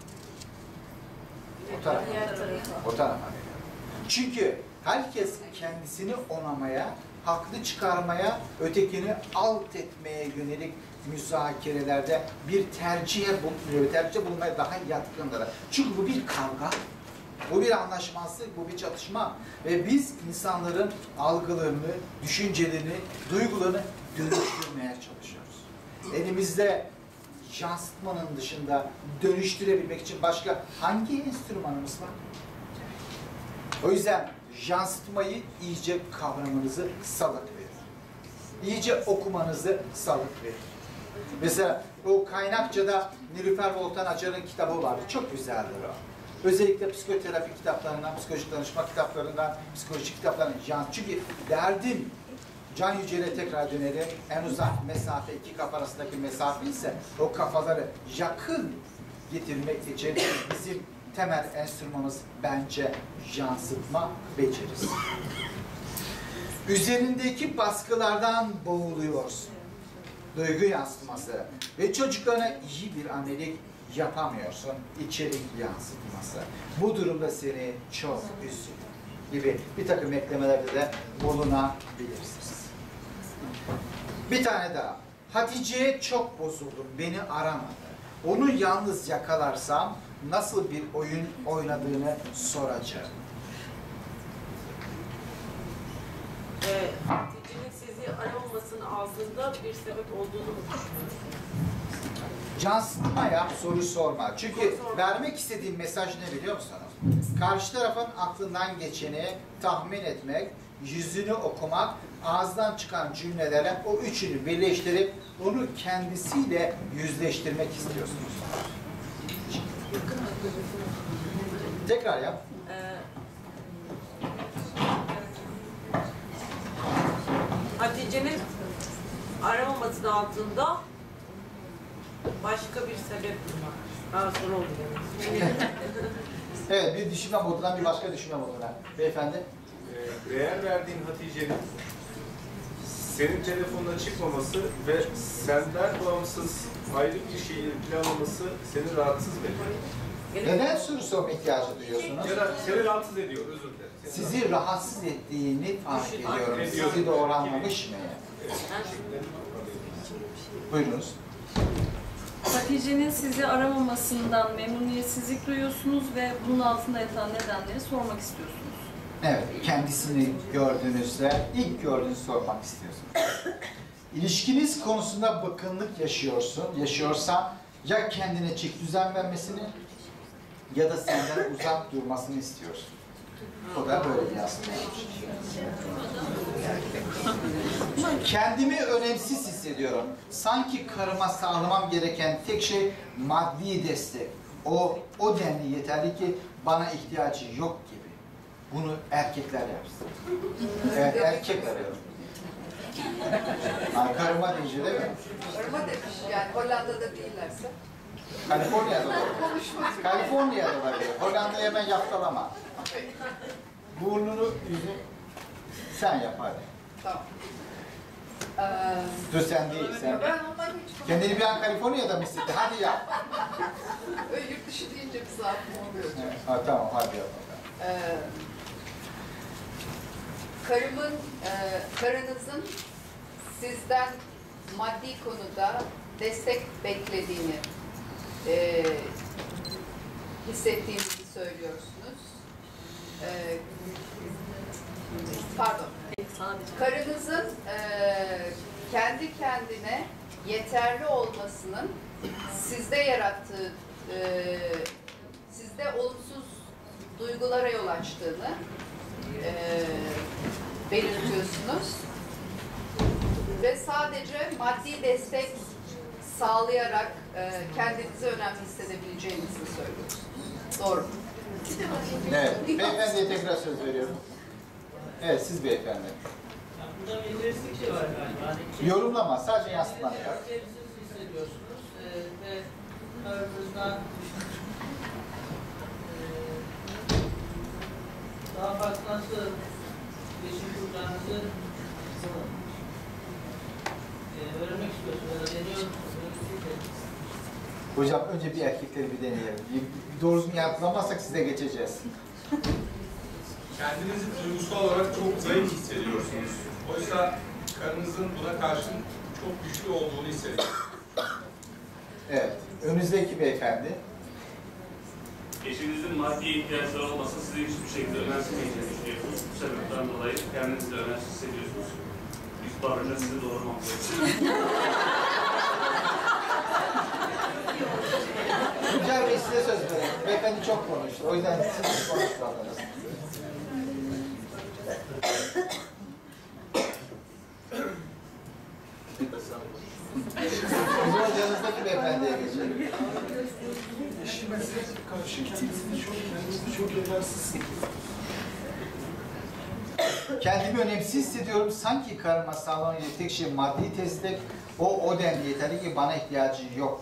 O tarafa. O tarafa veriyorum. Çünkü herkes kendisini onamaya, haklı çıkarmaya, ötekini alt etmeye yönelik müzakerelerde bir tercihe bulunuyor, tercih bulunmaya daha yatkındır. Çünkü bu bir kavga, bu bir anlaşmazlık, bu bir çatışma ve biz insanların algılarını, düşüncelerini, duygularını dönüştürmeye çalışıyoruz. Elimizde yansıtmanın dışında dönüştürebilmek için başka hangi enstrümanımız var? O yüzden yansıtmayı iyice kavramanızı salık verir. İyice okumanızı salık verir. Mesela o Kaynakça'da Nilüfer Voltan Acar'ın kitabı vardı. Çok güzeldir o. Özellikle psikoterapi kitaplarından, psikolojik danışma kitaplarından, psikolojik kitaplarından. Çünkü derdim, Can Yücel'e tekrar dönelim, en uzak mesafe, iki kafa arasındaki mesafe ise o kafaları yakın getirmek için bizim temel enstrümanımız bence yansıtma becerisi. Üzerindeki baskılardan boğuluyorsun. Duygu yansıtması ve çocuklarına iyi bir annelik yapamıyorsun. İçerik yansıtması. Bu durumda seni çok üzüyor gibi bir takım eklemelerde de bulunabilirsiniz. Bir tane daha. Hatice'ye çok bozuldum. Beni aramadı. Onu yalnız yakalarsam nasıl bir oyun oynadığını soracağım. Ee, Hatice'nin sizi aramamasının altında bir sebep olduğunu mu düşünüyorsunuz? Yansıtma yap, soru sorma. Çünkü vermek istediğim mesaj ne biliyor musunuz? Karşı tarafın aklından geçeni tahmin etmek, yüzünü okumak, ağızdan çıkan cümlelere o üçünü birleştirip onu kendisiyle yüzleştirmek istiyorsunuz. Tekrar yap. Ee, Hatice'nin aramamasının altında başka bir sebep var. Daha sonra oldu. Evet, bir düşünme modundan bir başka düşünme moduna. Beyefendi. Ee, değer verdiğin Hatice'nin senin telefonuna çıkmaması ve senden bağımsız ayrı bir şeyi planlaması seni rahatsız ediyor. Neden soru sorma ihtiyacı duyuyorsunuz? Ya da seni rahatsız ediyor, özür dilerim. Seni Sizi rahatsız ettiğini fark ediyorum. Ediyor. Sizi doğru anlamış mı? Buyurunuz. Hatice'nin sizi aramamasından memnuniyetsizlik duyuyorsunuz ve bunun altında yatan nedenleri sormak istiyorsunuz. Evet, kendisini gördüğünüzde ilk gördüğünüzü sormak istiyorsunuz. İlişkiniz konusunda bıkkınlık yaşıyorsun, yaşıyorsan ya kendine çek düzen vermesini ya da senden uzak durmasını istiyorsun. O da böyle bir yansıma. Kendimi önemsiz hissediyorum. Sanki karıma sağlamam gereken tek şey maddi destek. O, o denli yeterli ki bana ihtiyacı yok gibi. Bunu erkekler yapsın. Evet, erkek arıyorum. Ha, karıma deyince değil mi? Karıma demiş, yani Hollanda'da değillerse. Kaliforniya'da olabilir. Kaliforniya'da olabilir. Hollanda'ya hemen yaptalama. Burnunu, yüzünü sen yap hadi. Tamam. Ee, Dur sen değil, sen. Ben ondan hiç Kendini bir an Kaliforniya'da mı hissettin? Hadi yap. Öyle yurt dışı deyince bir saat mi oluyor? Ha, tamam, hadi yap. Ee, karımın, e, karınızın sizden maddi konuda destek beklediğini e, hissettiğinizi söylüyorsunuz. E, pardon. Karınızın e, kendi kendine yeterli olmasının sizde yarattığı, e, sizde olumsuz duygulara yol açtığını e, belirtiyorsunuz. Ve sadece maddi destek sağlayarak e, kendinizi önemli hissedebileceğinizi söylüyorsunuz. Doğru mu? Evet, beyefendiye tekrar söz veriyorum. Evet, siz beyefendi. Burada bir reslik şey var galiba. Yani Yorumlama, sadece yansıtma yap. Kendinizi hissediyorsunuz e, ve karınızdan e, daha farklı nasıl iletişim kuracağınızı e, öğrenmek istiyorsunuz ya da deniyorsunuz. Hocam önce bir erkekleri bir deneyelim. Doğru düzgün yapılamazsak size geçeceğiz. Kendinizi duygusal olarak çok zayıf hissediyorsunuz. Oysa karınızın buna karşın çok güçlü olduğunu hissediyorsunuz. Evet, önünüzdeki beyefendi. Eşinizin maddi ihtiyaçları olmasa sizi hiçbir şekilde önemsemeyeceğini düşünüyorsunuz. Bu sebepten dolayı kendinizi de önemsiz hissediyorsunuz. Biz barınca sizi doğurmamalıyız. Tuncay Bey size söz verin. Beyefendi çok konuştu. O yüzden siz konuşmadınız. Biz yanınızdaki beyefendiye geçelim. Eşinize karşı kendinizi çok, kendinizi çok yetersiz hissediyorsunuz. Kendimi önemsiz hissediyorum. Sanki karıma sağlanabilecek tek şey maddi destek. O, o denli yeterli ki bana ihtiyacı yok.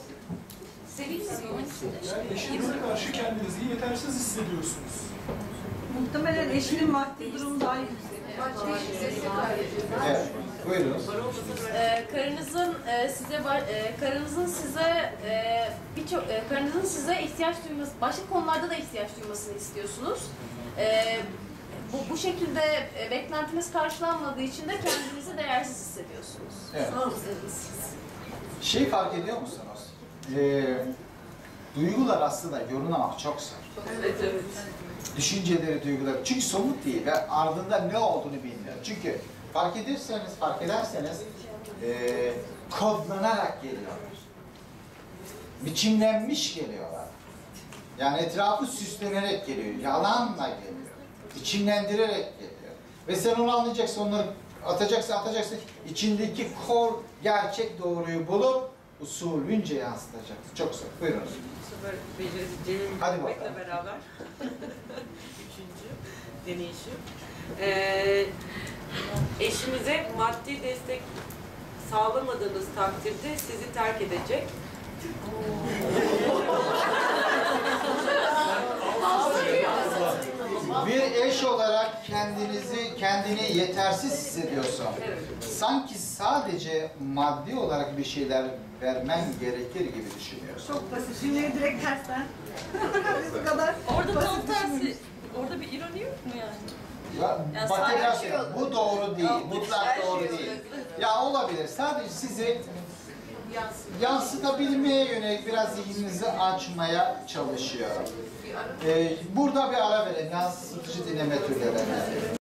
Yani eşinize karşı kendinizi yetersiz hissediyorsunuz. Muhtemelen eşinin maddi durumu daha yüksek. Evet, buyurunuz. Ee, karınızın e, size e, karınızın size e, birçok e, karınızın size ihtiyaç duyması, başka konularda da ihtiyaç duymasını istiyorsunuz. E, bu bu şekilde e, beklentiniz karşılanmadığı için de kendinizi değersiz hissediyorsunuz. Evet. Şey fark ediyor musunuz? Ee, duygular aslında yorumlamak çok zor. Evet, evet. Düşünceleri, duyguları. Çünkü somut değil ve ardında ne olduğunu bilmiyor. Çünkü fark ederseniz, fark ederseniz e, kodlanarak geliyorlar. Biçimlenmiş geliyorlar. Yani etrafı süslenerek geliyor, yalanla geliyor. Biçimlendirerek geliyor. Ve sen onu anlayacaksın, onları atacaksın, atacaksın. İçindeki kor, gerçek doğruyu bulup usulünce yansıtacaksın. Çok zor. Buyurunuz. Bu sefer becerebileceğimi Hadi bilmekle bakalım. beraber. Üçüncü deneyişim. Ee, eşinize maddi destek sağlamadığınız takdirde sizi terk edecek. Bir eş olarak kendinizi, kendini yetersiz hissediyorsun. Sanki sadece maddi olarak bir şeyler vermen gerekir gibi düşünüyorsun. Çok basit. Cümleyi direkt tersten. Bu kadar. Orada tam basit tersi. düşünmüyorsun. Orada bir ironi yok mu yani? Ya, Yani bak tekrar sadece- söylüyorum, bu doğru değil, Ya, mutlak her doğru şey değil. olabilir. Ya olabilir, sadece sizi yansıtabilmeye yönelik biraz zihninizi açmaya çalışıyor. Ee, burada bir ara verelim, yansıtıcı dinleme türlerine.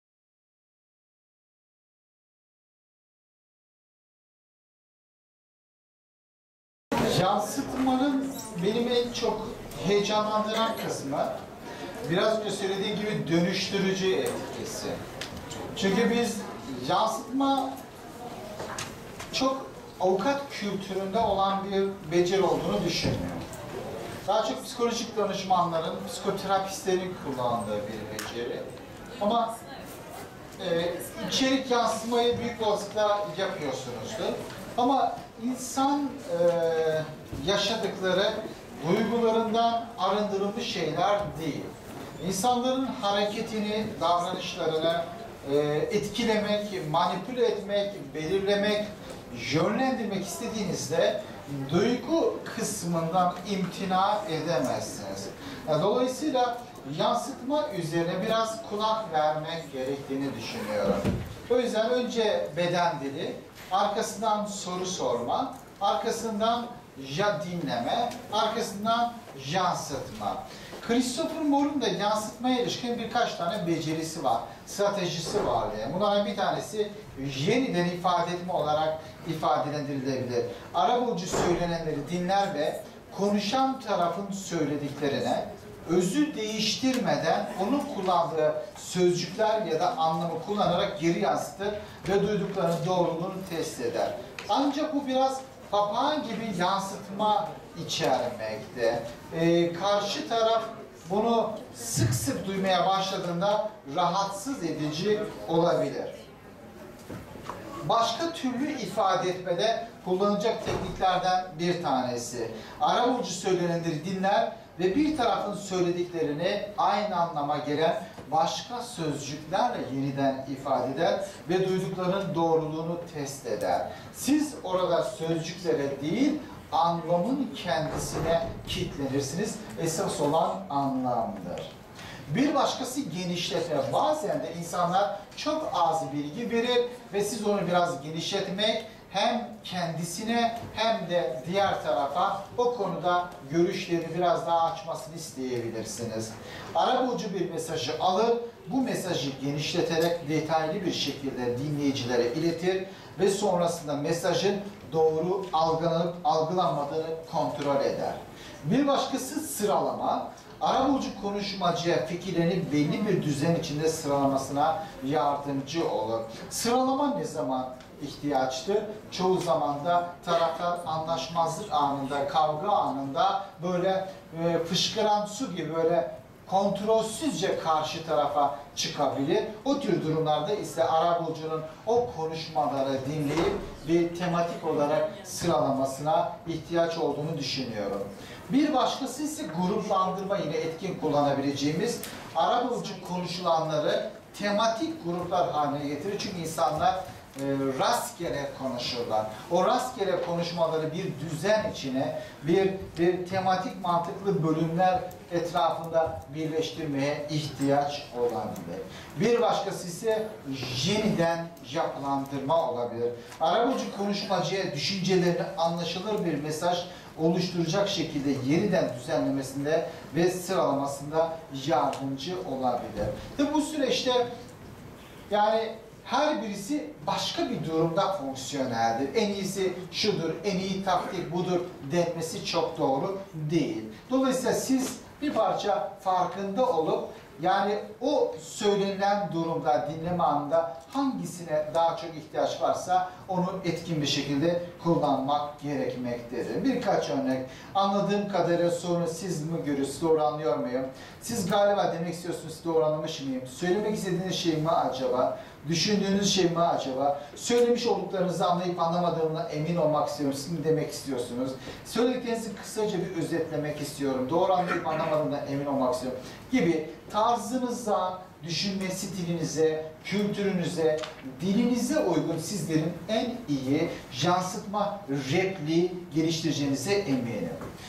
Yansıtmanın benim en çok heyecanlandıran kısmı, biraz önce söylediğim gibi dönüştürücü etkisi. Çünkü biz yansıtma çok avukat kültüründe olan bir beceri olduğunu düşünmüyorum. Daha çok psikolojik danışmanların, psikoterapistlerin kullandığı bir beceri. Ama e, içerik yansıtmayı büyük olasılıkla yapıyorsunuzdur. Ama insan e, yaşadıkları duygularından arındırılmış şeyler değil. İnsanların hareketini, davranışlarını e, etkilemek, manipüle etmek, belirlemek, yönlendirmek istediğinizde duygu kısmından imtina edemezsiniz. Dolayısıyla yansıtma üzerine biraz kulak vermek gerektiğini düşünüyorum. O yüzden önce beden dili, arkasından soru sorma, arkasından ya dinleme, arkasından yansıtma. Christopher Moore'un da yansıtmaya ilişkin birkaç tane becerisi var, stratejisi var diye. Bunlardan bir tanesi yeniden ifade etme olarak ifadelendirilebilir. Arabulucu söylenenleri dinler ve konuşan tarafın söylediklerine özü değiştirmeden onun kullandığı sözcükler ya da anlamı kullanarak geri yansıtır ve duyduklarının doğruluğunu test eder. Ancak bu biraz papağan gibi yansıtma içermekte. Ee, karşı taraf bunu sık sık duymaya başladığında rahatsız edici olabilir. Başka türlü ifade etmede kullanılacak tekniklerden bir tanesi. Arabulucu söylenenleri dinler ve bir tarafın söylediklerini aynı anlama gelen başka sözcüklerle yeniden ifade eder ve duyduklarının doğruluğunu test eder. Siz orada sözcüklere değil, anlamın kendisine kilitlenirsiniz. Esas olan anlamdır. Bir başkası genişletme. Bazen de insanlar çok az bilgi verir ve siz onu biraz genişletmek hem kendisine hem de diğer tarafa o konuda görüşlerini biraz daha açmasını isteyebilirsiniz. Arabulucu bir mesajı alır, bu mesajı genişleterek detaylı bir şekilde dinleyicilere iletir ve sonrasında mesajın doğru algılanıp algılanmadığını kontrol eder. Bir başkası sıralama. Arabulucu konuşmacıya fikirlerini belli bir düzen içinde sıralamasına yardımcı olur. Sıralama ne zaman ihtiyaçtır? Çoğu zaman da taraflar anlaşmazlık anında, kavga anında böyle e, fışkıran su gibi böyle kontrolsüzce karşı tarafa çıkabilir. O tür durumlarda ise arabulucunun o konuşmaları dinleyip bir tematik olarak sıralamasına ihtiyaç olduğunu düşünüyorum. Bir başkası ise gruplandırma, yine etkin kullanabileceğimiz arabulucu konuşulanları tematik gruplar haline getirir. Çünkü insanlar e, rastgele konuşurlar. O rastgele konuşmaları bir düzen içine, bir, bir tematik mantıklı bölümler etrafında birleştirmeye ihtiyaç olabilir. Bir başkası ise yeniden yapılandırma olabilir. Arabulucu konuşmacıya düşüncelerini anlaşılır bir mesaj oluşturacak şekilde yeniden düzenlemesinde ve sıralamasında yardımcı olabilir. Ve bu süreçte yani her birisi başka bir durumda fonksiyoneldir. En iyisi şudur, en iyi taktik budur denmesi çok doğru değil. Dolayısıyla siz bir parça farkında olup yani o söylenen durumda, dinleme anında hangisine daha çok ihtiyaç varsa onu etkin bir şekilde kullanmak gerekmektedir. Birkaç örnek. Anladığım kadarıyla sorunu siz mi görüyorsunuz, doğru anlıyor muyum? Siz galiba demek istiyorsunuz, doğru anlamış mıyım? Söylemek istediğiniz şey mi acaba? Düşündüğünüz şey mi acaba? Söylemiş olduklarınızı anlayıp anlamadığımdan emin olmak istiyorum. Siz mi demek istiyorsunuz? Söylediklerinizi kısaca bir özetlemek istiyorum. Doğru anlayıp anlamadığımdan emin olmak istiyorum. Gibi tarzınıza, düşünme stilinize, kültürünüze, dilinize uygun sizlerin en iyi yansıtma repliği geliştireceğinize eminim.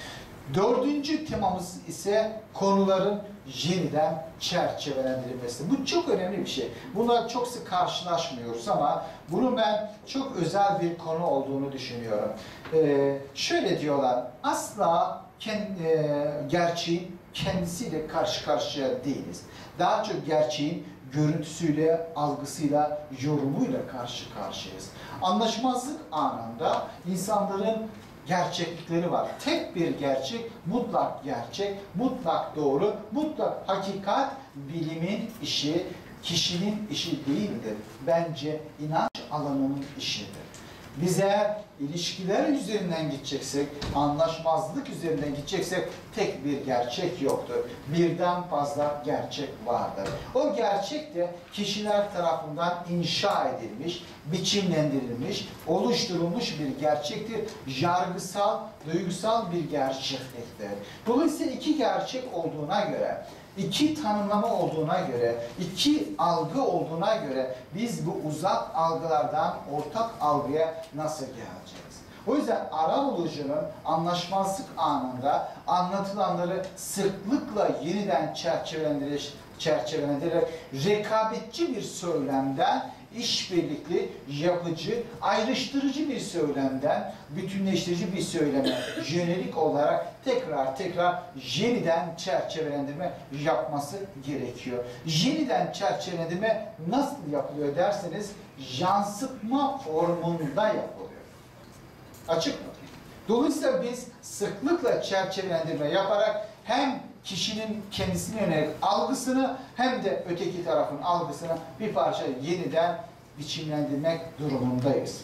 Dördüncü temamız ise konuların yeniden çerçevelendirilmesi. Bu çok önemli bir şey. Bunlar çok sık karşılaşmıyoruz ama bunun ben çok özel bir konu olduğunu düşünüyorum. Ee, şöyle diyorlar, asla kendi, e, gerçeğin kendisiyle karşı karşıya değiliz. Daha çok gerçeğin görüntüsüyle, algısıyla, yorumuyla karşı karşıyayız. Anlaşmazlık anında insanların gerçeklikleri var. Tek bir gerçek, mutlak gerçek, mutlak doğru, mutlak hakikat bilimin işi, kişinin işi değildir. Bence inanç alanının işidir. Biz eğer ilişkiler üzerinden gideceksek, anlaşmazlık üzerinden gideceksek tek bir gerçek yoktur. Birden fazla gerçek vardır. O gerçek de kişiler tarafından inşa edilmiş, biçimlendirilmiş, oluşturulmuş bir gerçektir. Yargısal, duygusal bir gerçekliktir. Dolayısıyla iki gerçek olduğuna göre, İki tanımlama olduğuna göre, iki algı olduğuna göre biz bu uzak algılardan ortak algıya nasıl geleceğiz? O yüzden arabulucunun anlaşmazlık anında anlatılanları sıklıkla yeniden çerçevelendirerek, çerçevelendirerek rekabetçi bir söylemden işbirlikli, yapıcı, ayrıştırıcı bir söylemden bütünleştirici bir söyleme yönelik olarak tekrar tekrar yeniden çerçevelendirme yapması gerekiyor. Yeniden çerçevelendirme nasıl yapılıyor derseniz yansıtma formunda yapılıyor. Açık mı? Dolayısıyla biz sıklıkla çerçevelendirme yaparak hem kişinin kendisine yönelik algısını hem de öteki tarafın algısını bir parça yeniden biçimlendirmek durumundayız.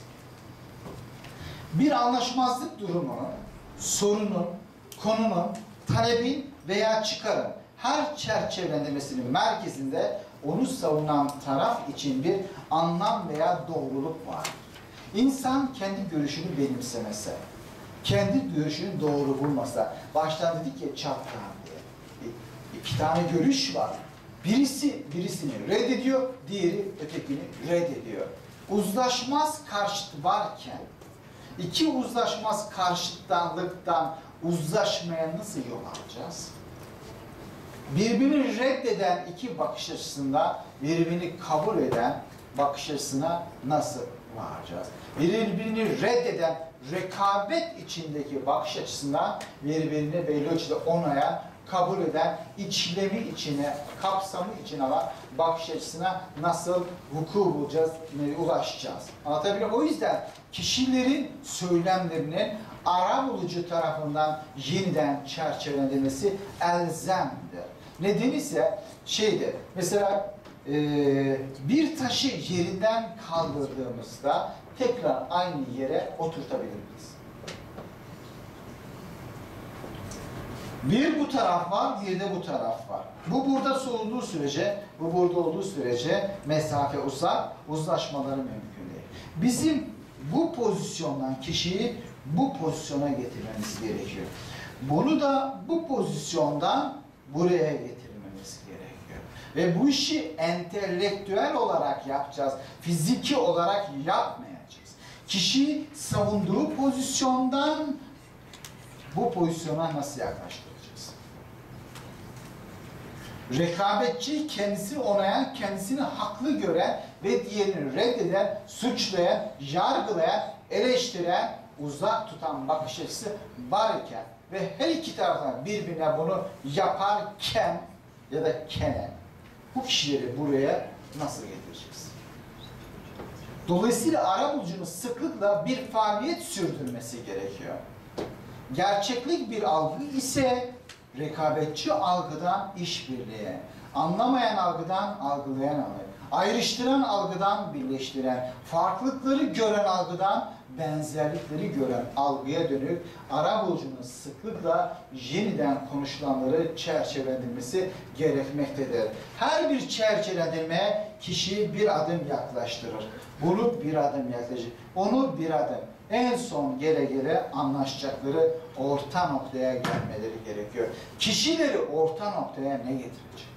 Bir anlaşmazlık durumu, sorunun, konunun, talebin veya çıkarın her çerçevelendirmesinin merkezinde onu savunan taraf için bir anlam veya doğruluk var. İnsan kendi görüşünü benimsemese, kendi görüşünü doğru bulmasa, baştan dedik ya çapraz diye. İki tane görüş var. Birisi birisini reddediyor, diğeri ötekini reddediyor. Uzlaşmaz karşıt varken, iki uzlaşmaz karşıttanlıktan uzlaşmaya nasıl yol alacağız? Birbirini reddeden iki bakış açısında birbirini kabul eden bakış açısına nasıl varacağız? Birbirini reddeden rekabet içindeki bakış açısından birbirini belli ölçüde onayan, kabul eden, içlemi içine, kapsamı içine alan bakış açısına nasıl vuku bulacağız, ulaşacağız? Anlatabiliyor muyum? O yüzden kişilerin söylemlerinin arabulucu tarafından yeniden çerçevelendirmesi elzemdir. Nedeni ise şeydir, mesela e, bir taşı yerinden kaldırdığımızda tekrar aynı yere oturtabilir miyiz? Bir bu taraf var, bir de bu taraf var. Bu burada olduğu sürece, bu burada olduğu sürece mesafe uzak, uzlaşmaları mümkün değil. Bizim bu pozisyondan kişiyi bu pozisyona getirmemiz gerekiyor. Bunu da bu pozisyondan buraya getirmemiz gerekiyor. Ve bu işi entelektüel olarak yapacağız, fiziki olarak yapmayacağız. Kişiyi savunduğu pozisyondan bu pozisyona nasıl yaklaştıracağız? Rekabetçi, kendisini onayan, kendisini haklı gören ve diğerini reddeden, suçlayan, yargılayan, eleştiren, uzak tutan bakış açısı varken ve her iki taraftan birbirine bunu yaparken ya da kenen bu kişileri buraya nasıl getireceğiz? Dolayısıyla arabulucunun sıklıkla bir faaliyet sürdürmesi gerekiyor. Gerçeklik bir algı ise rekabetçi algıdan işbirliği, anlamayan algıdan algılayan algı, ayrıştıran algıdan birleştiren, farklılıkları gören algıdan benzerlikleri gören algıya dönük arabulucunun sıklıkla yeniden konuşulanları çerçevelendirmesi gerekmektedir. Her bir çerçevelendirme kişiyi bir adım yaklaştırır. Bunu bir adım yaklaştırır. Onu bir adım. En son gele gele anlaşacakları orta noktaya gelmeleri gerekiyor. Kişileri orta noktaya ne getirecek?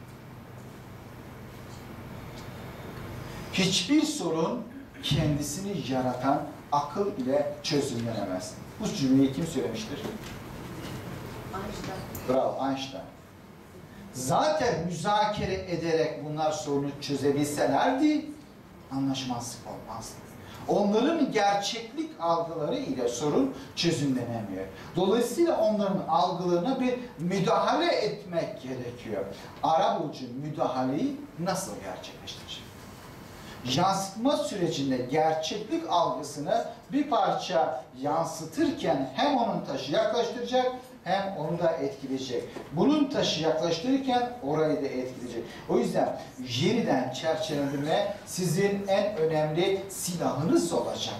Hiçbir sorun kendisini yaratan akıl ile çözümlenemez. Bu cümleyi kim söylemiştir? Einstein. Bravo, Einstein. Zaten müzakere ederek bunlar sorunu çözebilselerdi anlaşmazlık olmazdı. Onların gerçeklik algıları ile sorun çözümlenemiyor. Dolayısıyla onların algılarına bir müdahale etmek gerekiyor. Arabulucu müdahaleyi nasıl gerçekleştirecek? Yansıtma sürecinde gerçeklik algısını bir parça yansıtırken hem onun taşı yaklaştıracak hem onu da etkileyecek. Bunun taşı yaklaştırırken orayı da etkileyecek. O yüzden yeniden çerçevelendirme sizin en önemli silahınız olacaktır.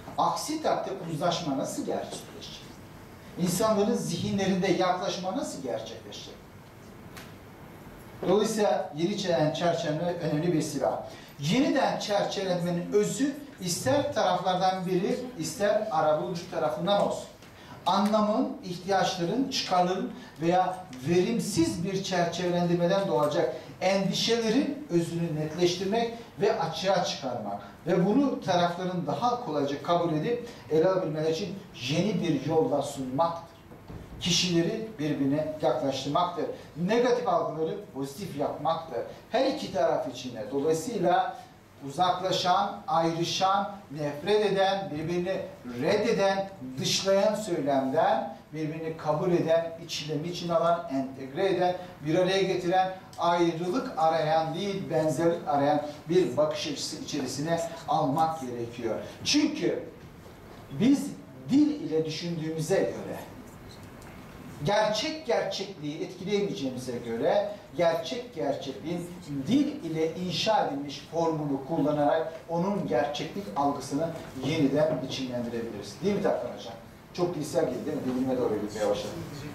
Aksi takdirde uzlaşma nasıl gerçekleşecek? İnsanların zihinlerinde yaklaşma nasıl gerçekleşecek? Dolayısıyla yeni çerçeveleme önemli bir silah. Yeniden çerçevelemenin özü ister taraflardan biri, ister arabulucu tarafından olsun. Anlamın, ihtiyaçların, çıkarların veya verimsiz bir çerçevelendirmeden doğacak endişelerin özünü netleştirmek ve açığa çıkarmak ve bunu tarafların daha kolayca kabul edip ele alabilmeleri için yeni bir yolla sunmaktır. Kişileri birbirine yaklaştırmaktır. Negatif algıları pozitif yapmaktır. Her iki taraf için de. Dolayısıyla uzaklaşan, ayrışan, nefret eden, birbirini reddeden, dışlayan söylemden, birbirini kabul eden, içine için alan, entegre eden, bir araya getiren, ayrılık arayan değil, benzerlik arayan bir bakış açısı içerisine almak gerekiyor. Çünkü biz dil ile düşündüğümüze göre, gerçek gerçekliği etkileyemeyeceğimize göre gerçek gerçekliğin dil ile inşa edilmiş formunu kullanarak onun gerçeklik algısını yeniden biçimlendirebiliriz. Değil mi Tarkan Hocam? Çok dilsel geldi değil mi? Dilime doğru gitmeye başladı.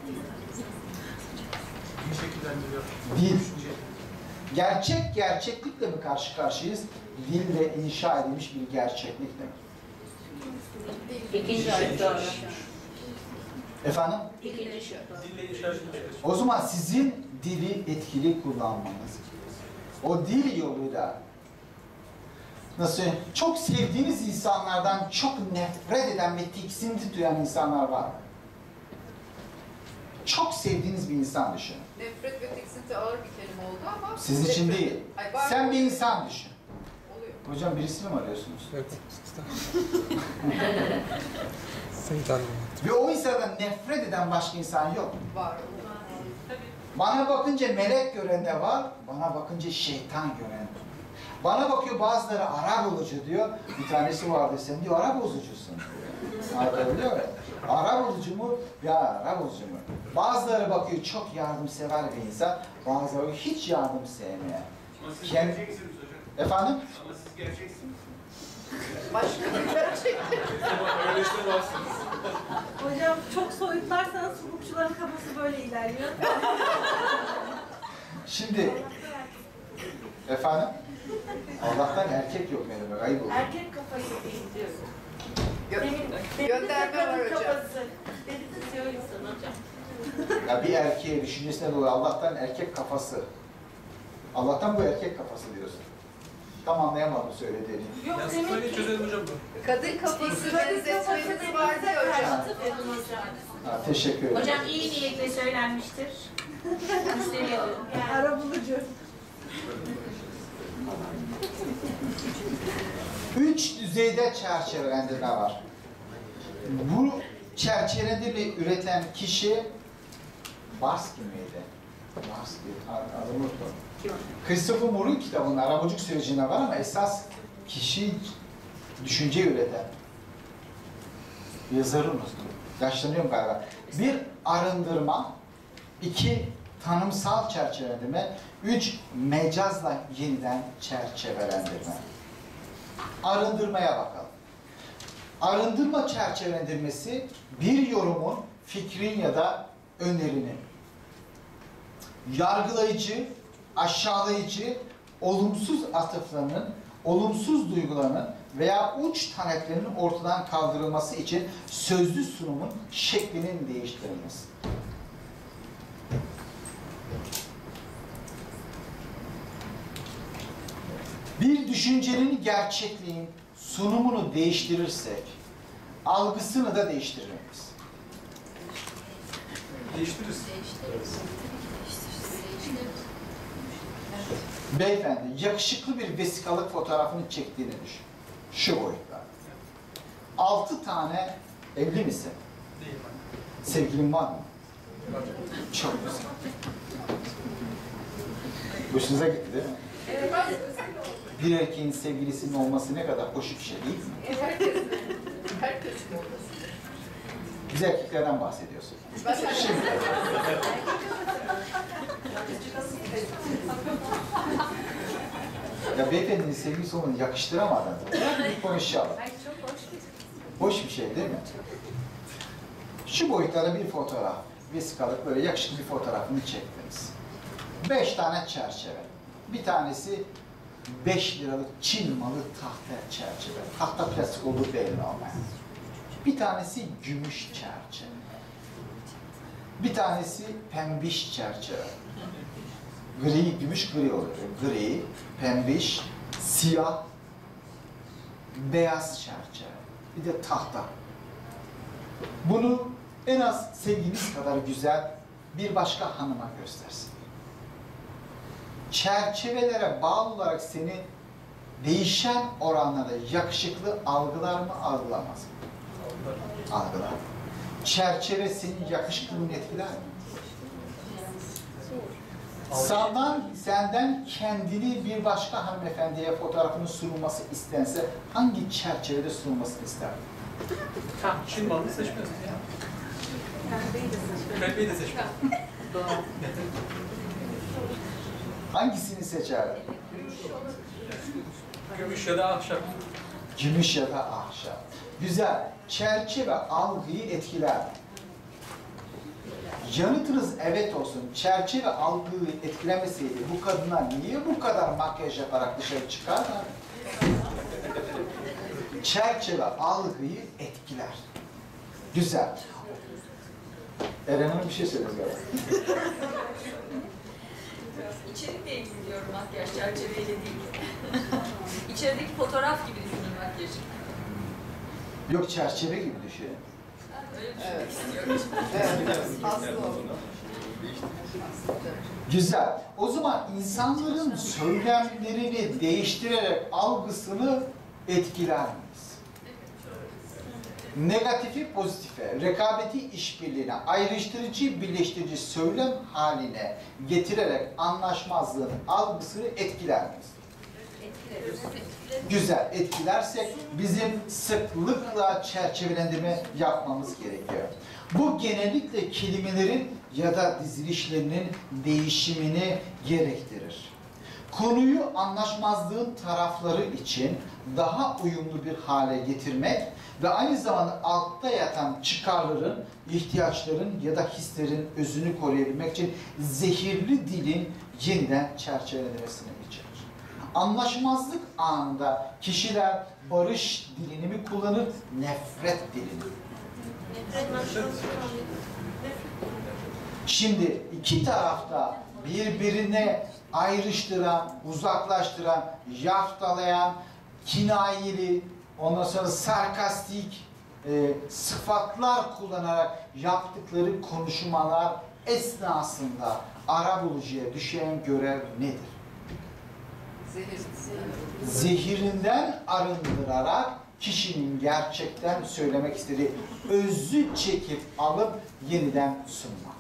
Dil. Gerçek gerçeklikle mi karşı karşıyayız? Dille inşa edilmiş bir gerçeklikle mi? İkinci şart. Efendim? İkinci şart. O zaman sizin dili etkili kullanmanız, o dil yoluyla nasıl söyleyeyim, çok sevdiğiniz insanlardan çok nefret eden ve tiksinti duyan insanlar var. Çok sevdiğiniz bir insan düşünün. Nefret ve tiksinti ağır bir kelime oldu ama... Siz için değil. Ay, var Sen mı? bir insan düşün. Oluyor. Hocam birisini mi arıyorsunuz? Evet. Seni tanıyorum. Ve o insandan nefret eden başka insan yok. Var. Bana bakınca melek gören de var, bana bakınca şeytan gören de var. Bana bakıyor bazıları ara bulucu diyor, bir tanesi vardı sen diyor ara bozucusun. Anlatabiliyor muyum? Ara bozucu mu? Ya ara bozucu mu? Bazıları bakıyor çok yardımsever bir insan, bazıları hiç yardım sevmeyen. Ama siz Kend... gerçeksiniz hocam. Efendim? Ama siz gerçeksiniz. Başka bir gerçek. Öyleyse varsınız. Hocam çok soyutlarsanız hukukçuların kafası böyle ilerliyor. Şimdi, efendim? Allah'tan erkek yok ne demek, ayıp olur. Erkek kafası değil diyorum. Gö gönderme var hocam. Dediniz ya insan hocam. Ya bir erkeğe düşüncesine dolayı Allah'tan erkek kafası. Allah'tan bu erkek kafası diyorsun. Tam anlayamadım söylediğini. Yok Ya demek söyle ki... çözelim hocam bu. Kadın kafası benzetmeniz vardı ya hocam. Ha, teşekkür ederim. Hocam iyi niyetle söylenmiştir. Müşteri alın. Ara bulucu. Üç düzeyde çerçevelendirme var. Bu çerçevelendirmeyi üreten kişi Barsky miydi? Barsky, adını unuttum. Christopher Moore'un kitabının arabuluculuk sürecinde var ama esas kişi düşünceyi üreten yazarı unuttum. Yaşlanıyorum galiba. Bir arındırma, iki tanımsal çerçevelendirme, üç mecazla yeniden çerçevelendirme. Arındırmaya bakalım. Arındırma çerçevelendirmesi bir yorumun, fikrin ya da önerinin yargılayıcı, aşağılayıcı, olumsuz atıflarının, olumsuz duygularının veya uç taleplerinin ortadan kaldırılması için sözlü sunumun şeklinin değiştirilmesi. Bir düşüncenin gerçekliğin sunumunu değiştirirsek, algısını da değiştiririz. Değiştiririz. Beyefendi, yakışıklı bir vesikalık fotoğrafını çektiğini düşün. Şu boyutta. Altı tane evli misin? Değil. Sevgilin var mı? Çok güzel. Hoşunuza gitti değil mi? Evet. Bir erkeğin sevgilisinin olması ne kadar hoş bir şey değil mi? Herkesin. Herkesin olması. Biz erkeklerden bahsediyorsun. Şimdi. Ya beyefendinin sevgilisi olmanı yakıştıramadın. Bir konuşalım. Ay çok hoş. Hoş bir şey değil mi? Şu boyutlarda bir fotoğraf, vesikalık böyle yakışıklı bir fotoğrafını çektiniz. Beş tane çerçeve. Bir tanesi beş liralık Çin malı tahta çerçeve. Tahta plastik olduğu belli olmayan. Bir tanesi gümüş çerçeve. Bir tanesi pembiş çerçeve. Gri, gümüş gri oluyor. Gri, pembiş, siyah, beyaz çerçeve. Bir de tahta. Bunu en az sevginiz kadar güzel bir başka hanıma göstersin. Çerçevelere bağlı olarak seni değişen oranlarda yakışıklı algılar mı, algılamaz mı? Algılar. Çerçeve senin yakışıklılığını etkiler mi? Senden, senden kendini bir başka hanımefendiye fotoğrafının sunulması istense hangi çerçevede sunulmasını ister? Çin malını seçmez mi? Pembeyi de seçmez. Hangisini seçer? Gümüş ya da ahşap. Gümüş ya da ahşap. Güzel. Çerçeve algıyı etkiler. Yanıtınız evet olsun. Çerçeve algıyı etkilemeseydi bu kadınlar niye bu kadar makyaj yaparak dışarı çıkarlar? Çerçeve algıyı etkiler. Güzel. Eren Hanım bir şey söyledi galiba. İçerikle ilgili diyorum makyaj, çerçeveyle değil. İçerideki fotoğraf gibi düşünün makyajı. Yok, çerçeve gibi düşün. Öyle Evet. düşünmek istiyorum. Evet, aslı o. Güzel. O zaman insanların söylemlerini değiştirerek algısını etkiler miyiz? Negatifi pozitife, rekabeti işbirliğine, ayrıştırıcı birleştirici söylem haline getirerek anlaşmazlığın algısını etkiler miyiz? Güzel. Etkilersek bizim sıklıkla çerçevelendirme yapmamız gerekiyor. Bu genellikle kelimelerin ya da dizilişlerinin değişimini gerektirir. Konuyu anlaşmazlığın tarafları için daha uyumlu bir hale getirmek ve aynı zamanda altta yatan çıkarların, ihtiyaçların ya da hislerin özünü koruyabilmek için zehirli dilin yeniden çerçevelenmesini içerir. Anlaşmazlık anında kişiler barış dilini mi kullanır, nefret dilini mi? Şimdi iki tarafta birbirine ayrıştıran, uzaklaştıran, yaftalayan, kinayeli, ondan sonra sarkastik e, sıfatlar kullanarak yaptıkları konuşmalar esnasında arabulucuya düşen görev nedir? Zehir. Zehirinden arındırarak kişinin gerçekten söylemek istediği özü çekip alıp yeniden sunmak.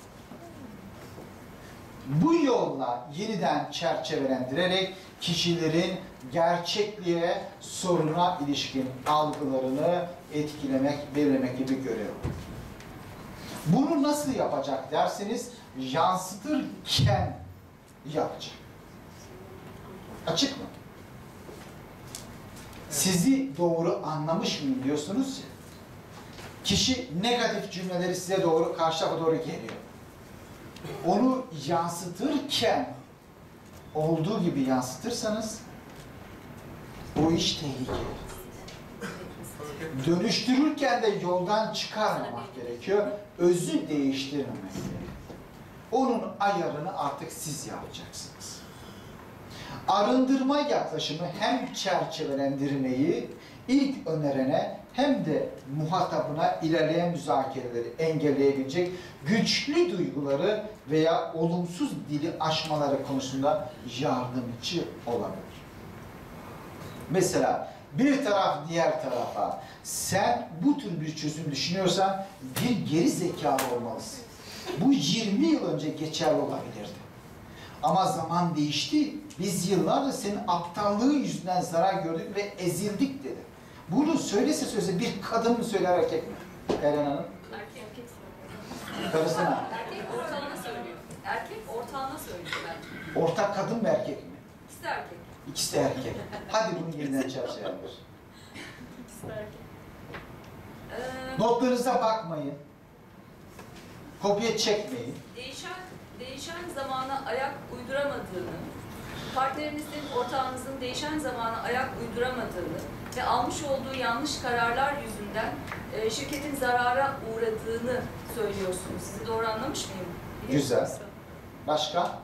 Bu yolla yeniden çerçevelendirerek kişilerin gerçekliğe, soruna ilişkin algılarını etkilemek, belirlemek gibi görev. Bunu nasıl yapacak derseniz, yansıtırken yapacak. Açık mı? Sizi doğru anlamış mıyım diyorsunuz ya. Kişi negatif cümleleri size doğru, karşı tarafa doğru geliyor. Onu yansıtırken olduğu gibi yansıtırsanız o iş tehlikeli. Dönüştürürken de yoldan çıkarmamak gerekiyor. Özü değiştirmemek gerekiyor. Onun ayarını artık siz yapacaksınız. Arındırma yaklaşımı hem çerçevelendirmeyi ilk önerene hem de muhatabına ilerleyen müzakereleri engelleyebilecek güçlü duyguları veya olumsuz dili aşmaları konusunda yardımcı olabilir. Mesela bir taraf diğer tarafa sen bu tür bir çözüm düşünüyorsan bir geri zekalı olmalısın. Bu yirmi yıl önce geçerli olabilirdi. Ama zaman değişti. Biz yıllardır senin aptallığı yüzünden zarar gördük ve ezildik dedi. Bunu söylese söylese bir kadın mı söyler, erkek mi? Eren Hanım. Erkek erkek söylüyor. Karısına. Erkek ortağına söylüyor. Erkek ortağına söylüyor bence. Ortak kadın mı erkek mi? İkisi de erkek. İkisi de erkek. Hadi bunu yeniden çerçevelendir. İkisi de erkek. Ee, Notlarınıza bakmayın. Kopya çekmeyin. Değişen, değişen zamana ayak uyduramadığını, partnerinizin, ortağınızın değişen zamana ayak uyduramadığını ve almış olduğu yanlış kararlar yüzünden e, şirketin zarara uğradığını söylüyorsunuz. Sizi doğru anlamış mıyım? Güzel. Başka?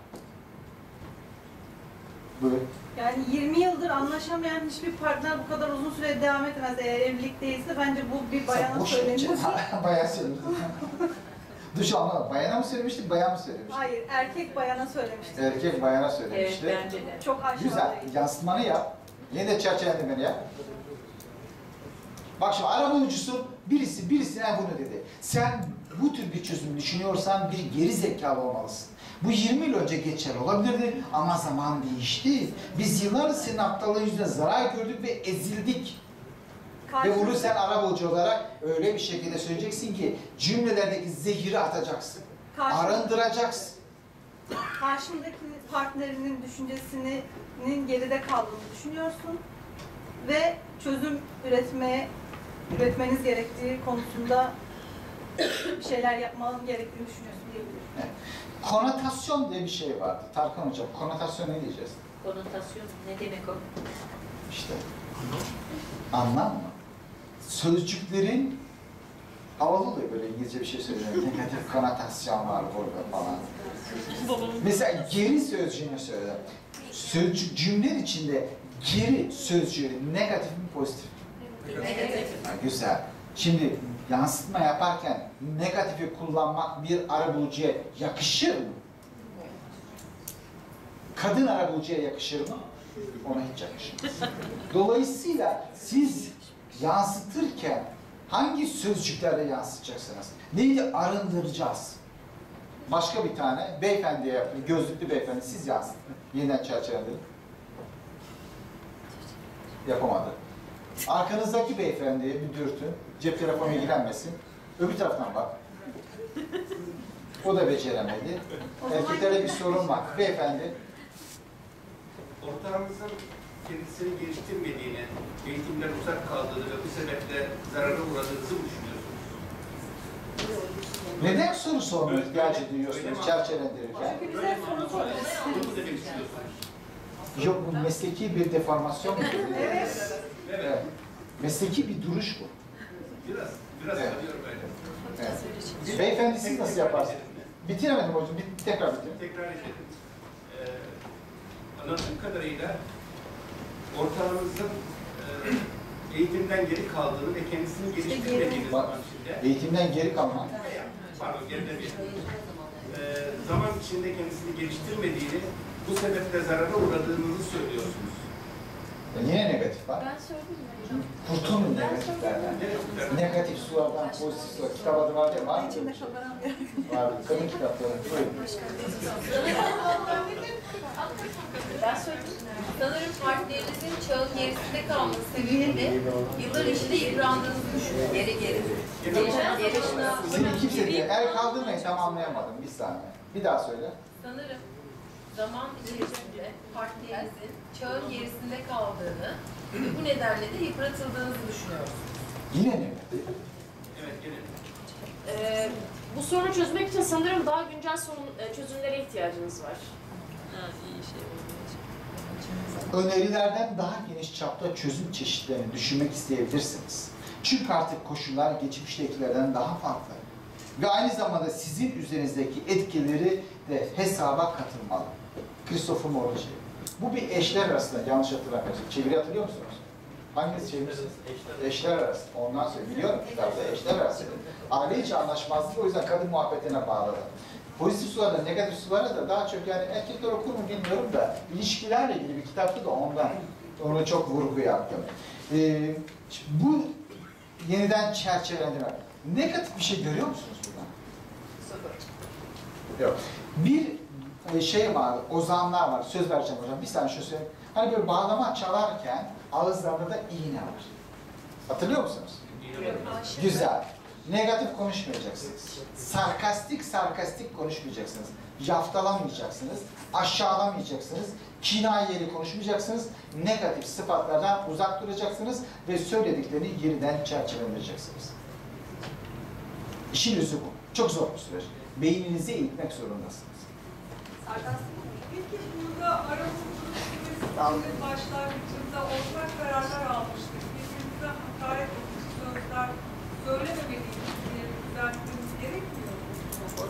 Buyurun. Yani yirmi yıldır anlaşamayan hiçbir partner bu kadar uzun süre devam etmez. Eğer evlilik değilse bence bu bir bayana söylenir. Bayan söylemişti. Duş anlamadım. Bayana mı söylemişti, bayan mı söylemişti? Hayır, erkek bayana söylemişti. Erkek bayana söylemişti. Evet, bence de. Çok aşağıdaydı. Güzel. Yansıtmanı yap. Yine de çerçevelemeni yap. Bak şimdi arabulucusu birisi birisine bunu dedi. Sen bu tür bir çözüm düşünüyorsan bir geri zekalı olmalısın. Bu yirmi yıl önce geçerli olabilirdi ama zaman değişti. Biz yıllardır senin aptallığın yüzünden zarar gördük ve ezildik. Ve bunu sen arabulucu olarak öyle bir şekilde söyleyeceksin ki cümlelerdeki zehiri atacaksın. Karşımda- Arındıracaksın. Karşındaki partnerinin düşüncesinin geride kaldığını düşünüyorsun ve çözüm üretmeye üretmeniz gerektiği konusunda bir şeyler yapmanın gerektiğini düşünüyorsun diyebilirim. Evet. Konotasyon diye bir şey vardı. Tarkan Hocam, konotasyon ne diyeceğiz? Konotasyon ne demek o? İşte anlam mı? Sözcüklerin havalı oluyor böyle İngilizce bir şey söylüyor. Negatif konotasyon var burada falan. Mesela geri sözcüğünü söyle. Sözcük cümleler içinde geri sözcüğü negatif mi pozitif mi? Negatif. Ha, güzel. Şimdi yansıtma yaparken negatifi kullanmak bir arabulucuya yakışır mı? Kadın arabulucuya yakışır mı? Ona hiç yakışmaz. Dolayısıyla siz yansıtırken hangi sözcüklerle yansıtacaksınız? Neydi? Arındıracağız. Başka bir tane beyefendiye yapın, gözlüklü beyefendi siz yansıtın. Yeniden çerçeveleyin. Yapamadı. Arkanızdaki beyefendiye bir dürtün, cep telefonu ilgilenmesin. Öbür taraftan bak. O da beceremedi. Erkeklerde bir sorun var. Beyefendi. Ortağımızın kendisini geliştirmediğini, eğitimden uzak kaldığını ve bu sebeple zarara uğradığınızı mı düşünüyorsunuz? Neden soru sorma ihtiyacı duyuyorsunuz çerçevelendirirken? Çünkü bize soru soruyorsunuz. Bunu mu demek istiyorsunuz? Yok bu mesleki bir deformasyon mu? Evet. Evet. Mesleki bir duruş bu. Biraz, biraz Evet. anlıyorum öyle. Evet. Beyefendi siz nasıl yaparsınız? Bitiremedim hocam, bir, tekrar bitirin. Tekrar edelim. Ee, anladığım kadarıyla ortağımızın e, eğitimden geri kaldığını ve kendisini geliştirmediğini Bak, zaman içinde... eğitimden geri kalmak. Pardon, geride bir. Ee, zaman içinde kendisini geliştirmediğini, bu sebeple zarara uğradığınızı söylüyorsunuz. E yine negatif var. Ben söyledim mi hocam? Kurtulun negatiflerden. Negatif sulardan pozitif sular. Kitap adı var değil mi? Var mı? İçinde kabaramıyorum. Var. Kadın kitapları. Buyurun. Ben söyledim. Sanırım partnerinizin çağın gerisinde kalması sebebiyle yıllar içinde yıprandığınızı düşünüyorum. Geri geri. Gelişen gelişine. Seni kimse diye el kaldırmayın, tam anlayamadım. Bir saniye. Bir daha söyle. Sanırım zaman içerisinde partnerinizin çağın gerisinde kaldığını ve bu nedenle de yıpratıldığınızı düşünüyorum. Yine negatif. Evet, gene. Ee, bu sorunu çözmek için sanırım daha güncel sorun, e, çözümlere ihtiyacınız var. Önerilerden daha geniş çapta çözüm çeşitlerini düşünmek isteyebilirsiniz. Çünkü artık koşullar geçmiştekilerden daha farklı. Ve aynı zamanda sizin üzerinizdeki etkileri de hesaba katılmalı. Christopher Morrow'un şeyi. Bu bir eşler arasında, yanlış hatırlamıyorsam. Çeviri hatırlıyor musunuz? Hangisi çevirirsiniz? Eşler arası. Ondan sonra biliyorum kitapta eşler arası. Aile içi anlaşmazlık, o yüzden kadın muhabbetine bağladı. Pozitif sularda, negatif sularda da daha çok yani erkekler okur mu bilmiyorum da ilişkilerle ilgili bir kitaptı da ondan. Onu çok vurgu yaptım. Ee, bu yeniden çerçevelendirme. Negatif bir şey görüyor musunuz buradan? Sıfır. Yok. Bir şey var, ozanlar var. Söz vereceğim hocam. Bir saniye şu söyleyeyim. Hani böyle bağlama çalarken ağızlarında da iğne var. Hatırlıyor musunuz? Güzel. Negatif konuşmayacaksınız. Sarkastik sarkastik konuşmayacaksınız. Yaftalamayacaksınız. Aşağılamayacaksınız. Kinayeli konuşmayacaksınız. Negatif sıfatlardan uzak duracaksınız ve söylediklerini yeniden çerçevelendireceksiniz. İşin özü bu. Çok zor bir süreç. Beyninizi eğitmek zorundasınız. Peki burada aramızda başlangıcında ortak kararlar almıştık. Birbirimize hakaret edici sözler söylememeliyiz diye düzeltmemiz gerekmiyor mu?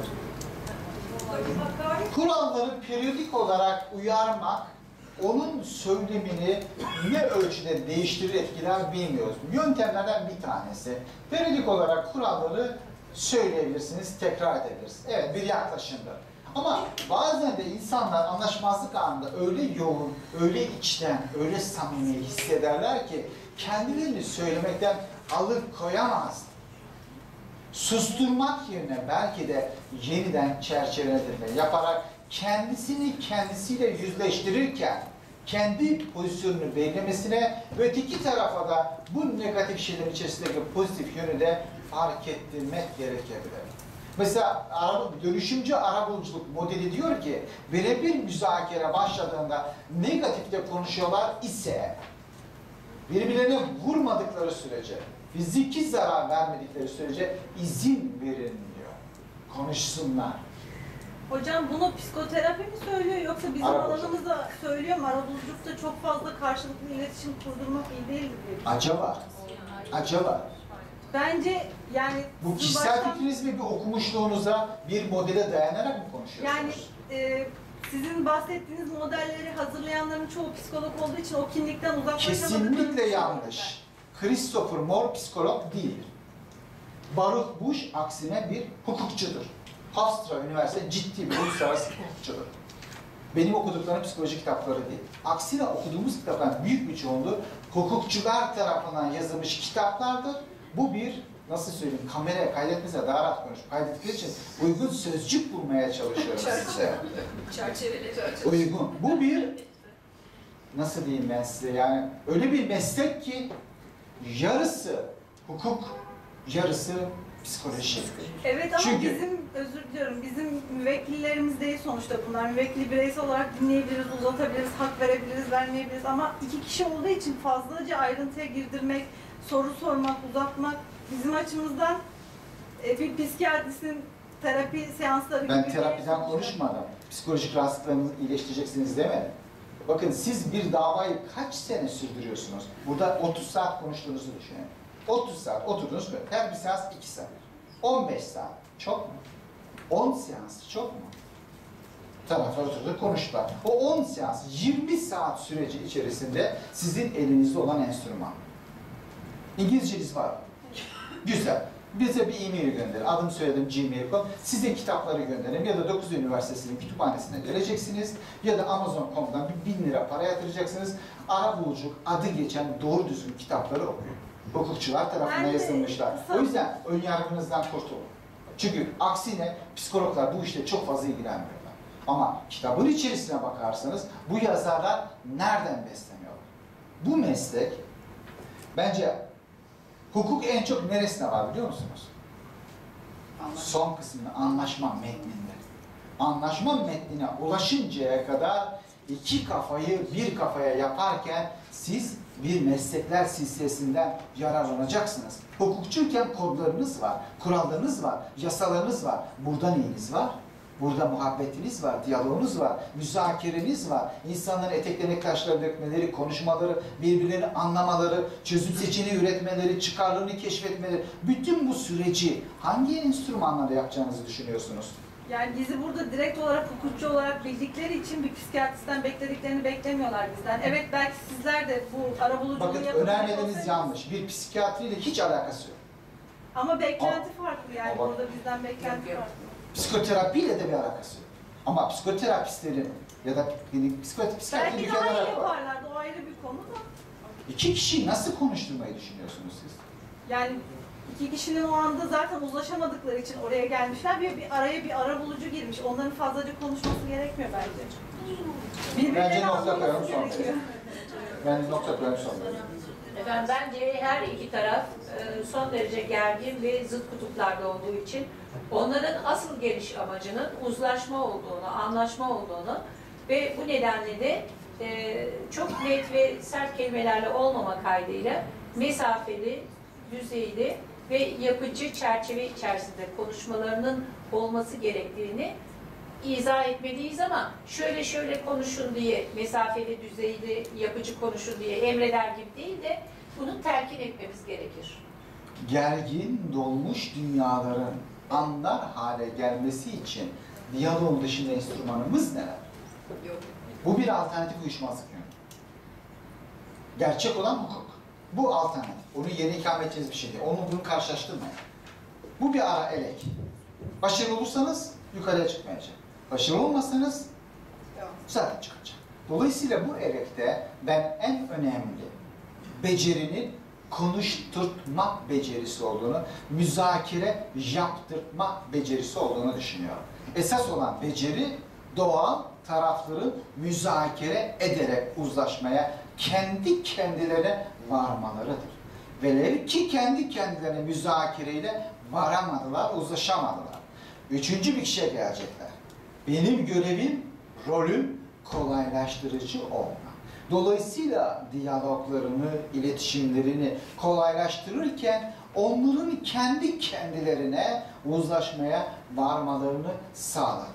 Hakaret Kuralları periyodik olarak uyarmak, onun söylemini ne ölçüde değiştirir, etkiler bilmiyoruz. Yöntemlerden bir tanesi. Periyodik olarak kuralları söyleyebilirsiniz, tekrar edebilirsiniz. Evet, bir yaklaşımdır. Ama bazen de insanlar anlaşmazlık anında öyle yoğun, öyle içten, öyle samimi hissederler ki kendilerini söylemekten alıkoyamaz. Susturmak yerine belki de yeniden çerçevelendirme yaparak kendisini kendisiyle yüzleştirirken kendi pozisyonunu belirlemesine ve öteki tarafa da bu negatif şeylerin içerisindeki pozitif yönü de fark ettirmek gerekebilir. Mesela dönüşümcü arabuluculuk modeli diyor ki birebir müzakere başladığında negatifte konuşuyorlar ise birbirlerine vurmadıkları sürece, fiziki zarar vermedikleri sürece izin verin diyor. Konuşsunlar. Hocam bunu psikoterapi mi söylüyor yoksa bizim Arabuluculuk. alanımızda söylüyor mu? Arabuluculukta çok fazla karşılıklı iletişim kurdurmak iyi değil mi? Acaba, acaba. Bence yani Bu kişisel baştan- fikriniz ve bir okumuşluğunuza, bir modele dayanarak mı konuşuyorsunuz? Yani e, sizin bahsettiğiniz modelleri hazırlayanların çoğu psikolog olduğu için o kimlikten uzaklaşamadıklarını Kesinlikle düşünüyorum yanlış. Christopher Moore psikolog değildir. Baruch Bush aksine bir hukukçudur. Hofstra Üniversitesi ciddi bir uluslararası hukukçudur. Benim okuduklarım psikoloji kitapları değil. Aksine okuduğumuz kitapların büyük bir çoğunluğu hukukçular tarafından yazılmış kitaplardır. Bu bir, nasıl söyleyeyim, kameraya kaydetmenize daha rahat konuşup kaydettikleri için uygun sözcük bulmaya çalışıyorum size. Çerçeveli. Uygun. Bu bir, nasıl diyeyim ben size, yani öyle bir meslek ki yarısı hukuk, yarısı psikoloji. Evet ama Çünkü bizim, özür diliyorum, bizim müvekkillerimiz değil sonuçta bunlar. Müvekkili bireysel olarak dinleyebiliriz, uzatabiliriz, hak verebiliriz, vermeyebiliriz ama iki kişi olduğu için fazlaca ayrıntıya girdirmek, soru sormak, uzatmak bizim açımızdan e, bir psikiyatristin terapi seansları ben gibi terapiden değil. konuşmadım. Psikolojik rahatsızlıklarınızı iyileştireceksiniz demedim. Bakın siz bir davayı kaç sene sürdürüyorsunuz? Burada otuz saat konuştuğunuzu düşünün. otuz saat oturdunuz böyle. Her bir seans iki saat. on beş saat. Çok mu? on seans çok mu? Taraflar oturdu konuştular. O on seans yirmi saat süreci içerisinde sizin elinizde olan enstrüman. İngilizceniz var. Güzel. Bize bir e-mail gönderin. Adımı söyledim gmail nokta com. Size kitapları gönderin. Ya da dokuz Üniversitesi'nin kütüphanesine geleceksiniz. Ya da amazon nokta com'dan bir bin lira para yatıracaksınız. Arabuluculuk adı geçen doğru düzgün kitapları okuyun. Hukukçular tarafından yazılmışlar. O yüzden ön yargınızdan kurtulun. Çünkü aksine psikologlar bu işle çok fazla ilgilenmiyorlar. Ama kitabın içerisine bakarsanız bu yazarlar nereden besleniyorlar? Bu meslek bence hukuk en çok neresine var biliyor musunuz? Son kısmında anlaşma metninde. Anlaşma metnine ulaşıncaya kadar iki kafayı bir kafaya yaparken siz bir meslekler silsilesinden yararlanacaksınız. Hukukçuyken kodlarınız var, kurallarınız var, yasalarınız var. Burada neyiniz var? Burada muhabbetiniz var, diyaloğunuz var, müzakereniz var. İnsanların eteklerine taşları dökmeleri, konuşmaları, birbirlerini anlamaları, çözüm seçeneği üretmeleri, çıkarlarını keşfetmeleri. Bütün bu süreci hangi enstrümanlarla yapacağınızı düşünüyorsunuz? Yani bizi burada direkt olarak hukukçu olarak bildikleri için bir psikiyatristten beklediklerini beklemiyorlar bizden. Evet belki sizler de bu arabuluculuğu Bakın yapacak önermeniz olsaydınız- yanlış. Bir psikiyatriyle hiç alakası yok. Ama beklenti farklı yani Ama bak- burada bizden beklenti farklı. Psikoterapiyle de bir alakası yok. Ama psikoterapistlerin ya da psikot psikiyatri Belki bir daha iyi kenara koy. yaparlardı, o ayrı bir konu da. İki kişiyi nasıl konuşturmayı düşünüyorsunuz siz? Yani iki kişinin o anda zaten uzlaşamadıkları için oraya gelmişler ve bir araya bir arabulucu girmiş. Onların fazlaca konuşması gerekmiyor bence. Bence Birbirlerini nokta anlaması koyalım sonra. gerekiyor. Ben nokta koyalım sonra. Efendim bence her iki taraf e, son derece gergin ve zıt kutuplarda olduğu için onların asıl geliş amacının uzlaşma olduğunu, anlaşma olduğunu ve bu nedenle de e, çok net ve sert kelimelerle olmama kaydıyla mesafeli, düzeyli ve yapıcı çerçeve içerisinde konuşmalarının olması gerektiğini izah etmeliyiz ama şöyle şöyle konuşun diye, mesafeli, düzeyli, yapıcı konuşun diye emreder gibi değil de bunu telkin etmemiz gerekir. Gergin, dolmuş dünyaların anlar hale gelmesi için diyaloğun dışında enstrümanımız neler? Yok. Bu bir alternatif uyuşmazlık yöntemi. Gerçek olan hukuk. Bu alternatif. Onu yeni ikame edeceğiniz bir şey değil. Onu bunu karşılaştırmayın. Bu bir ara elek. Başarılı olursanız yukarıya çıkmayacak. Başarılı olmazsanız zaten çıkacak. Dolayısıyla bu elekte ben en önemli becerinin konuşturtma becerisi olduğunu, müzakere yaptırtma becerisi olduğunu düşünüyorum. Esas olan beceri doğal tarafların müzakere ederek uzlaşmaya, kendi kendilerine varmalarıdır. Velev ki kendi kendilerine müzakereyle varamadılar, uzlaşamadılar. Üçüncü bir kişiye gelecekler. Benim görevim, rolüm kolaylaştırıcı olmak. Dolayısıyla diyaloglarını, iletişimlerini kolaylaştırırken onların kendi kendilerine uzlaşmaya varmalarını sağladık.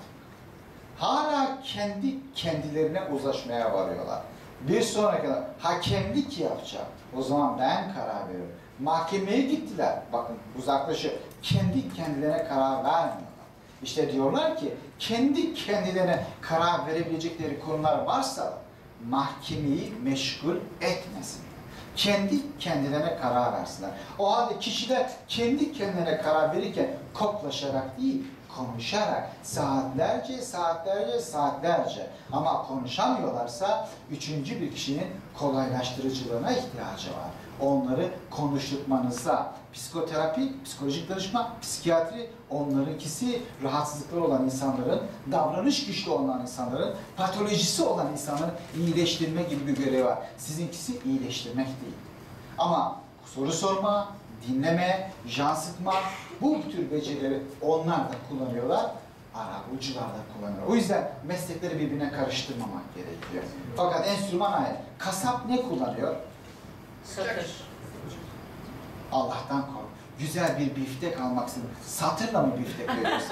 Hala kendi kendilerine uzlaşmaya varıyorlar. Bir sonraki hakemlik yapacak. O zaman ben karar veriyorum. Mahkemeye gittiler. Bakın uzaklaşıyor. Kendi kendilerine karar vermiyorlar. İşte diyorlar ki kendi kendilerine karar verebilecekleri konular varsa mahkemeyi meşgul etmesinler. Kendi kendilerine karar versinler. O halde kişiler kendi kendine karar verirken koklaşarak değil, konuşarak saatlerce, saatlerce, saatlerce ama konuşamıyorlarsa üçüncü bir kişinin kolaylaştırıcılığına ihtiyacı var. Onları konuşturmanızda psikoterapi, psikolojik danışma, psikiyatri, onlarınkisi rahatsızlıkları olan insanların, davranış güçlü olan insanların, patolojisi olan insanların iyileştirme gibi bir görevi var. Sizinkisi iyileştirmek değil. Ama soru sorma, dinleme, yansıtma, bu tür becerileri onlar da kullanıyorlar, arabulucular da kullanıyor. O yüzden meslekleri birbirine karıştırmamak gerekiyor. Fakat enstrüman aynı. Kasap ne kullanıyor? Satır. Allah'tan kork. Güzel bir biftek almak istedim. Satırla mı biftek veriyorsun?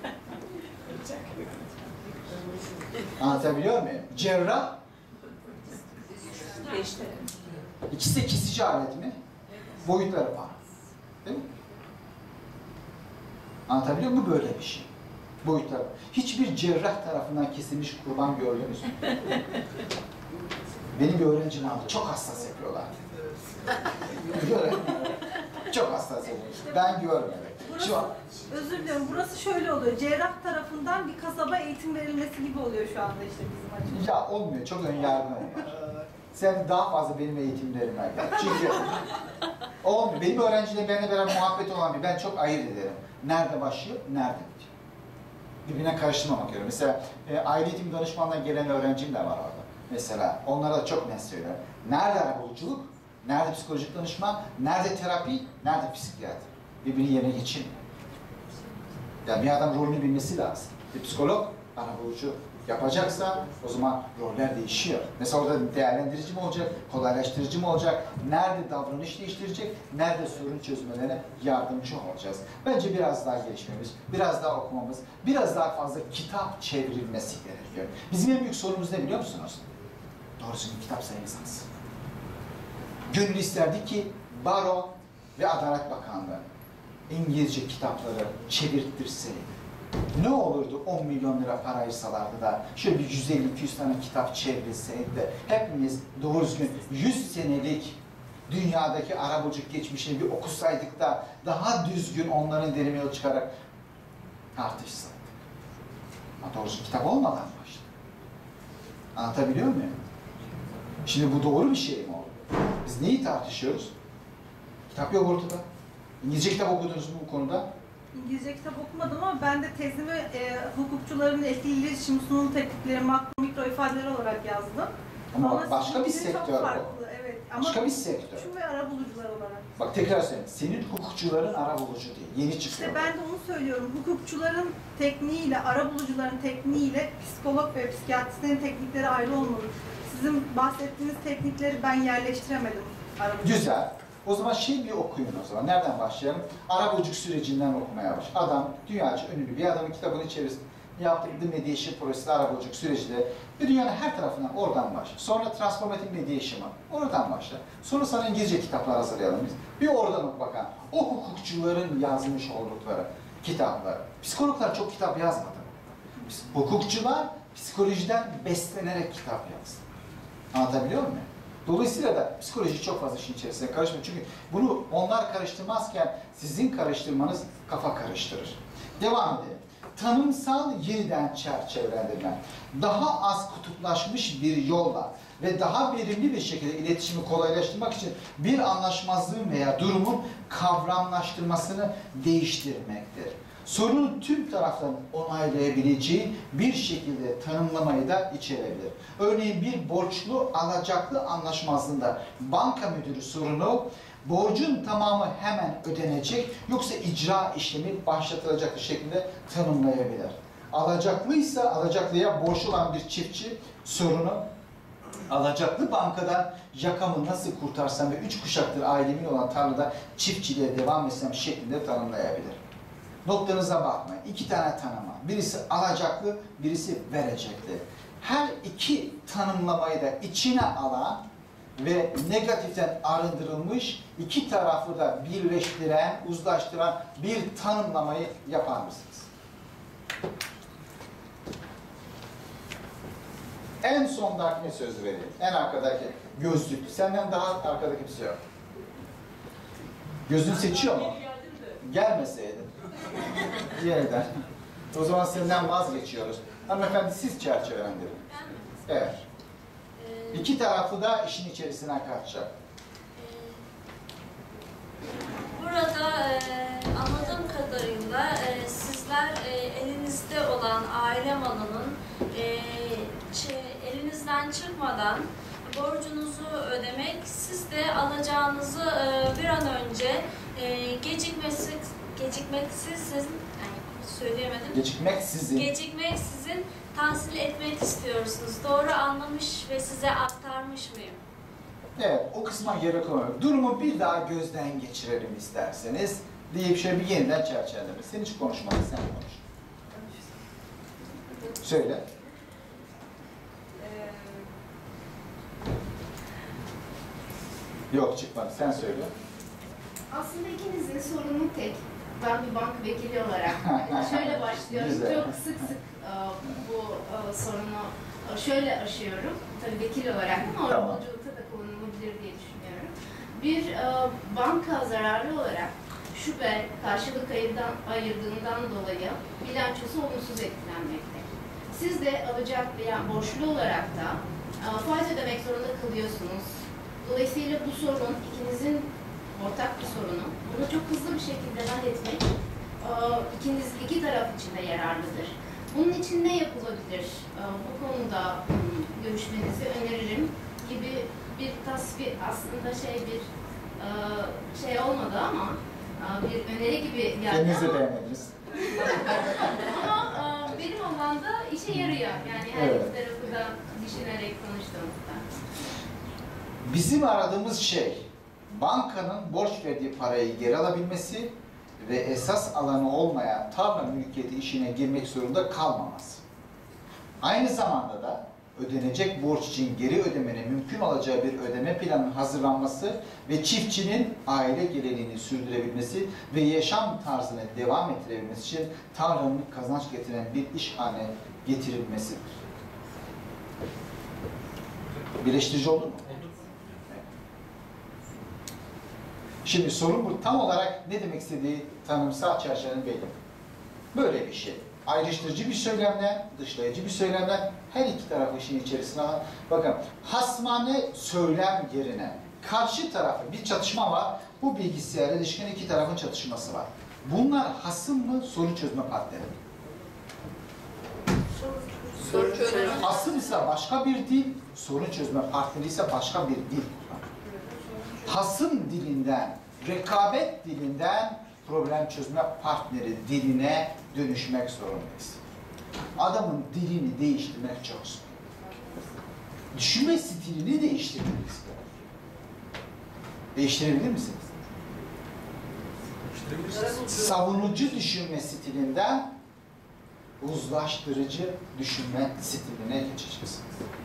Anlatabiliyor muyum? Cerrah. İşte. İkisi de kesici alet mi? Boyutları var. Değil mi? Anlatabiliyor muyum? Bu böyle bir şey. Boyutları. Hiçbir cerrah tarafından kesilmiş kurban gördünüz mü? Benim bir öğrencim aldı. Çok hassas yapıyorlar. Çok hassas yapıyorlar. Ben görmedim. Burası, özür diliyorum. Burası şöyle oluyor. Cerrah tarafından bir kasaba eğitim verilmesi gibi oluyor şu anda işte bizim açımızdan. Ya olmuyor. Çok ön yargın var. Sen daha fazla benim eğitimlerime gel. Çünkü olmuyor. Benim öğrencilerim benimle beraber muhabbet olan bir. Ben çok ayırt ederim. Nerede başlıyor, nerede bitiyor. Birbirine karıştırmamak gerekiyor. Mesela e, aile eğitim danışmanından gelen öğrencim de var orada. Mesela onlara da çok net söylüyorum. Nerede arabuluculuk, nerede psikolojik danışma, nerede terapi, nerede psikiyatri? Birbirini yerine geçirmiyor. Yani bir adam rolünü bilmesi lazım. Bir psikolog arabulucu yapacaksa o zaman roller değişiyor. Mesela orada değerlendirici mi olacak, kolaylaştırıcı mı olacak, nerede davranış değiştirecek, nerede sorun çözmelerine yardımcı olacağız. Bence biraz daha gelişmemiz, biraz daha okumamız, biraz daha fazla kitap çevrilmesi gerekiyor. Bizim en büyük sorunumuz ne biliyor musunuz? Doğrusu bir kitap sayımız az. Gönül isterdi ki Baro ve Adalet Bakanlığı İngilizce kitapları çevirttirseydi. Ne olurdu on milyon lira para ayırsalardı da şöyle bir yüz elli iki yüz tane kitap çevrilseydi de hepimiz doğru düzgün yüz senelik dünyadaki arabuluculuk geçmişini bir okusaydık da daha düzgün onların derin yol çıkarak tartışsaydık. Ama doğrusu kitap olmadan başladı. Anlatabiliyor muyum? Şimdi bu doğru bir şey mi oldu? Biz neyi tartışıyoruz? Kitap yok ortada. İngilizce kitap okudunuz mu bu konuda? İngilizce kitap okumadım ama ben de tezimi e, hukukçuların etkili iletişim sunum teknikleri, makro mikro ifadeler olarak yazdım. Ama Ama başka bir sizinki çok sektör farklı, bu. Evet. Başka Ama bir sektör. hukukçu ve arabulucular olarak. Bak tekrar söyleyeyim. Senin hukukçuların arabulucu değil. Yeni çıkıyor. İşte ben de onu söylüyorum. Hukukçuların tekniğiyle, arabulucuların tekniğiyle psikolog ve psikiyatristlerin teknikleri ayrı olmalı. Sizin bahsettiğiniz teknikleri ben yerleştiremedim arabulucular. Güzel. O zaman şey bir okuyun o zaman. Nereden başlayalım? Arabuluculuk sürecinden okumaya baş. Adam dünyaca ünlü bir adamın kitabının içerisinde yaptığı The Mediation prosesi, arabuluculuk süreciyle bir dünyanın her tarafından oradan başla. Sonra Transformative Mediation var. Oradan başla. Sonra sana İngilizce kitaplar hazırlayalım biz. Bir oradan oku bakalım. O hukukçuların yazmış oldukları kitaplar. Psikologlar çok kitap yazmadı. Hukukçular psikolojiden beslenerek kitap yazdı. Anlatabiliyor muyum? Dolayısıyla da psikoloji çok fazla işin içerisine karışmıyor. Çünkü bunu onlar karıştırmazken sizin karıştırmanız kafa karıştırır. Devam edelim. Tanımsal yeniden çerçevelendirme. Daha az kutuplaşmış bir yolla ve daha verimli bir şekilde iletişimi kolaylaştırmak için bir anlaşmazlığın veya durumun kavramlaştırmasını değiştirmektir. Sorunun tüm tarafların onaylayabileceği bir şekilde tanımlamayı da içerebilir. Örneğin bir borçlu alacaklı anlaşmazlığında banka müdürü sorunu borcun tamamı hemen ödenecek yoksa icra işlemi başlatılacak şeklinde tanımlayabilir. Alacaklıysa alacaklıya borçlu olan bir çiftçi sorunu alacaklı bankadan yakamı nasıl kurtarsam ve üç kuşaktır ailemin olan tarlada çiftçiliğe devam etsem şeklinde tanımlayabilir. Noktanıza bakmayın. İki tane tanıma. Birisi alacaklı, birisi verecekli. Her iki tanımlamayı da içine alan ve negatiften arındırılmış, iki tarafı da birleştiren, uzlaştıran bir tanımlamayı yapar mısınız? En sondakine söz vereyim. En arkadaki gözlük. Senden daha arkada kimse yok. Gözünü seçiyor mu? Gelmeseydin. Yeniden. O zaman senden vazgeçiyoruz. Hanımefendi siz çerçevelendirin. Evet. İki tarafı da işin içerisine katacak. Burada e, anladığım kadarıyla e, sizler e, elinizde olan aile malının e, şey, elinizden çıkmadan borcunuzu ödemek, siz de alacağınızı e, bir an önce e, gecikmesi, gecikmeksizin, yani söyleyemedim. Gecikmeksizin. Gecikmeksizin tahsil etmek istiyorsunuz. Doğru anlamış ve size aktarmış mıyım? Evet, o kısma gerek olmuyor. Durumu bir daha gözden geçirelim isterseniz diye bir şey bir yeniden çerçevelendir. Sen hiç konuşmadın, sen konuş. Söyle. Yok çıkmadı, sen söyle. Aslında ikinizin sorunu tek. Ben bir banka vekili olarak şöyle başlıyorum. Güzel. Çok sık sık uh, bu uh, sorunu uh, şöyle aşıyorum. Tabii vekil olarak ama Tamam. arabuluculukta da kullanılabilir diye düşünüyorum. Bir uh, banka zararlı olarak şube karşılık ayırdan, ayırdığından dolayı bilançosu olumsuz etkilenmekte. Siz de alacak veya borçlu olarak da uh, faiz ödemek zorunda kalıyorsunuz. Dolayısıyla bu sorun ikinizin ortak bir sorunu. Bunu çok hızlı bir şekilde halletmek ikiniz, iki taraf için de yararlıdır. Bunun için ne yapılabilir? Bu konuda görüşmenizi öneririm gibi bir tasvir, aslında şey bir şey olmadı ama bir öneri gibi geldi. Kendinizi ama beğenmediniz. ama benim alanda işe yarıyor. Yani her Evet. iki tarafı da düşünerek konuştuğumuzda. Bizim aradığımız şey, bankanın borç verdiği parayı geri alabilmesi ve esas alanı olmayan tarla mülkiyeti işine girmek zorunda kalmaması. Aynı zamanda da ödenecek borç için geri ödemenin mümkün olacağı bir ödeme planının hazırlanması ve çiftçinin aile geleneğini sürdürebilmesi ve yaşam tarzını devam ettirebilmesi için tarlanın kazanç getiren bir iş haline getirilmesidir. Birleştirici oldu mu? Şimdi sorun bu. Tam olarak ne demek istediği tanımsal çerçevenin belli. Böyle bir şey. Ayrıştırıcı bir söylemle, dışlayıcı bir söylemle her iki tarafı işin içerisine alan. Bakın, hasmane söylem yerine karşı tarafı bir çatışma var. Bu bilgisayara ilişkin iki tarafın çatışması var. Bunlar hasım mı, sorun çözme partneri mi? Sorun çözme. Hasım ise başka bir dil, sorun çözme partneri ise başka bir dil. Hasım dilinden, rekabet dilinden problem çözme partneri diline dönüşmek zorundayız. Adamın dilini değiştirmek çok zor. Düşünme stilini değiştirmemiz gerekiyor. Değiştirebilir misiniz? Savunucu düşünme stilinden uzlaştırıcı düşünme stiline geçeceksiniz.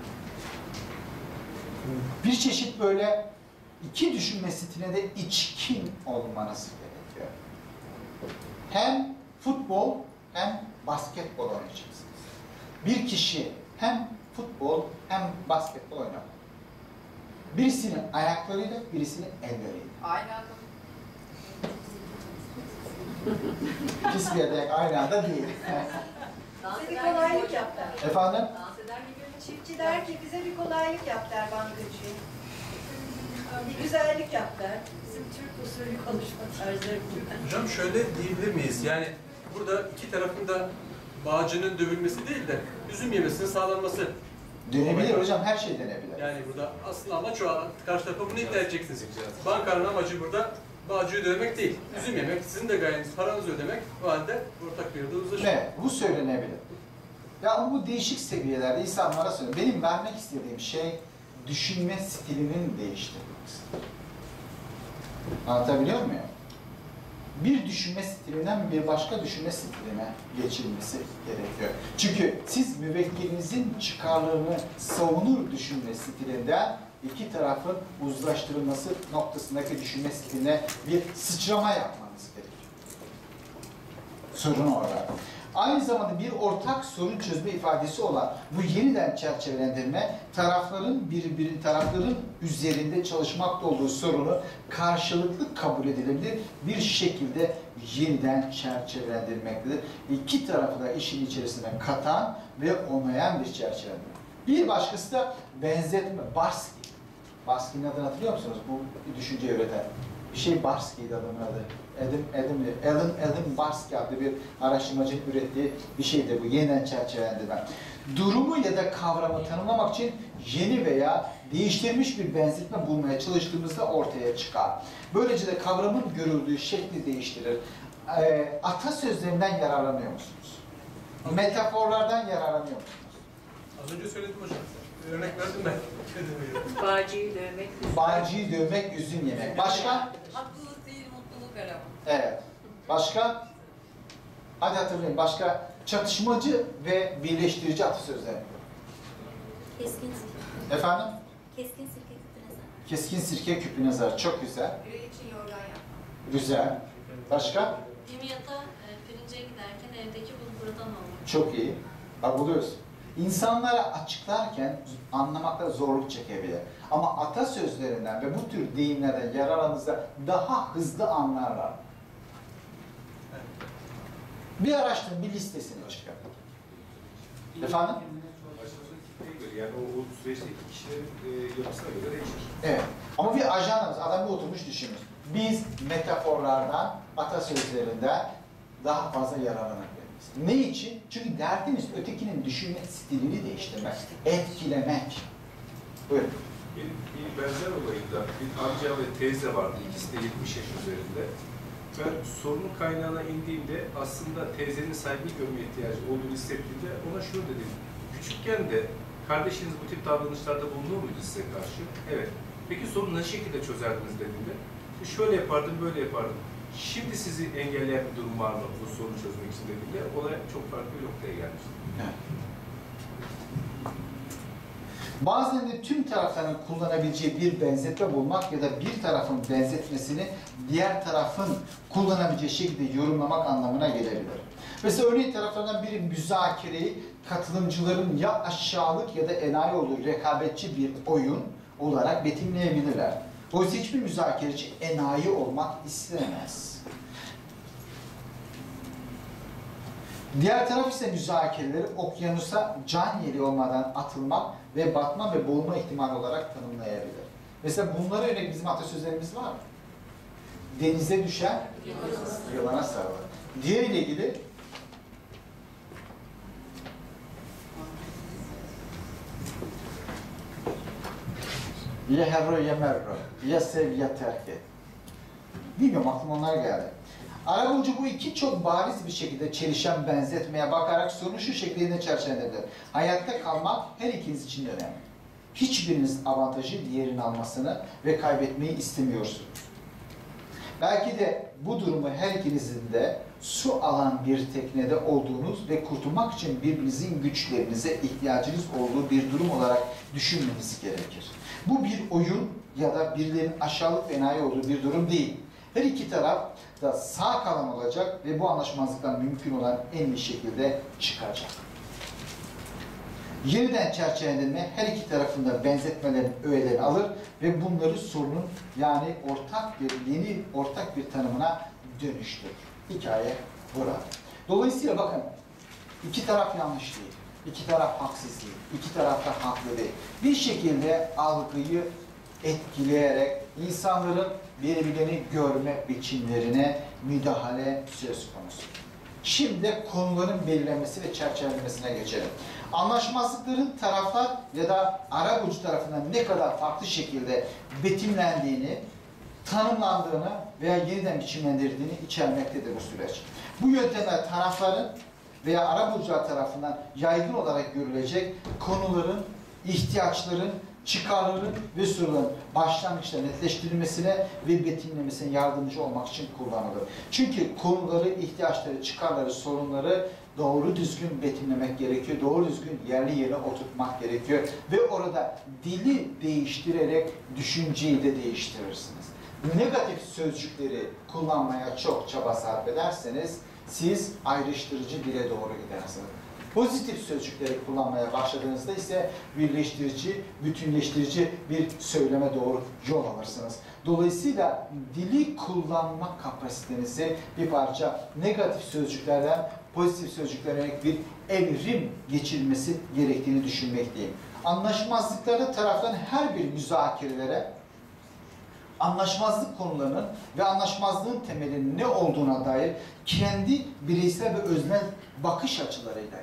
Bir çeşit böyle iki düşünme stiline de içkin olmanız gerekiyor. Hem futbol hem basketbol oynayacaksınız. Bir kişi hem futbol hem basketbol oynar. Birisini ayaklarıyla, birisini elleriyle. Aynı anda. İkisi bir ayak aynı anda değil. Bize bir kolaylık yap der. Efendim? Çiftçi der ki bize bir kolaylık yap der bankacı. Bir güzellik yap der. Bizim Türk usulü konuşma tarzları gibi. Hocam şöyle diyebilir miyiz? Yani burada iki tarafın da bağcının dövülmesi değil de üzüm yemesinin sağlanması. Dönebilir hocam, her şey denebilir. Yani burada asıl amaç o, karşı tarafa bunu ikna edeceksiniz. Bankanın amacı burada bağcıyı dövmek değil, üzüm yemek, sizin de gayeniz paranızı ödemek, o halde ortak bir yerde uzlaşın. Evet, bu söylenebilir. Ya ama bu değişik seviyelerde insanlara söylüyorum. Benim vermek istediğim şey düşünme stilinin değiştirilmesi. Anlatabiliyor muyum? Bir düşünme stilinden bir başka düşünme stiline geçilmesi gerekiyor. Çünkü siz müvekkilinizin çıkarlarını savunur düşünme stilinden iki tarafın uzlaştırılması noktasındaki düşünme stiline bir sıçrama yapmanız gerekiyor. Sorun orada. Aynı zamanda bir ortak sorun çözme ifadesi olan bu yeniden çerçevelendirme, tarafların birbiri tarafların üzerinde çalışmakta olduğu sorunu karşılıklı kabul edilebilir bir şekilde yeniden çerçevelendirmektedir. İki tarafı da işin içerisine katan ve onlayan bir çerçevelendirme. Bir başkası da benzetme, Barsky. Barsky'nin adını hatırlıyor musunuz? Bu bir düşünceyi üreten. Bir şey Barsky'ydi adamın adı. Adam, Adam, Alan, Adam Barsky adlı bir araştırmacının ürettiği bir şeydir bu yeniden çerçevelendirme. Durumu ya da kavramı tanımlamak için yeni veya değiştirilmiş bir benzetme bulmaya çalıştığımızda ortaya çıkar. Böylece de kavramın görüldüğü şekli değiştirir. E, atasözlerinden yararlanıyor musunuz? Metaforlardan yararlanıyor musunuz? Az önce söyledim hocam. Örnek verdim ben. Bağcıyı dövmek, Bağcıyı dövmek, üzüm yemek. Başka? Haklılık değil, mutluluk arama. Evet. Başka? Hadi hatırlayın. Başka? Çatışmacı ve birleştirici atasözleri. Keskin sirke. Efendim? Keskin sirke küpüne zarar. Keskin sirke küpüne zarar. Çok güzel. Biri için yorgan yapmak. Güzel. Başka? Dimyata e, pirince giderken evdeki bulgurdan olmak. Çok iyi. Bak buluyoruz. İnsanlara açıklarken anlamakta zorluk çekebilir. Ama atasözlerinden ve bu tür deyimlerden yararlanırsa daha hızlı anlarlar. Bir araştırın, bir listesini çıkarın. Efendim? Yani o, o süreçteki kişilerin e, yapısına göre değişir. Evet. Ama bir ajanımız, adam bir oturmuş düşünür. Biz metaforlardan, atasözlerinden daha fazla yararlanabiliriz. Ne için? Çünkü derdimiz ötekinin düşünme stilini değiştirmek, etkilemek. Buyurun. Benim bir benzer olayında bir amca ve teyze vardı. İkisi de yetmiş yaş üzerinde. Ben sorunun kaynağına indiğimde aslında teyzenin saygı görme ihtiyacı olduğunu hissettiğimde ona şunu dedim. Küçükken de kardeşiniz bu tip davranışlarda bulunuyor muydu size karşı? Evet. Peki sorunu ne şekilde çözerdiniz dediğimde? Şöyle yapardım, böyle yapardım. Şimdi sizi engelleyen bir durum var mı bu sorunu çözmek için dediğimde olay çok farklı bir noktaya gelmişti. Evet. Bazen de tüm tarafların kullanabileceği bir benzetme bulmak ya da bir tarafın benzetmesini diğer tarafın kullanabileceği şekilde yorumlamak anlamına gelebilir. Mesela örneğin taraflardan biri müzakereyi katılımcıların ya aşağılık ya da enayi olduğu rekabetçi bir oyun olarak betimleyebilirler. Oysa hiçbir müzakereci enayi olmak istemez. Diğer taraf ise müzakereleri okyanusa can yeri olmadan atılmak ve batma ve boğulma ihtimali olarak tanımlayabilir. Mesela bunlara yönelik bizim atasözlerimiz var mı? Denize düşen yılana sarılır. Diğeriyle ilgili ya herro ya merro, ya sev ya terk et. Bilmiyorum, aklıma onlar geldi. Arabulucu bu iki çok bariz bir şekilde çelişen benzetmeye bakarak sorunu şu şekilde çerçevelenebilir. Hayatta kalmak her ikiniz için de önemli. Hiçbiriniz avantajı diğerinin almasını ve kaybetmeyi istemiyorsunuz. Belki de bu durumu her ikinizin de su alan bir teknede olduğunuz ve kurtulmak için birbirinizin güçlerinize ihtiyacınız olduğu bir durum olarak düşünmeniz gerekir. Bu bir oyun ya da birilerinin aşağılık ve enayi olduğu bir durum değil. Her iki taraf da sağ kalan olacak ve bu anlaşmazlıktan mümkün olan en iyi şekilde çıkacak. Yeniden çerçevelenme her iki tarafında benzetmelerin öğelerini alır ve bunları sorunun yani ortak bir yeni ortak bir tanımına dönüştürür. Hikaye burada. Dolayısıyla bakın iki taraf yanlış değil, iki taraf haksız değil, iki taraf da haklı değil. Bir şekilde algıyı etkileyerek insanların birbirlerini görme biçimlerine müdahale söz konusu. Şimdi konuların belirlenmesi ve çerçevelenmesine geçelim. Anlaşmazlıkların taraflar ya da Arap ucu tarafından ne kadar farklı şekilde betimlendiğini, tanımlandığını veya yeniden biçimlendirdiğini içermektedir bu süreç. Bu yöntemler tarafların veya Arap ucular tarafından yaygın olarak görülecek konuların, ihtiyaçların, çıkarların ve soruların başlangıçta netleştirilmesine ve betimlemesine yardımcı olmak için kullanılır. Çünkü konuları, ihtiyaçları, çıkarları, sorunları doğru düzgün betimlemek gerekiyor, doğru düzgün yerli yerine oturtmak gerekiyor ve orada dili değiştirerek düşünceyi de değiştirirsiniz. Negatif sözcükleri kullanmaya çok çaba sarf ederseniz siz ayrıştırıcı dile doğru gidersiniz. Pozitif sözcükleri kullanmaya başladığınızda ise birleştirici, bütünleştirici bir söyleme doğru yol alırsınız. Dolayısıyla dili kullanma kapasitenizi bir parça negatif sözcüklerden pozitif sözcüklere yönelik bir evrim geçirmesi gerektiğini düşünmekteyim. Anlaşmazlıkları taraftan her bir müzakerelere anlaşmazlık konularının ve anlaşmazlığın temelinin ne olduğuna dair kendi bireysel ve öznel bakış açılarıyla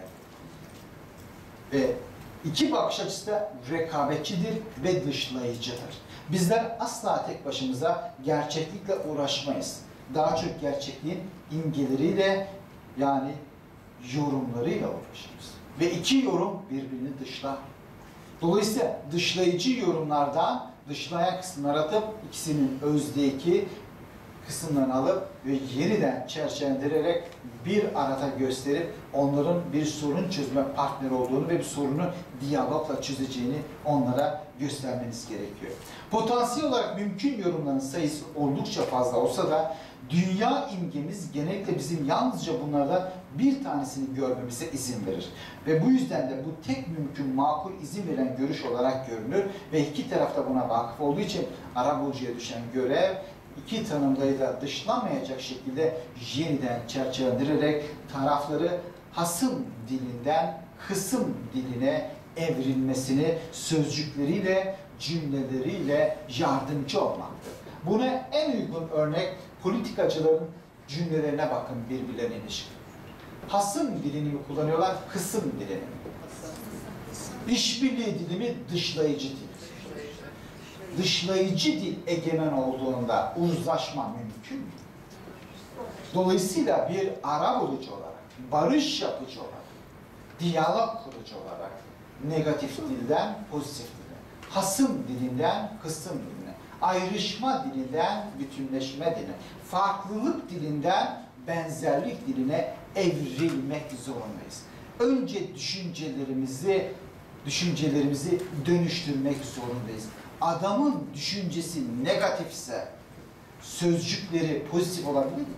ve iki bakış açısı da rekabetçidir ve dışlayıcıdır. Bizler asla tek başımıza gerçeklikle uğraşmayız. Daha çok gerçekliğin imgeleriyle yani yorumlarıyla uğraşırız. Ve iki yorum birbirini dışlar. Dolayısıyla dışlayıcı yorumlardan dışlayan kısımları atıp ikisinin özdeki kısımlarını alıp ve yeniden çerçevelendirerek bir arada gösterip onların bir sorun çözme partneri olduğunu ve bir sorunu diyalogla çözeceğini onlara göstermeniz gerekiyor. Potansiyel olarak mümkün yorumların sayısı oldukça fazla olsa da dünya imgemiz genellikle bizim yalnızca bunlardan bir tanesini görmemize izin verir. Ve bu yüzden de bu tek mümkün makul izin veren görüş olarak görünür ve iki taraf da buna vakıf olduğu için Arabulucuya düşen görev iki tanımlayı da dışlamayacak şekilde yeniden çerçevelendirerek tarafları hasım dilinden kısım diline evrilmesini sözcükleriyle, cümleleriyle yardımcı olmaktır. Buna en uygun örnek politikacıların cümlelerine bakın birbirlerine ilişkin. Hasım dilini mi kullanıyorlar, kısım dilini mi? İşbirliği dili mi, dışlayıcı dil? Dışlayıcı dil egemen olduğunda uzlaşma mümkün mü? Dolayısıyla bir arabulucu olarak, barış yapıcı olarak, diyalog kurucu olarak negatif dilden pozitif dile, hasım dilinden kısım diline, ayrışma dilinden bütünleşme diline, farklılık dilinden benzerlik diline evrilmek zorundayız. Önce düşüncelerimizi düşüncelerimizi dönüştürmek zorundayız. Adamın düşüncesi negatifse sözcükleri pozitif olabilir mi?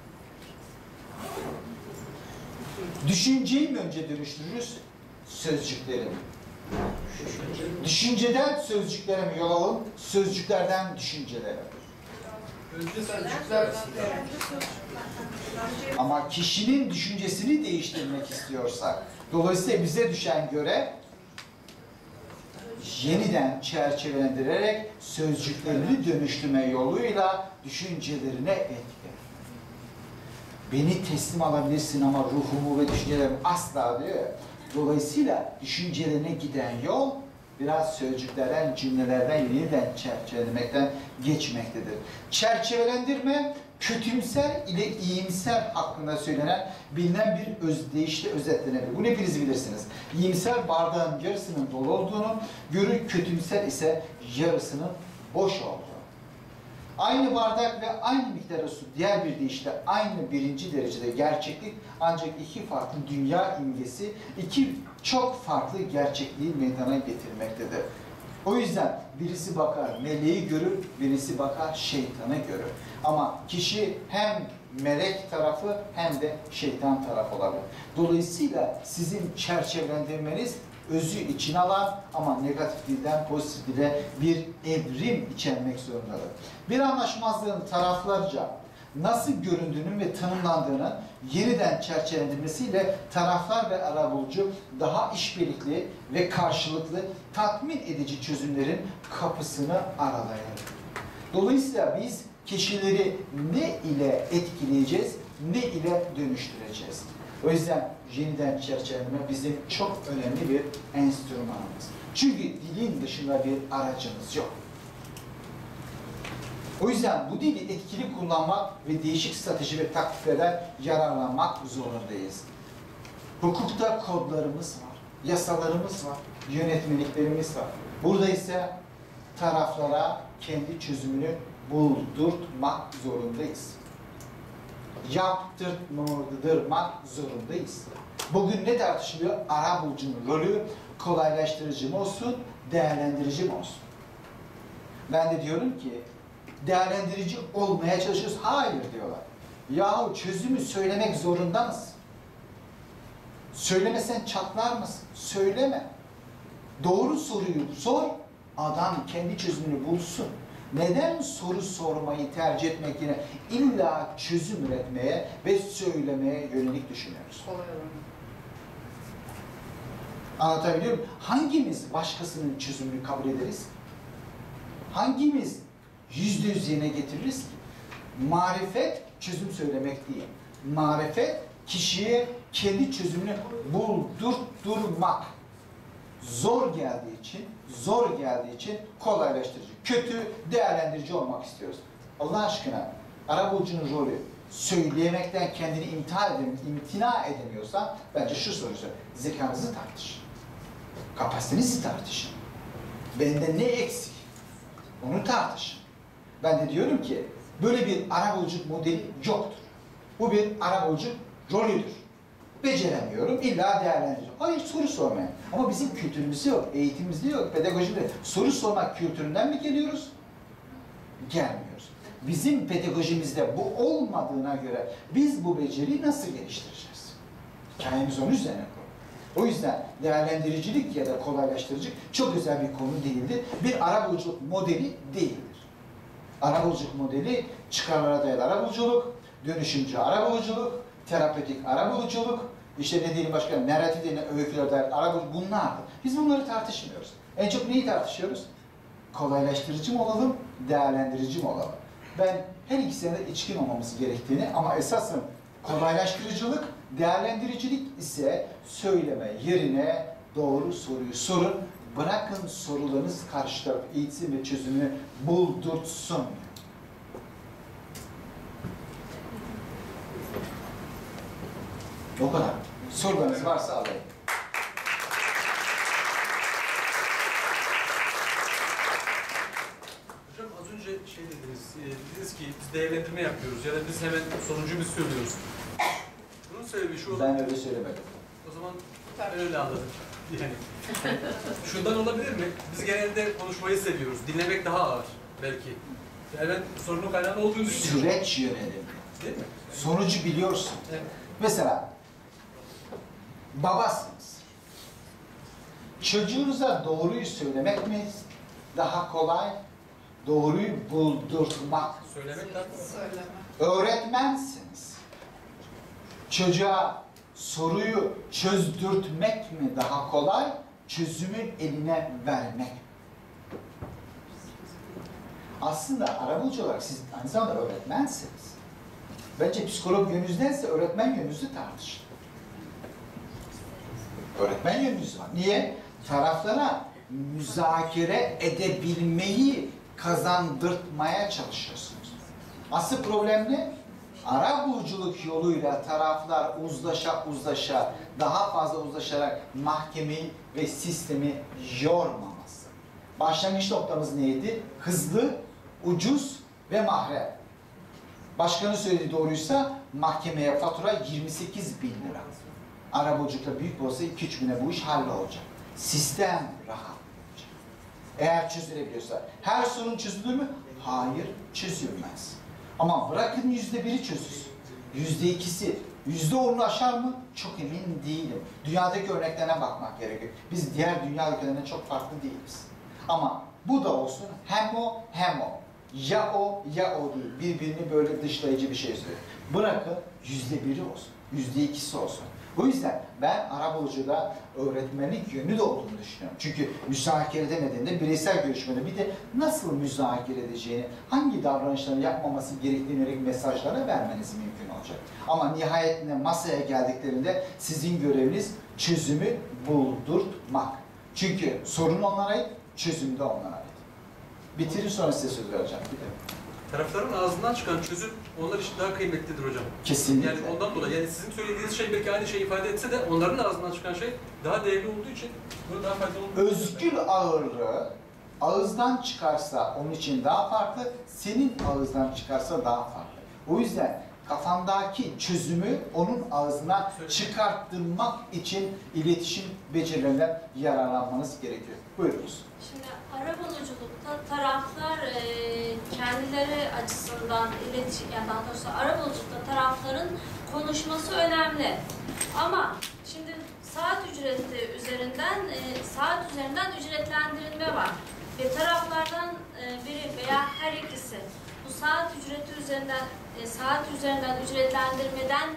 Düşünceyi mi önce dönüştürürüz? Sözcükleri mi? Düşünceden sözcüklere mi yol alalım? Sözcüklerden düşüncelere mi? Ama kişinin düşüncesini değiştirmek istiyorsak, dolayısıyla bize düşen görev yeniden çerçevelendirerek sözcüklerini dönüştürme yoluyla düşüncelerine etki. Beni teslim alabilirsin ama ruhumu ve düşüncelerimi asla diyor. Dolayısıyla düşüncelerine giden yol biraz sözcüklerden, cümlelerden yeniden çerçevelemekten geçmektedir. Çerçevelendirme, kötümser ile iyimser hakkında söylenen bilinen bir özdeyişle özetlenebilir. Bunu hepiniz bilirsiniz. İyimser bardağın yarısının dolu olduğunu, görü kötümser ise yarısının boş olduğunu. Aynı bardak ve aynı miktarda su diğer bir deyişle aynı birinci derecede gerçeklik ancak iki farklı dünya imgesi, iki çok farklı gerçekliği meydana getirmektedir. O yüzden birisi bakar meleği görür, birisi bakar şeytanı görür. Ama kişi hem melek tarafı hem de şeytan tarafı olabilir. Dolayısıyla sizin çerçevelendirmeniz özü içine alan ama negatif dilden pozitif dile bir evrim içermek zorundadır. Bir anlaşmazlığın taraflarca nasıl göründüğünün ve tanımlandığının yeniden çerçevelendirmesiyle taraflar ve arabulucu daha işbirlikli ve karşılıklı tatmin edici çözümlerin kapısını aralayır. Dolayısıyla biz kişileri ne ile etkileyeceğiz, ne ile dönüştüreceğiz. O yüzden yeniden çerçeveleme bizim çok önemli bir enstrümanımız. Çünkü dilin dışında bir aracımız yok. O yüzden bu dili etkili kullanmak ve değişik strateji ve taktiklerden yararlanmak zorundayız. Hukukta kodlarımız var, yasalarımız var, yönetmeliklerimiz var. Burada ise taraflara kendi çözümünü buldurtmak zorundayız. Yaptırtmak zorundayız. Bugün ne tartışılıyor? Arabulucunun rolü kolaylaştırıcı mı olsun, değerlendirici mi olsun? Ben de diyorum ki değerlendirici olmaya çalışıyoruz. Hayır diyorlar. Yahu çözümü söylemek zorunda mısın? Söylemesen çatlar mısın? Söyleme. Doğru soruyu sor, adam kendi çözümünü bulsun. Neden soru sormayı tercih etmek yerine illa çözüm üretmeye ve söylemeye yönelik düşünüyoruz? Anlatabiliyor muyum? Hangimiz başkasının çözümünü kabul ederiz? Hangimiz yüzde yüz yerine getiririz ki? Marifet çözüm söylemek değil. Marifet kişiye kendi çözümünü buldurtturmak. Zor geldiği için, zor geldiği için kolaylaştırıcı, kötü, değerlendirici olmak istiyoruz. Allah aşkına arabulucunun rolü söyleyemekten kendini imtina, edem imtina edemiyorsan bence şu soruyu sor. Zekanızı tartışın. Kapasitenizi tartışın. Bende ne eksik? Onu tartışın. Ben de diyorum ki böyle bir arabuluculuk modeli yoktur. Bu bir arabuluculuk rolüdür. Beceremiyorum, illa değerlendireceğim. Hayır, soru sormayın. Ama bizim kültürümüzde yok, eğitimimizde yok, pedagojide. Soru sormak kültüründen mi geliyoruz? Gelmiyoruz. Bizim pedagojimizde bu olmadığına göre biz bu beceriyi nasıl geliştireceğiz? Hikayemiz onun üzerine kurulu. O yüzden değerlendiricilik ya da kolaylaştırıcılık çok özel bir konu değildir. Bir arabuluculuk modeli değildir. Arabuluculuk modeli çıkarlara dayalı arabuluculuk, dönüşümcü arabuluculuk, terapötik arabuluculuk, işte ne diyelim başka, narratif denilen öyküler dair arabuluculuk, bunlardır. Biz bunları tartışmıyoruz. En çok neyi tartışıyoruz? Kolaylaştırıcı mı olalım, değerlendirici mi olalım? Ben her ikisine de içkin olmamız gerektiğini ama esasın kolaylaştırıcılık, değerlendiricilik ise söyleme yerine doğru soruyu sorun. Bırakın sorularınız karşı taraf eğitsin ve çözümünü buldurtsun. O kadar. Sorularınız varsa alayım. Hocam az önce şey dediniz, e, dediniz ki biz değerlendirme yapıyoruz ya da biz hemen sonucu biz söylüyoruz. Bunun sebebi şu... Ben öyle söylemedim. O zaman ben öyle anladım. Yani şundan olabilir mi? Biz genelde konuşmayı seviyoruz. Dinlemek daha ağır belki. Yani ben sorunun kaynağı olduğunu düşünüyorum. Süreç yönelimi. Değil mi? Sonucu biliyorsun. Evet. Mesela babasınız. Çocuğunuza doğruyu söylemek mi daha kolay? Doğruyu buldurtmak. Söylemek daha kolay. Öğretmensiniz. Çocuğa soruyu çözdürtmek mi daha kolay? Çözümü eline vermek. Aslında arabulucu olarak siz aynı zamanda öğretmensiniz. Bence psikolog yönünüzdense öğretmen yönünüzü tartışın. Öğretmen yönünüz var. Niye? Taraflara müzakere edebilmeyi kazandırtmaya çalışıyorsunuz. Asıl problem ne? Arabuluculuk yoluyla taraflar uzlaşa uzlaşa, daha fazla uzlaşarak mahkemeyi ve sistemi yormaması. Başlangıç noktamız neydi? Hızlı, ucuz ve mahrem. Başkanın söylediği doğruysa mahkemeye fatura yirmi sekiz bin lira. Arabuluculukla büyük olsa iki üç bine bu iş hallolacak. Sistem rahat olacak. Eğer çözülebiliyorsa. Her sorun çözülür mü? Hayır, çözülmez. Ama bırakın yüzde biri çözülsün. Yüzde ikisi, yüzde onu aşar mı? Çok emin değilim. Dünyadaki örneklerine bakmak gerekiyor. Biz diğer dünya ülkelerine çok farklı değiliz. Ama bu da olsun hem o hem o. Ya o ya o değil. Birbirini böyle dışlayıcı bir şey söylüyor. Bırakın yüzde biri olsun. Yüzde ikisi olsun. O yüzden ben arabulucuda öğretmenlik yönü de olduğunu düşünüyorum. Çünkü müzakere edemediğinde bireysel görüşmede bir de nasıl müzakere edeceğini, hangi davranışları yapmaması gerektiğine yönelik mesajlara vermeniz mümkün olacak. Ama nihayetinde masaya geldiklerinde sizin göreviniz çözümü buldurtmak. Çünkü sorun onlara ait, çözüm de onlara ait. Bitirin sonra size söz vereceğim. Bitirin. Tarafların ağzından çıkan çözüm onlar için daha kıymetlidir hocam. Kesinlikle. Yani ondan dolayı yani sizin söylediğiniz şey belki aynı şeyi ifade etse de onların ağzından çıkan şey daha değerli olduğu için bunu daha faydalı olduğu Özgür ağırlığı ağızdan çıkarsa onun için daha farklı, senin ağızdan çıkarsa daha farklı. O yüzden kafandaki çözümü onun ağzına çıkarttırmak için iletişim becerilerinden yararlanmanız gerekiyor. Buyurunuz. Şimdi arabuluculukta taraflar e, kendileri açısından iletişim, yani daha doğrusu arabuluculukta tarafların konuşması önemli. Ama şimdi saat ücreti üzerinden e, saat üzerinden ücretlendirilme var. Ve taraflardan e, biri veya her ikisi bu saat ücreti üzerinden e, saat üzerinden ücretlendirmeden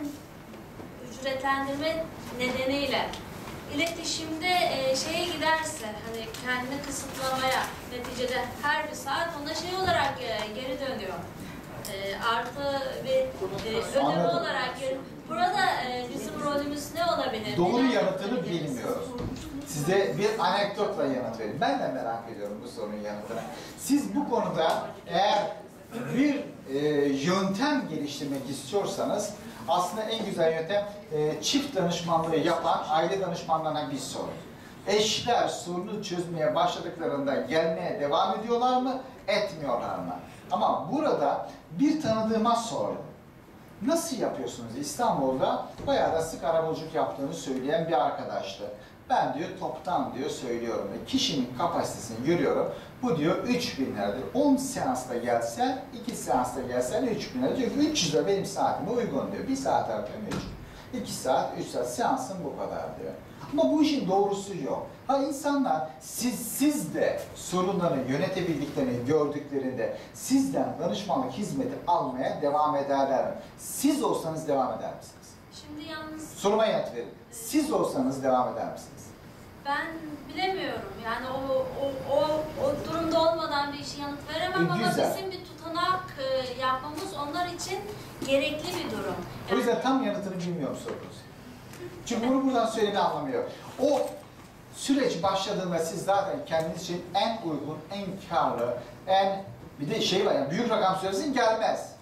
ücretlendirme nedeniyle iletişimde e, şeye giderse, hani kendini kısıtlamaya, neticede her bir saat ona şey olarak e, geri dönüyor. E, artı ve e, ödeme olarak geri. Burada e, bizim rolümüz ne olabilir? Doğru Neler yanıtını yapabiliriz? bilmiyoruz. Size bir anekdotla yanıt vereyim. Ben de merak ediyorum bu sorunun yanıtını. Siz bu konuda eğer bir e, yöntem geliştirmek istiyorsanız aslında en güzel yöntem e, çift danışmanlığı yapan aile danışmanlarına bir sorun. Eşler sorunu çözmeye başladıklarında gelmeye devam ediyorlar mı, etmiyorlar mı? Ama burada bir tanıdığıma sordum. Nasıl yapıyorsunuz? İstanbul'da bayağı da sık arabuluculuk yaptığını söyleyen bir arkadaştı. Ben diyor toptan diyor söylüyorum. Kişinin kapasitesini görüyorum. Bu diyor üç bin liradır. on seansta gelsen, iki seansta gelsen üç bin lira. Diyor ki üç yüz lira benim saatime uygun diyor. Bir saat harcıyorum üç. iki saat, üç saat seansın bu kadar diyor. Ama bu işin doğrusu yok. Ha insanlar siz, siz de sorunlarını yönetebildiklerini gördüklerinde sizden danışmanlık hizmeti almaya devam ederler mi? Siz olsanız devam eder misiniz? Şimdi yalnız Soruma yanıt verin. Siz olsanız devam eder misiniz? ben bilemiyorum. Yani o, o, o, o durumda olmadan bir işe yanıt veremem ama Güzel. bizim bir tutanak e, yapmamız onlar için gerekli bir durum. O yüzden tam yanıtını bilmiyorum sorunuz. Çünkü bunu buradan söylemeyi anlamıyor. O süreç başladığında siz zaten kendiniz için en uygun, en karlı, en bir de şey var yani büyük rakam söylesin gelmez.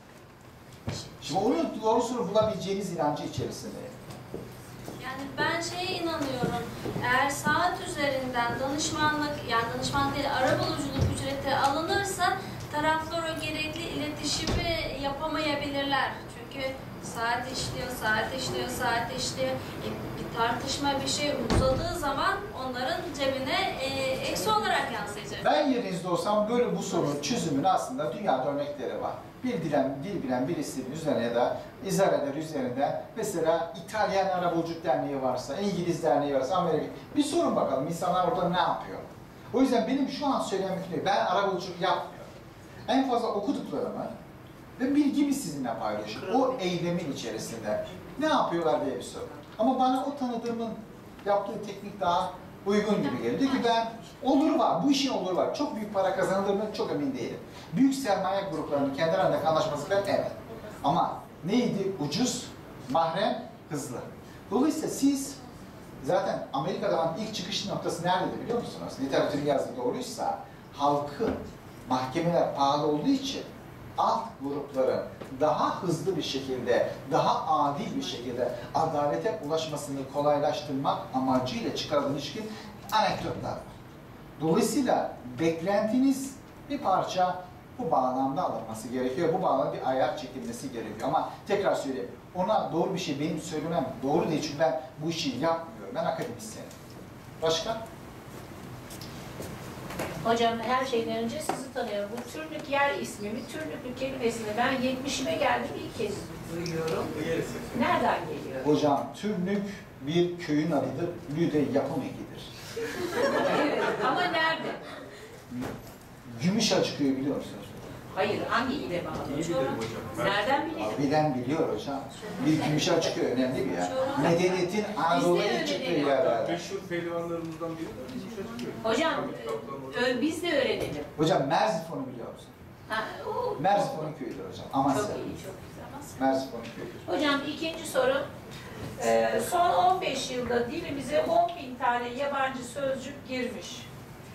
Şimdi onun doğrusunu bulabileceğiniz inancı içerisindeyim. Yani ben şeye inanıyorum. Eğer saat üzerinden danışmanlık, yani danışmanlık değil, arabuluculuk ücreti alınırsa taraflar o gerekli iletişimi yapamayabilirler. Çünkü saat işliyor, saat işliyor, saat işliyor. E, bir tartışma, bir şey uzadığı zaman onların cebine e, eksi olarak yansıyacak. Ben yerinizde olsam böyle bu sorunun çözümünün aslında dünyada örnekleri var. Bir dilen, dil bilen birisinin üzerine ya da izah eder üzerinde mesela İtalyan Arabuluculuk Derneği varsa, İngiliz Derneği varsa, Amerika bir sorun bakalım insanlar orada ne yapıyor? O yüzden benim şu an söylemek değil, ben arabuluculuk yapmıyorum. En fazla okuduklarımı ve bilgimi sizinle paylaşıyorum. O eylemin içerisinde ne yapıyorlar diye bir soru. Ama bana o tanıdığımın yaptığı teknik daha uygun gibi geliyor. Diyor ki ben olur var, bu işin olur var. Çok büyük para kazanılır mı? Çok emin değilim. Büyük sermaye gruplarının kendi arasındaki anlaşmazlıklar evet. Ama neydi? Ucuz, mahrem, hızlı. Dolayısıyla siz Zaten Amerika'da olan ilk çıkış noktası neredeydi biliyor musunuz? Literatürün yazdığı doğruysa halkın mahkemeler pahalı olduğu için alt grupların daha hızlı bir şekilde, daha adil bir şekilde adalete ulaşmasını kolaylaştırmak amacıyla çıkarılmış ilişkin anekdotlar var. Dolayısıyla beklentiniz bir parça bu bağlamda alınması gerekiyor. Bu bağlamda bir ayar çekilmesi gerekiyor. Ama tekrar söyleyeyim, ona doğru bir şey benim söylemem doğru değil çünkü ben bu işi yapmıyorum. Ben akademisyenim. Başka? Hocam her şeyden önce sizi tanıyorum. Bu Türlük yer ismimi, Türlüklü kelimesini ben yetmişime geldim ilk kez duyuyorum. Nereden geliyor? Hocam Türlük bir köyün adıdır. Lüde yapım ekidir. Evet, ama nerede? Gümüşhacı köyü biliyor musunuz? Hayır, hangi ile bağlı? Nereden biliyor? Bilen biliyor hocam. Bir Gümüşhacı köyü önemli bir yer. Medeniyetin Anadolu'ya çıktığı yerler. Meşhur pehlivanlarımızdan biri de Gümüşhacı köyü. Hocam, ö, biz de öğrenelim. Hocam Merzifon'u biliyor musun? Ha, o... Merzifon'un köyüdür hocam. Amasya. Çok iyi, çok güzel. Merzifon'un köyüdür. Hocam ikinci sorum. Ee, son on beş yılda dilimize on bin tane yabancı sözcük girmiş.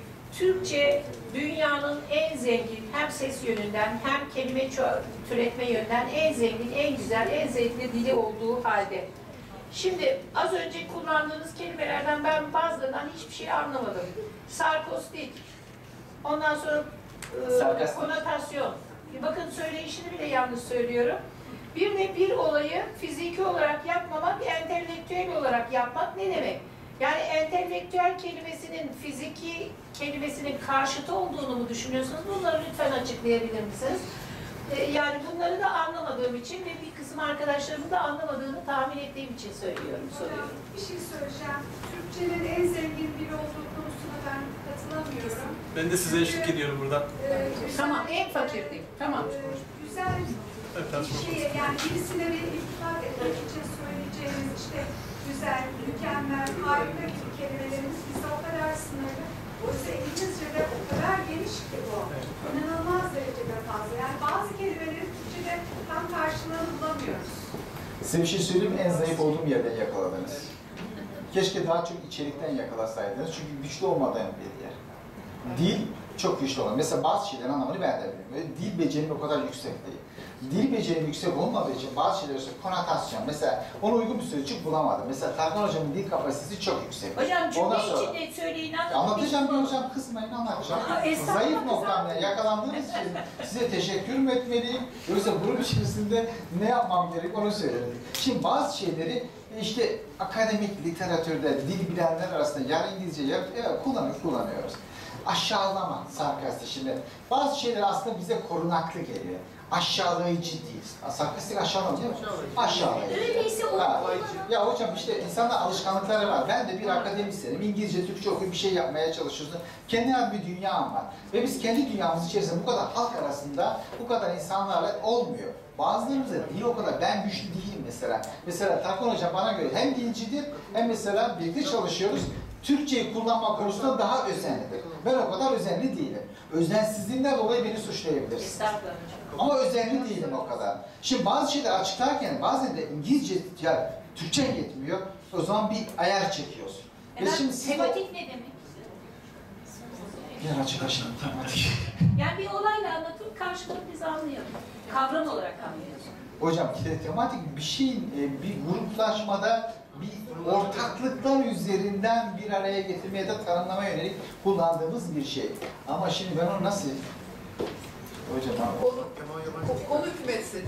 Türkçe dünyanın en zengin hem ses yönünden hem kelime türetme yönünden en zengin, en güzel, en zevkli dili olduğu halde. Şimdi az önce kullandığınız kelimelerden ben bazılarından hiçbir şey anlamadım. Sarkostik, ondan sonra e, konotasyon. Bakın söyleyişini bile yanlış söylüyorum. Bir de bir olayı fiziki olarak yapmamak, entelektüel olarak yapmak ne demek? Yani entelektüel kelimesinin fiziki kelimesinin karşıtı olduğunu mu düşünüyorsunuz? Bunları lütfen açıklayabilir misiniz? Ee, yani bunları da anlamadığım için ve bir kısım arkadaşlarımın da anlamadığını tahmin ettiğim için söylüyorum, soruyorum. Bir şey söyleyeceğim. Türkçenin en zengin dili olduğu konusuna ben katılamıyorum. Ben de size eşlik ediyorum buradan. E, tamam, en fakir değil. Tamam. E, güzel bir şey, yani birisine bir iltifat etmek için söyleyeceğimiz işte güzel, mükemmel, harika gibi kelimelerimiz bize o kadar sınırlı. Oysa İngilizce'de o kadar geniş ki bu. İnanılmaz derecede fazla. Yani bazı kelimelerin Türkçe'de tam karşılığını bulamıyoruz. Size bir şey söyleyeyim mi? En zayıf olduğum yerden yakaladınız. Keşke daha çok içerikten yakalasaydınız. Çünkü güçlü olmadan bir yer. Dil çok güçlü olan. Mesela bazı şeylerin anlamını ben de bilmiyorum. Dil becerim o kadar yüksek değil. Dil becerim yüksek olmadığı için bazı şeyler işte konotasyon. Mesela ona uygun bir sözcük bulamadım. Mesela Tarkan hocamın dil kapasitesi çok yüksek. Hocam cümle Ondan sonra, içinde söyleyin anlatın. anlatacağım bir hocam, kısmayın anlatacağım. Zayıf noktamla yakalandığınız için size teşekkür mü etmeliyim? Yoksa bunun içerisinde ne yapmam gerek onu söyledim. Şimdi bazı şeyleri işte akademik literatürde dil bilenler arasında yarı İngilizce yarı evet, kullanıyor, kullanıyoruz. Aşağılama, sarkastik. Şimdi bazı şeyler aslında bize korunaklı geliyor. Aşağılayıcı değil. Sarkastik aşağılama değil mi? Aşağılayıcı. Öyleyse o ha. Ya hocam işte insanların alışkanlıkları var. Ben de bir akademisyenim. İngilizce, Türkçe okuyup bir şey yapmaya çalışıyorsun. Kendine bir dünyam var. Ve biz kendi dünyamız içerisinde bu kadar halk arasında bu kadar insanlarla olmuyor. Bazılarımızda dil o kadar, ben güçlü değilim mesela. Mesela Tarkan Hocam bana göre hem dilcidir hem mesela birlikte çalışıyoruz. Türkçeyi kullanma konusunda daha özenlidir. Ben o kadar özenli değilim. Özensizliğinden dolayı beni suçlayabilirsiniz. Ama özenli değilim o kadar. Şimdi bazı şeyleri açıklarken bazen de İngilizce, yani Türkçe yetmiyor. O zaman bir ayar çekiyorsun. Ve şimdi tematik de... ne demek? Bir açık aşağı tematik. Yani bir olayla anlatıp karşılığı biz anlayalım. Kavram olarak anlayalım. Hocam tematik bir şeyin bir gruplaşmada bir ortaklıklar üzerinden bir araya getirmeye de tanımlamaya yönelik kullandığımız bir şey. Ama şimdi ben onu nasıl... Hocam Konu, konu hükmetsin.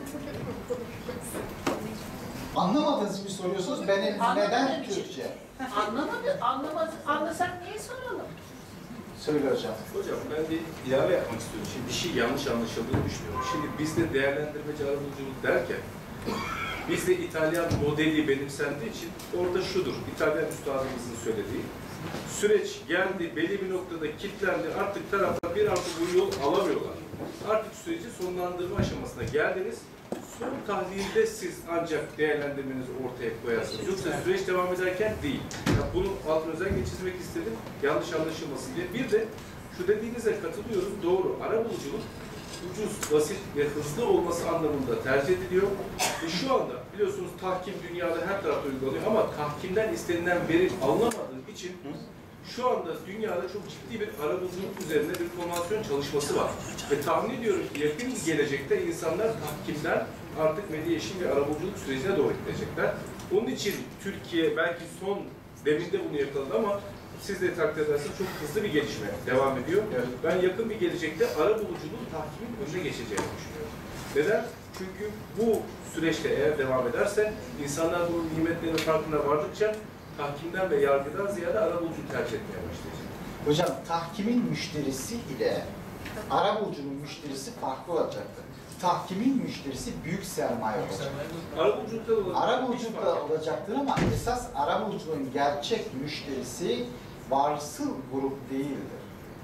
Anlamadığınız bir soruyorsunuz. Benim neden Türkçe? Anlamadı, anlamadı. Anlasak niye soralım? Söyle hocam. Hocam ben bir ilave yapmak istiyorum. Şimdi bir şey yanlış anlaşıldığını düşünüyorum. Şimdi bizde değerlendirmeci arabuluculuk derken bizde İtalyan modeli benimsendiği için orada şudur. İtalyan üstadımızın söylediği. Süreç geldi, belli bir noktada kilitlendi. Artık taraflar bir artı bu yol alamıyorlar. Artık süreci sonlandırma aşamasına geldiniz. Son tahlilde siz ancak değerlendirmenizi ortaya koyarsınız. Yoksa süreç devam ederken değil. Yani bunu altını özellikle çizmek istedim. Yanlış anlaşılmasın diye. Bir de şu dediğinize katılıyorum. Doğru. Arabuluculuk ucuz, basit ve hızlı olması anlamında tercih ediliyor. E şu anda biliyorsunuz tahkim dünyada her tarafta uygulanıyor ama tahkimden istenilen verim alınamadığı için şu anda dünyada çok ciddi bir arabuluculuk üzerine bir konvansiyon çalışması var. Ve tahmin ediyorum ki yakın bir gelecekte insanlar tahkimden artık mediation ve arabuluculuk sürecine doğru gidecekler. Onun için Türkiye belki son deminde bunu yakaladı ama siz de takdir ederseniz çok hızlı bir gelişme devam ediyor. Evet. Ben yakın bir gelecekte arabuluculuğun tahkimin önüne geçeceğini düşünüyorum. Neden? Çünkü bu süreçte eğer devam ederse insanlar bunun nimetlerinin farkına vardıkça tahkimden ve yargıdan ziyade arabulucuyu tercih etmeye başlayacak. Hocam tahkimin müşterisi ile arabulucunun müşterisi farklı olacaktır. Tahkimin müşterisi büyük sermaye olacak. Arabuluculukta da olacak. Arabuluculukta olacaktır ama esas arabuluculuğun gerçek müşterisi varsıl grup değildir.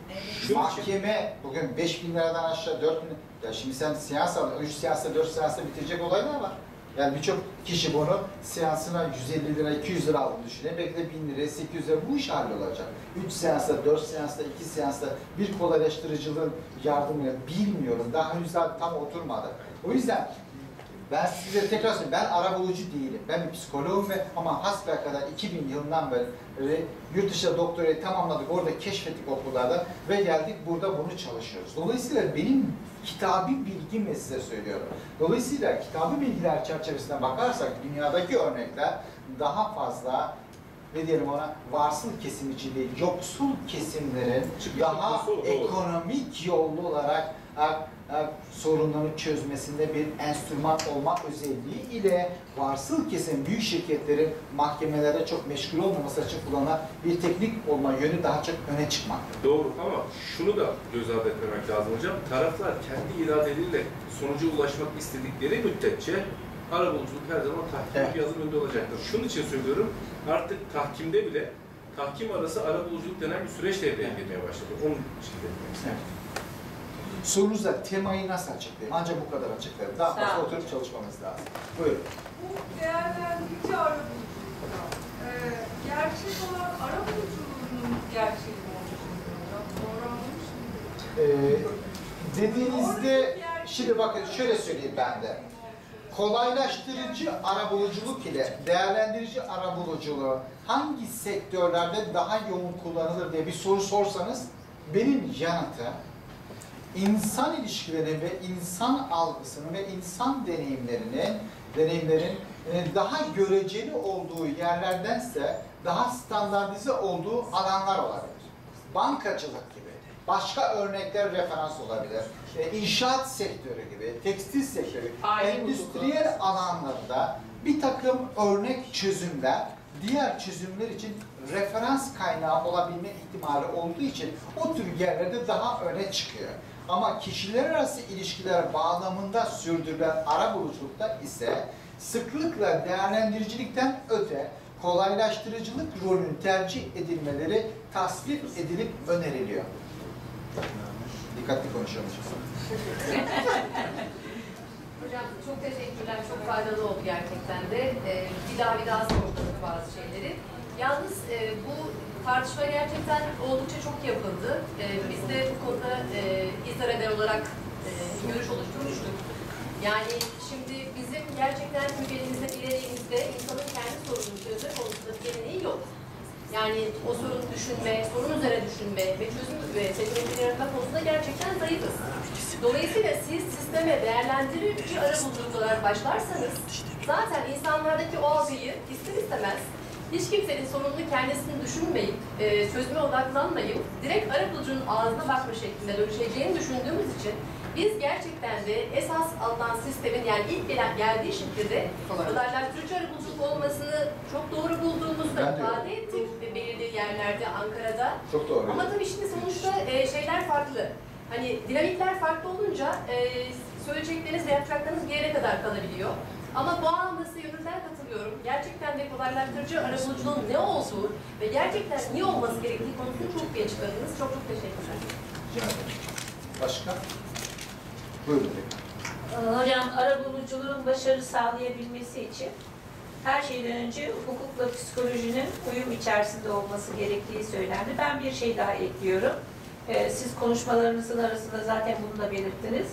Şu mahkeme bugün beş bin liradan aşağı dört bin, ya şimdi sen seans al, üç seansta dört seansta bitirecek olaylar var. Yani birçok kişi bunu seansına yüz elli lira, iki yüz lira aldığını düşünüyor. Belki de bin lira, sekiz yüz lira bu iş hallolacak. üç seansta, dört seansta, iki seansta bir kolaylaştırıcılığın yardımıyla bilmiyorum. Daha henüz daha tam oturmadı. O yüzden ben size tekrar söyleyeyim, ben arabulucu değilim. Ben bir psikoloğum ve ama hasbelkader iki bin yılından beri yurt dışında doktorayı tamamladık, orada keşfettik okullarda ve geldik burada bunu çalışıyoruz. Dolayısıyla benim kitabi bilgimle size söylüyorum. Dolayısıyla kitabi bilgiler çerçevesine bakarsak dünyadaki örnekler daha fazla ne diyelim ona varsıl kesim için değil, yoksul kesimlerin daha ekonomik yollu olarak sorunlarını çözmesinde bir enstrüman olma özelliği ile varsıl kesim büyük şirketlerin mahkemelerde çok meşgul olmaması için kullanılan bir teknik olma yönü daha çok öne çıkmaktadır. Doğru ama şunu da göz ardı etmemek lazım hocam. Taraflar kendi iradeleriyle sonuca ulaşmak istedikleri müddetçe arabuluculuk her zaman tahkim evet. bir adım önde olacaktır. Şunun için söylüyorum, artık tahkimde bile tahkim arası arabuluculuk denen bir süreç devreye girmeye başladı. Onun için demek istedim. Sorunuzda temayı nasıl açıklayayım? Ancak bu kadar açıklayayım. Daha fazla oturup çalışmamız lazım. Buyurun. Bu değerlendirici arabuluculukta e, gerçek olan arabuluculuğunun gerçeği mi olacak? Doğru anlamış mıyım? Ee, dediğinizde, şimdi bakın şöyle söyleyeyim ben de. Kolaylaştırıcı arabuluculuk ile değerlendirici arabuluculuğu hangi sektörlerde daha yoğun kullanılır diye bir soru sorsanız benim yanıtım İnsan ilişkileri ve insan algısının ve insan deneyimlerinin deneyimlerin daha göreceli olduğu yerlerdense daha standartize olduğu alanlar olabilir. Bankacılık gibi, başka örnekler referans olabilir. İnşaat sektörü gibi, tekstil sektörü, endüstriyel alanlarda bir takım örnek çözümler diğer çözümler için referans kaynağı olabilme ihtimali olduğu için o tür yerlerde daha öne çıkıyor. Ama kişiler arası ilişkiler bağlamında sürdürülen arabuluculukta ise sıklıkla değerlendiricilikten öte kolaylaştırıcılık rolünün tercih edilmeleri tasvip edilip öneriliyor. Dikkatli konuşuyormuş. Hocam çok teşekkürler, çok faydalı oldu gerçekten de. Ee, bir daha bir daha sorduk bazı şeyleri. Yalnız e, bu tartışma gerçekten oldukça çok yapıldı. Ee, biz de bu konuda e, İzareder olarak e, görüş oluşturmuştuk. Yani şimdi bizim gerçekten ülkemizde, ileriğimizde insanın kendi sorununu çözme konusunda bir geleneği yok. Yani o sorunu düşünme, sorun üzerine düşünme ve çözüm ve seçenekleri yaratma konusunda gerçekten zayıfız. Dolayısıyla siz sisteme değerlendirici arabuluculuk olarak başlarsanız zaten insanlardaki o algıyı ister istemez hiç kimsenin sorununu kendisini düşünmeyip, e, çözüme odaklanmayıp direkt arabulucunun ağzına bakma şeklinde dönüşeceğini düşündüğümüz için biz gerçekten de esas alınan sistemin yani ilk gelen geldiği şekilde kolaylaştırıcı arabuluculuk olmasını çok doğru bulduğumuzda ifade ettik ve belirli yerlerde Ankara'da. Çok doğru. Ama tabii şimdi sonuçta e, şeyler farklı. Hani dinamikler farklı olunca e, söyleyecekleriniz ve yapacaklarınız bir yere kadar kalabiliyor. Ama bu anlamda size yönümden katılıyorum. Gerçekten de kolaylaştırıcı arabuluculuğun ne olduğu ve gerçekten niye olması gerektiği konusunu çok iyi açıkladınız. Çok çok teşekkürler. Başka? Buyurun. Hocam arabuluculuğun başarı sağlayabilmesi için her şeyden önce hukukla psikolojinin uyum içerisinde olması gerektiği söylendi. Ben bir şey daha ekliyorum. Siz konuşmalarınızın arasında zaten bunu da belirttiniz.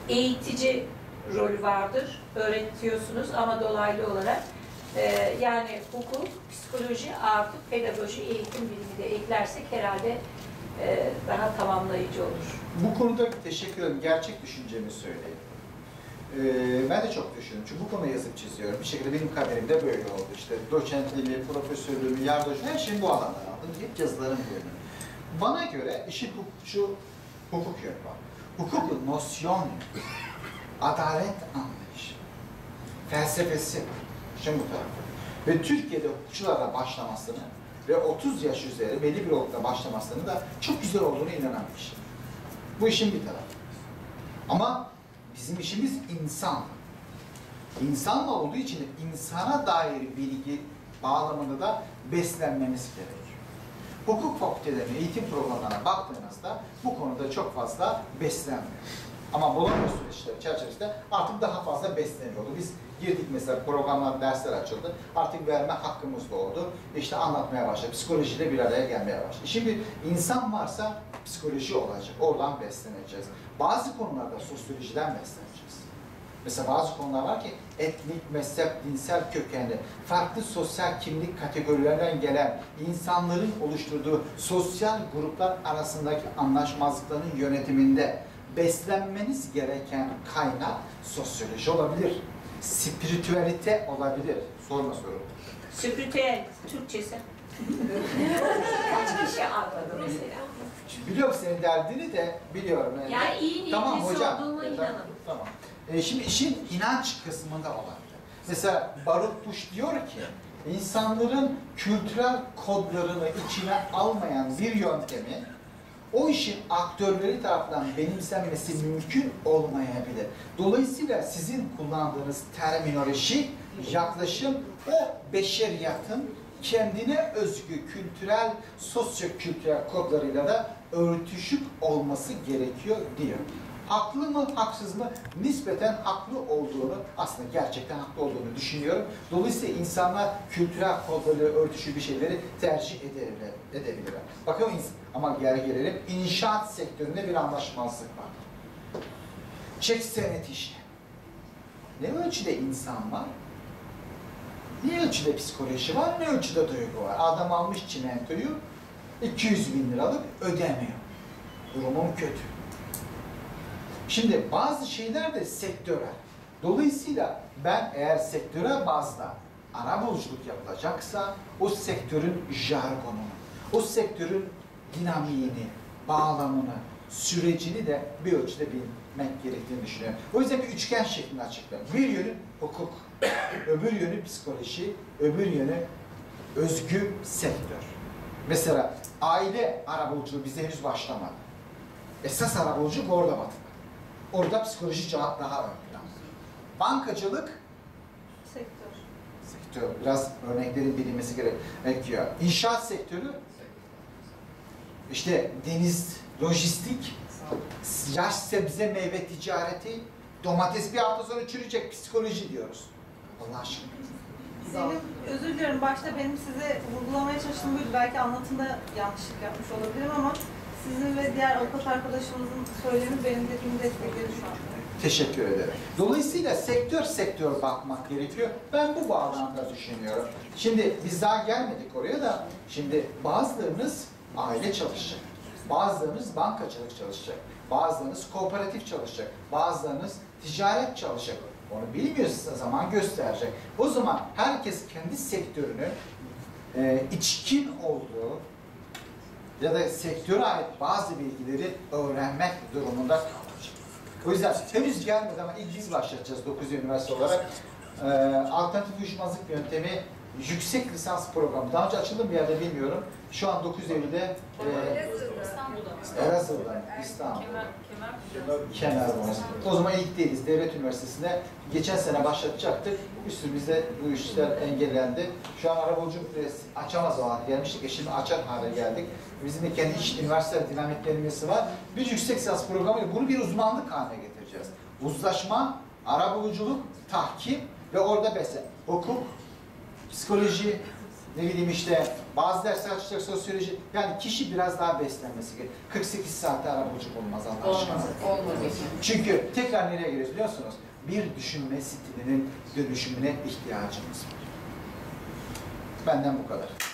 eğitici rolü vardır. Öğretiyorsunuz ama dolaylı olarak. Ee, yani hukuk, psikoloji artı pedagoji, eğitim bilimi de eklersek herhalde e, daha tamamlayıcı olur. Bu konuda teşekkür ederim. Gerçek düşüncemi söyleyeyim. Ee, ben de çok düşünüyorum. Çünkü bu konuda yazıp çiziyorum. Bir şekilde benim kaderimde böyle oldu. İşte doçentliğimi, profesörlüğümü, yardımcı her şeyi bu alandan aldım. Hep yazılarım böyle. Bana göre işin hukukçu, hukuk yönü var. Hukukun nosyonu, adalet anlayışı, felsefesi var. Şimdi bu tarafı. Ve Türkiye'de hukukçularla başlamasını ve otuz yaş üzeri belli bir olukta başlamasının da çok güzel olduğunu inanan bir şey. Bu işin bir tarafı. Ama bizim işimiz insan. İnsanla olduğu için insana dair bilgi bağlamında da beslenmemiz gerekiyor. Hukuk fakültelerinin eğitim programlarına baktığınızda bu konuda çok fazla beslenmiyor. Ama Bologna süreçleri çerçevesinde artık daha fazla besleniyordu. Biz girdik mesela programlar, dersler açıldı. Artık verme hakkımız doğdu. İşte anlatmaya başladı. Psikolojiyle bir araya gelmeye başladı. Şimdi insan varsa psikoloji olacak. Oradan besleneceğiz. Bazı konularda sosyolojiden besleneceğiz. Mesela bazı konular var ki etnik, mezhep, dinsel kökenli, farklı sosyal kimlik kategorilerinden gelen insanların oluşturduğu sosyal gruplar arasındaki anlaşmazlıkların yönetiminde beslenmeniz gereken kaynak sosyoloji olabilir, spiritüelite olabilir. Sorma soru. Spiritüel, Türkçesi. Kaç kişi anladı mesela? Biliyorum senin derdini de biliyorum. Yani, yani iyi niyetlisi tamam, hocam. olduğuna inanın. Tamam. E, şimdi işin inanç kısmında olabilir. Mesela Barut Bush diyor ki, insanların kültürel kodlarını içine almayan bir yöntemi o işin aktörleri tarafından benimsenmesi mümkün olmayabilir. Dolayısıyla sizin kullandığınız terminoloji, yaklaşım o beşeriyatın kendine özgü kültürel, sosyo-kültürel kodlarıyla da örtüşük olması gerekiyor diyor. Haklı mı, haksız mı? Nispeten haklı olduğunu, aslında gerçekten haklı olduğunu düşünüyorum. Dolayısıyla insanlar kültürel kodlarıyla örtüşük bir şeyleri tercih edebilir, edebilirler. Bakın ama geri gelelim, inşaat sektöründe bir anlaşmazlık var. Çek senet işi. Ne ölçüde insan var? Ne ölçüde psikoloji var, ne ölçüde duygu var? Adam almış çimentoyu, iki yüz bin liralık ödemiyor. Durumum kötü. Şimdi bazı şeyler de sektörel. Dolayısıyla ben eğer sektörel bazda arabuluculuk yapılacaksa o sektörün jargonunu, o sektörün dinamiğini, bağlamını, sürecini de bir ölçüde bilmek gerektiğini düşünüyorum. O yüzden bir üçgen şeklinde açıklıyorum. Bir yönü hukuk, öbür yönü psikoloji, öbür yönü özgü sektör. Mesela aile arabuluculuğu bizde henüz başlamadı. Esas arabuluculuk orada batıda. Orada psikoloji cevap daha ön planda. Bankacılık sektör. Sektör. Biraz örneklerin bilinmesi gerekiyor. İnşaat sektörü işte deniz, lojistik, yaş sebze meyve ticareti, domates bir hafta sonra çürüyecek, psikoloji diyoruz. Allah aşkına. Benim, özür diliyorum, başta benim size vurgulamaya çalıştığım buydu. Belki anlatımda yanlışlık yapmış olabilirim ama sizin ve diğer avukat arkadaşımızın söylemi benim dediğimi destekledi şu an. Teşekkür ederim. Dolayısıyla sektör sektör bakmak gerekiyor. Ben bu bağlamda düşünüyorum. Şimdi biz daha gelmedik oraya da, şimdi bazılarınız aile çalışacak, bazılarınız bankacılık çalışacak, bazılarınız kooperatif çalışacak, bazılarınız ticaret çalışacak. Onu bilmiyorsa zaman gösterecek. O zaman herkes kendi sektörünü e, içkin olduğu ya da sektöre ait bazı bilgileri öğrenmek durumunda kalacak. O yüzden henüz gelmedi ama ilk biz başlatacağız dokuz Üniversite olarak. E, alternatif uyuşmazlık yöntemi yüksek lisans programı. Daha önce açıldı bir yerde bilmiyorum. Şu an dokuz Eylül'de e, Elazığ'da, İstanbul'da. Kemerburgaz. O zaman ilk değiliz. Devlet Üniversitesi'nde geçen sene başlatacaktık. Üstümüzde bu işler engellendi. Şu an arabuluculuk açamaz o hale gelmiştik. E şimdi açar hale geldik. Bizim de kendi iş üniversite dinamiklenmesi var. Bir yüksek lisans programıyla bunu bir uzmanlık haline getireceğiz. Uzlaşma, arabuluculuk, tahkim ve orada besle. Hukuk, psikoloji, ne bileyim işte bazı dersler açacak sosyoloji, yani kişi biraz daha beslenmesi gerekiyor. kırk sekiz saatte arabuluculuk olmaz Allah aşkına. Olmaz, olmaz. Çünkü tekrar nereye geliyoruz biliyor musunuz? Bir düşünme stilinin dönüşümüne ihtiyacımız var. Benden bu kadar.